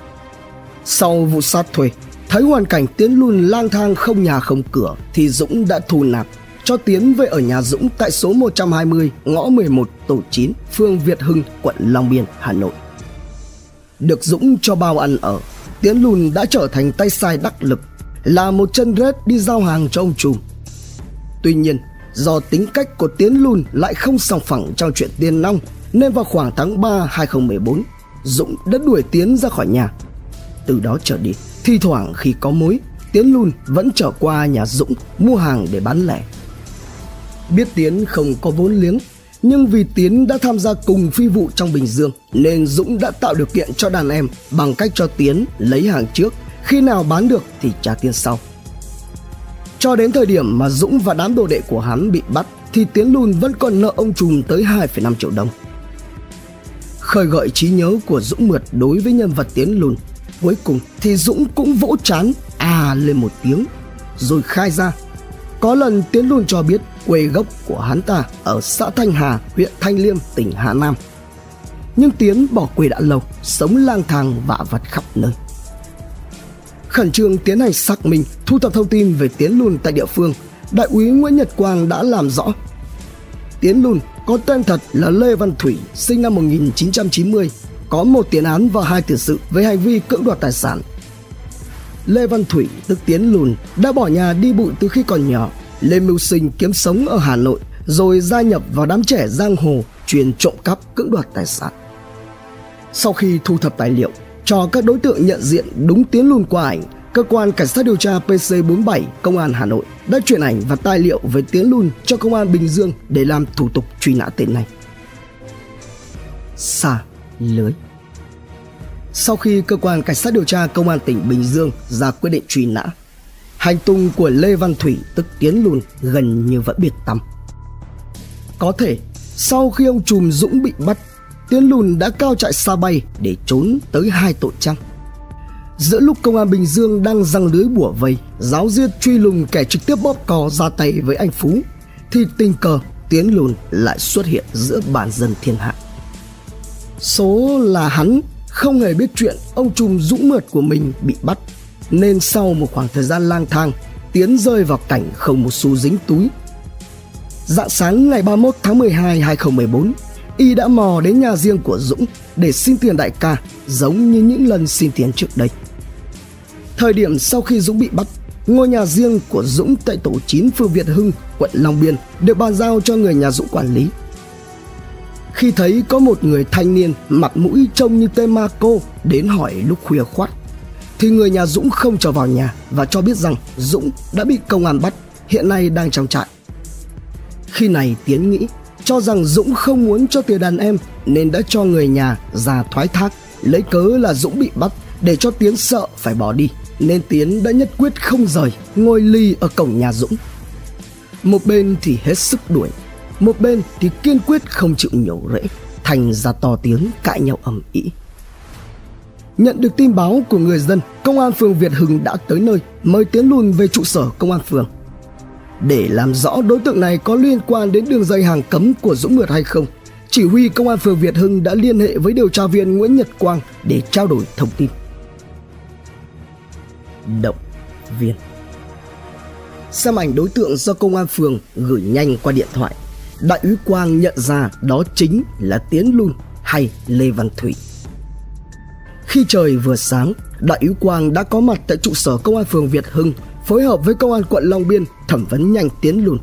Sau vụ sát thuê, thấy hoàn cảnh Tiến Lùn lang thang không nhà không cửa thì Dũng đã thu nạp cho Tiến về ở nhà Dũng tại số một trăm hai mươi ngõ mười một tổ chín, phường Việt Hưng, quận Long Biên, Hà Nội. Được Dũng cho bao ăn ở, Tiến Lùn đã trở thành tay sai đắc lực, là một chân rết đi giao hàng cho ông trùm. Tuy nhiên, do tính cách của Tiến Lùn lại không sòng phẳng trong chuyện tiền nong, nên vào khoảng tháng ba năm hai nghìn không trăm mười bốn, Dũng đã đuổi Tiến ra khỏi nhà. Từ đó trở đi, thi thoảng khi có mối, Tiến Lùn vẫn trở qua nhà Dũng mua hàng để bán lẻ. Biết Tiến không có vốn liếng, nhưng vì Tiến đã tham gia cùng phi vụ trong Bình Dương nên Dũng đã tạo điều kiện cho đàn em bằng cách cho Tiến lấy hàng trước, khi nào bán được thì trả tiền sau. Cho đến thời điểm mà Dũng và đám đồ đệ của hắn bị bắt thì Tiến Lùn vẫn còn nợ ông trùm tới hai phẩy năm triệu đồng. Khơi gợi trí nhớ của Dũng Mượt đối với nhân vật Tiến Lùn, cuối cùng thì Dũng cũng vỗ trán à lên một tiếng rồi khai ra. Có lần Tiến Lùn cho biết quê gốc của hắn ta ở xã Thanh Hà, huyện Thanh Liêm, tỉnh Hà Nam. Nhưng Tiến bỏ quê đã lâu, sống lang thang vạ vặt khắp nơi. Khẩn trương tiến hành xác minh, thu thập thông tin về Tiến Lùn tại địa phương, Đại úy Nguyễn Nhật Quang đã làm rõ. Tiến Lùn có tên thật là Lê Văn Thủy, sinh năm một nghìn chín trăm chín mươi, có một tiền án và hai tiền sự về hành vi cưỡng đoạt tài sản. Lê Văn Thủy tức Tiến Lùn đã bỏ nhà đi bụi từ khi còn nhỏ, lên mưu sinh kiếm sống ở Hà Nội, rồi gia nhập vào đám trẻ giang hồ chuyên trộm cắp cưỡng đoạt tài sản. Sau khi thu thập tài liệu cho các đối tượng nhận diện đúng Tiến Lùn qua ảnh, cơ quan cảnh sát điều tra P C bốn mươi bảy Công an Hà Nội đã chuyển ảnh và tài liệu về Tiến Lùn cho Công an Bình Dương để làm thủ tục truy nã tên này. Sa lưới. Sau khi cơ quan cảnh sát điều tra Công an tỉnh Bình Dương ra quyết định truy nã, hành tung của Lê Văn Thủy tức Tiến Lùn gần như vẫn biệt tăm. Có thể sau khi ông trùm Dũng bị bắt, Tiến Lùn đã cao chạy xa bay để trốn tới hai tội chăng? Giữa lúc công an Bình Dương đang giăng lưới bủa vây, giáo diết truy lùng kẻ trực tiếp bóp cò ra tay với anh Phú, thì tình cờ Tiến Lùn lại xuất hiện giữa bản dân thiên hạ. Số là hắn không hề biết chuyện ông trùm Dũng mượt của mình bị bắt, nên sau một khoảng thời gian lang thang, Tiến rơi vào cảnh không một xu dính túi. Rạng sáng ngày ba mươi mốt tháng mười hai năm hai nghìn không trăm mười bốn, y đã mò đến nhà riêng của Dũng để xin tiền đại ca, giống như những lần xin tiền trước đây. Thời điểm sau khi Dũng bị bắt, ngôi nhà riêng của Dũng tại tổ chín phường Việt Hưng, quận Long Biên được bàn giao cho người nhà Dũng quản lý. Khi thấy có một người thanh niên mặt mũi trông như tên ma cô đến hỏi lúc khuya khoắt, thì người nhà Dũng không cho vào nhà và cho biết rằng Dũng đã bị công an bắt, hiện nay đang trong trại. Khi này Tiến nghĩ cho rằng Dũng không muốn cho tiền đàn em nên đã cho người nhà ra thoái thác, lấy cớ là Dũng bị bắt để cho Tiến sợ phải bỏ đi, nên Tiến đã nhất quyết không rời, ngồi lì ở cổng nhà Dũng. Một bên thì hết sức đuổi, một bên thì kiên quyết không chịu nhổ rễ, thành ra to tiếng cãi nhau ầm ĩ. Nhận được tin báo của người dân, công an phường Việt Hưng đã tới nơi, mời Tiến Lùn về trụ sở công an phường. Để làm rõ đối tượng này có liên quan đến đường dây hàng cấm của Dũng mượt hay không, chỉ huy công an phường Việt Hưng đã liên hệ với điều tra viên Nguyễn Nhật Quang để trao đổi thông tin. Động viên. Xem ảnh đối tượng do công an phường gửi nhanh qua điện thoại, đại úy Quang nhận ra đó chính là Tiến Lùn hay Lê Văn Thủy. Khi trời vừa sáng, đại úy Quang đã có mặt tại trụ sở công an phường Việt Hưng, phối hợp với công an quận Long Biên thẩm vấn nhanh Tiến Lùn.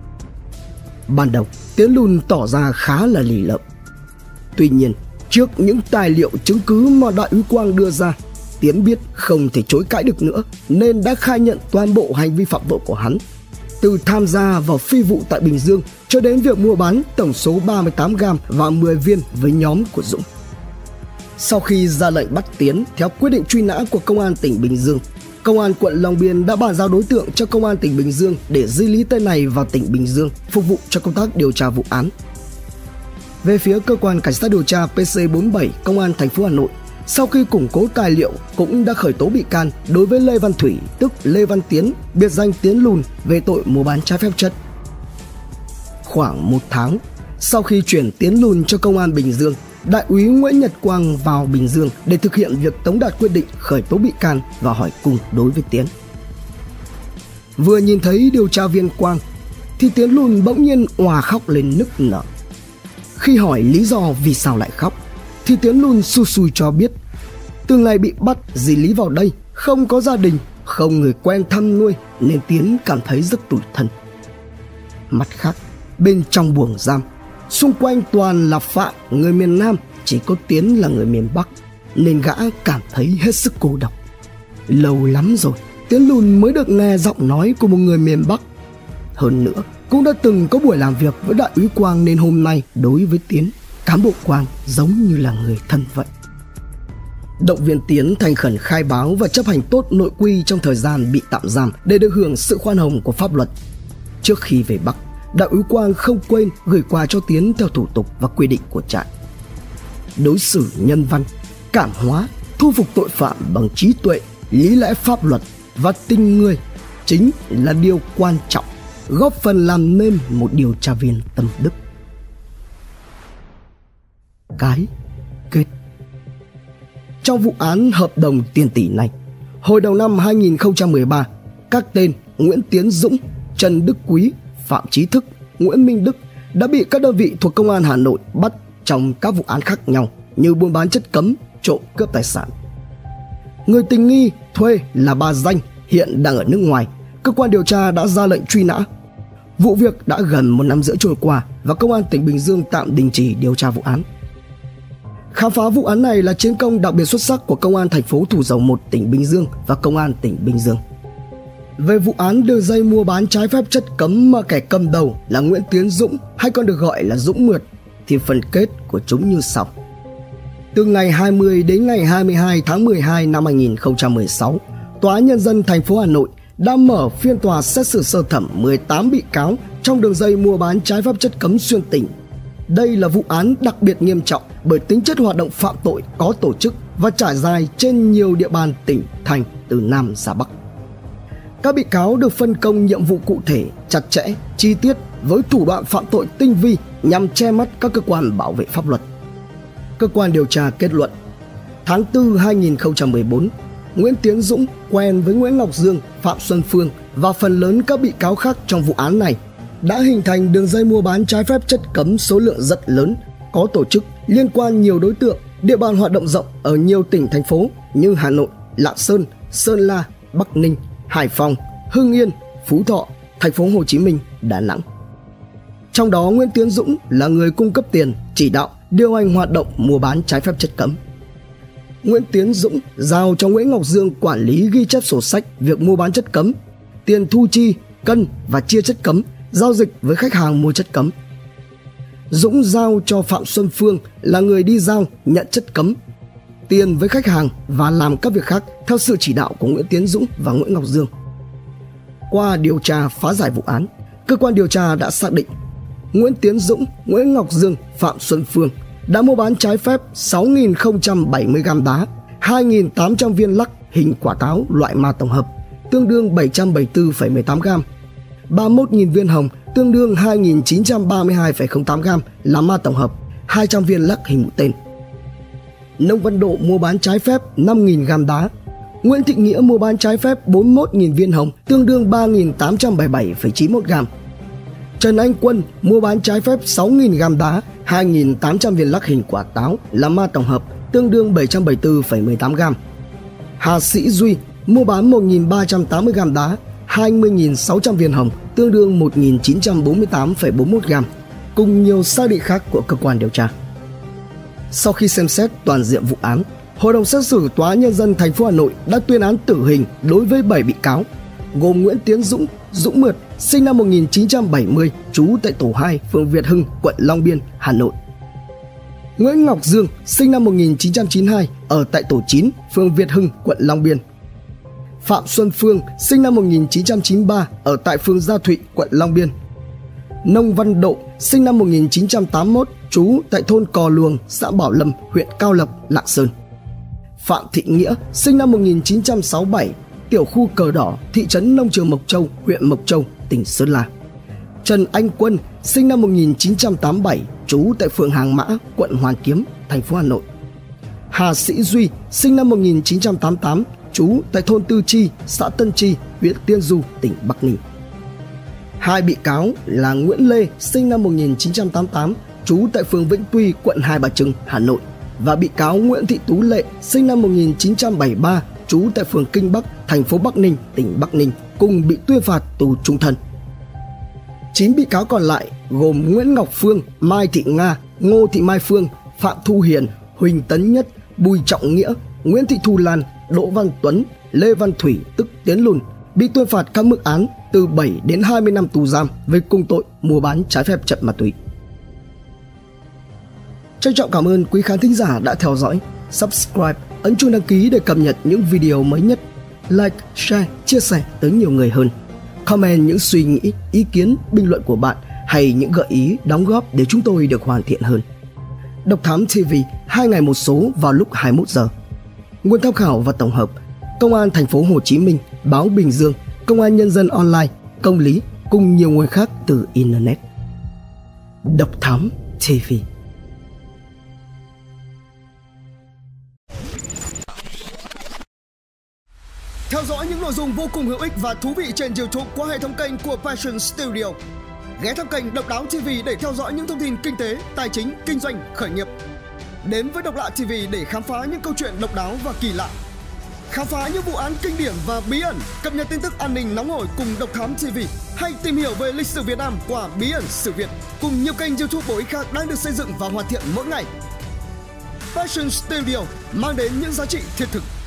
Ban đầu, Tiến Lùn tỏ ra khá là lì lợm. Tuy nhiên, trước những tài liệu chứng cứ mà đại úy Quang đưa ra, Tiến biết không thể chối cãi được nữa nên đã khai nhận toàn bộ hành vi phạm tội của hắn, từ tham gia vào phi vụ tại Bình Dương cho đến việc mua bán tổng số ba mươi tám gam và mười viên với nhóm của Dũng. Sau khi ra lệnh bắt Tiến theo quyết định truy nã của công an tỉnh Bình Dương, công an quận Long Biên đã bàn giao đối tượng cho công an tỉnh Bình Dương để di lý tên này vào tỉnh Bình Dương phục vụ cho công tác điều tra vụ án. Về phía cơ quan cảnh sát điều tra P C bốn mươi bảy công an thành phố Hà Nội, sau khi củng cố tài liệu cũng đã khởi tố bị can đối với Lê Văn Thủy tức Lê Văn Tiến, biệt danh Tiến Lùn, về tội mua bán trái phép chất. Khoảng một tháng sau khi chuyển Tiến Lùn cho công an Bình Dương, đại úy Nguyễn Nhật Quang vào Bình Dương để thực hiện việc tống đạt quyết định khởi tố bị can và hỏi cung đối với Tiến. Vừa nhìn thấy điều tra viên Quang thì Tiến Lùn bỗng nhiên òa khóc lên nức nở. Khi hỏi lý do vì sao lại khóc thì Tiến Lùn xù xùi cho biết từ ngày bị bắt di lý vào đây, không có gia đình, không người quen thăm nuôi nên Tiến cảm thấy rất tủi thân. Mặt khác, bên trong buồng giam, xung quanh toàn là phạm người miền Nam, chỉ có Tiến là người miền Bắc nên gã cảm thấy hết sức cô độc. Lâu lắm rồi Tiến Lùn mới được nghe giọng nói của một người miền Bắc. Hơn nữa cũng đã từng có buổi làm việc với đại úy Quang nên hôm nay đối với Tiến, cán bộ Quang giống như là người thân vậy. Động viên Tiến thành khẩn khai báo và chấp hành tốt nội quy trong thời gian bị tạm giam để được hưởng sự khoan hồng của pháp luật. Trước khi về Bắc, đại úy Quang không quên gửi quà cho Tiến theo thủ tục và quy định của trại. Đối xử nhân văn, cảm hóa, thu phục tội phạm bằng trí tuệ, lý lẽ pháp luật và tình người chính là điều quan trọng, góp phần làm nên một điều tra viên tâm đức. Cái kết. Trong vụ án hợp đồng tiền tỷ này, hồi đầu năm hai nghìn không trăm mười ba, các tên Nguyễn Tiến Dũng, Trần Đức Quý, Phạm Chí Thức, Nguyễn Minh Đức đã bị các đơn vị thuộc công an Hà Nội bắt trong các vụ án khác nhau như buôn bán chất cấm, trộm cướp tài sản. Người tình nghi thuê là bà Danh hiện đang ở nước ngoài, cơ quan điều tra đã ra lệnh truy nã. Vụ việc đã gần một năm rưỡi trôi qua và công an tỉnh Bình Dương tạm đình chỉ điều tra vụ án. Khám phá vụ án này là chiến công đặc biệt xuất sắc của công an thành phố Thủ Dầu Một, tỉnh Bình Dương và công an tỉnh Bình Dương. Về vụ án đường dây mua bán trái phép chất cấm mà kẻ cầm đầu là Nguyễn Tiến Dũng hay còn được gọi là Dũng Mượt thì phần kết của chúng như sau. Từ ngày hai mươi đến ngày hai mươi hai tháng mười hai năm hai nghìn không trăm mười sáu, Tòa án Nhân dân thành phố Hà Nội đã mở phiên tòa xét xử sơ thẩm mười tám bị cáo trong đường dây mua bán trái phép chất cấm xuyên tỉnh. Đây là vụ án đặc biệt nghiêm trọng bởi tính chất hoạt động phạm tội có tổ chức và trải dài trên nhiều địa bàn tỉnh, thành từ Nam ra Bắc. Các bị cáo được phân công nhiệm vụ cụ thể, chặt chẽ, chi tiết với thủ đoạn phạm tội tinh vi nhằm che mắt các cơ quan bảo vệ pháp luật. Cơ quan điều tra kết luận, tháng tư năm hai nghìn không trăm mười bốn, Nguyễn Tiến Dũng quen với Nguyễn Ngọc Dương, Phạm Xuân Phương và phần lớn các bị cáo khác trong vụ án này đã hình thành đường dây mua bán trái phép chất cấm số lượng rất lớn, có tổ chức, liên quan nhiều đối tượng, địa bàn hoạt động rộng ở nhiều tỉnh, thành phố như Hà Nội, Lạng Sơn, Sơn La, Bắc Ninh, Hải Phòng, Hưng Yên, Phú Thọ, thành phố Hồ Chí Minh, Đà Nẵng. Trong đó Nguyễn Tiến Dũng là người cung cấp tiền, chỉ đạo, điều hành hoạt động mua bán trái phép chất cấm. Nguyễn Tiến Dũng giao cho Nguyễn Ngọc Dương quản lý ghi chép sổ sách việc mua bán chất cấm, tiền thu chi, cân và chia chất cấm, giao dịch với khách hàng mua chất cấm. Dũng giao cho Phạm Xuân Phương là người đi giao, nhận chất cấm, tiền với khách hàng và làm các việc khác theo sự chỉ đạo của Nguyễn Tiến Dũng và Nguyễn Ngọc Dương. Qua điều tra phá giải vụ án, cơ quan điều tra đã xác định Nguyễn Tiến Dũng, Nguyễn Ngọc Dương, Phạm Xuân Phương đã mua bán trái phép sáu nghìn không trăm bảy mươi gam đá, hai nghìn tám trăm viên lắc hình quả táo loại ma tổng hợp tương đương bảy trăm bảy mươi tư phẩy mười tám gam, ba mươi mốt nghìn viên hồng tương đương hai nghìn chín trăm ba mươi hai phẩy không tám gam là ma tổng hợp, hai trăm viên lắc hình mũi tên. Nông Văn Độ mua bán trái phép năm nghìn gam đá, Nguyễn Thị Nghĩa mua bán trái phép bốn mươi mốt nghìn viên hồng tương đương ba nghìn tám trăm bảy mươi bảy phẩy chín mươi mốt gam. Trần Anh Quân mua bán trái phép sáu nghìn gam đá, hai nghìn tám trăm viên lắc hình quả táo là ma tổng hợp tương đương bảy trăm bảy mươi tư phẩy mười tám gam. Hà Sĩ Duy mua bán một nghìn ba trăm tám mươi gam đá, hai mươi nghìn sáu trăm viên hồng tương đương một nghìn chín trăm bốn mươi tám phẩy bốn mươi mốt gam, cùng nhiều xác định khác của cơ quan điều tra. Sau khi xem xét toàn diện vụ án, Hội đồng xét xử Tòa án Nhân dân thành phố Hà Nội đã tuyên án tử hình đối với bảy bị cáo, gồm Nguyễn Tiến Dũng, Dũng Mượt, sinh năm một nghìn chín trăm bảy mươi, trú tại tổ hai, phường Việt Hưng, quận Long Biên, Hà Nội. Nguyễn Ngọc Dương, sinh năm một nghìn chín trăm chín mươi hai, ở tại tổ chín, phường Việt Hưng, quận Long Biên. Phạm Xuân Phương, sinh năm một nghìn chín trăm chín mươi ba, ở tại phường Gia Thụy, quận Long Biên. Nông Văn Độ, sinh năm một nghìn chín trăm tám mươi mốt, trú tại thôn Cò Luồng, xã Bảo Lâm, huyện Cao Lộc, Lạng Sơn. Phạm Thị Nghĩa, sinh năm một nghìn chín trăm sáu mươi bảy, tiểu khu Cờ Đỏ, thị trấn Nông Trường Mộc Châu, huyện Mộc Châu, tỉnh Sơn La. Trần Anh Quân, sinh năm một nghìn chín trăm tám mươi bảy, trú tại phường Hàng Mã, quận Hoàn Kiếm, thành phố Hà Nội. Hà Sĩ Duy, sinh năm một nghìn chín trăm tám mươi tám, trú tại thôn Tư Chi, xã Tân Chi, huyện Tiên Du, tỉnh Bắc Ninh. Hai bị cáo là Nguyễn Lê, sinh năm một nghìn chín trăm tám mươi tám, trú tại phường Vĩnh Tuy, quận Hai Bà Trưng, Hà Nội, và bị cáo Nguyễn Thị Tú Lệ, sinh năm một nghìn chín trăm bảy mươi ba, trú tại phường Kinh Bắc, thành phố Bắc Ninh, tỉnh Bắc Ninh, cùng bị tuyên phạt tù chung thân. Chín bị cáo còn lại gồm Nguyễn Ngọc Phương, Mai Thị Nga, Ngô Thị Mai Phương, Phạm Thu Hiền, Huỳnh Tấn Nhất, Bùi Trọng Nghĩa, Nguyễn Thị Thu Lan, Đỗ Văn Tuấn, Lê Văn Thủy tức Tiến Lùn bị tuyên phạt các mức án từ bảy đến hai mươi năm tù giam về cùng tội mua bán trái phép chất ma túy. Trân trọng cảm ơn quý khán thính giả đã theo dõi, subscribe, ấn chuông đăng ký để cập nhật những video mới nhất, like, share, chia sẻ tới nhiều người hơn. Comment những suy nghĩ, ý kiến, bình luận của bạn hay những gợi ý, đóng góp để chúng tôi được hoàn thiện hơn. Độc Thám ti vi, hai ngày một số vào lúc hai mươi mốt giờ. Nguồn tham khảo và tổng hợp: Công an thành phố Hồ Chí Minh, Báo Bình Dương, Công an Nhân dân Online, Công lý cùng nhiều nguồn khác từ Internet. Độc Thám ti vi. Theo dõi những nội dung vô cùng hữu ích và thú vị trên YouTube qua hệ thống kênh của Passion Studio. Ghé thăm kênh Độc Đáo ti vi để theo dõi những thông tin kinh tế, tài chính, kinh doanh, khởi nghiệp. Đến với Độc Lạ ti vi để khám phá những câu chuyện độc đáo và kỳ lạ. Khám phá những vụ án kinh điển và bí ẩn, cập nhật tin tức an ninh nóng hổi cùng Độc Thám ti vi, hay tìm hiểu về lịch sử Việt Nam qua Bí ẩn Sử Việt, cùng nhiều kênh YouTube bổ ích khác đang được xây dựng và hoàn thiện mỗi ngày. Passion Studio mang đến những giá trị thiết thực.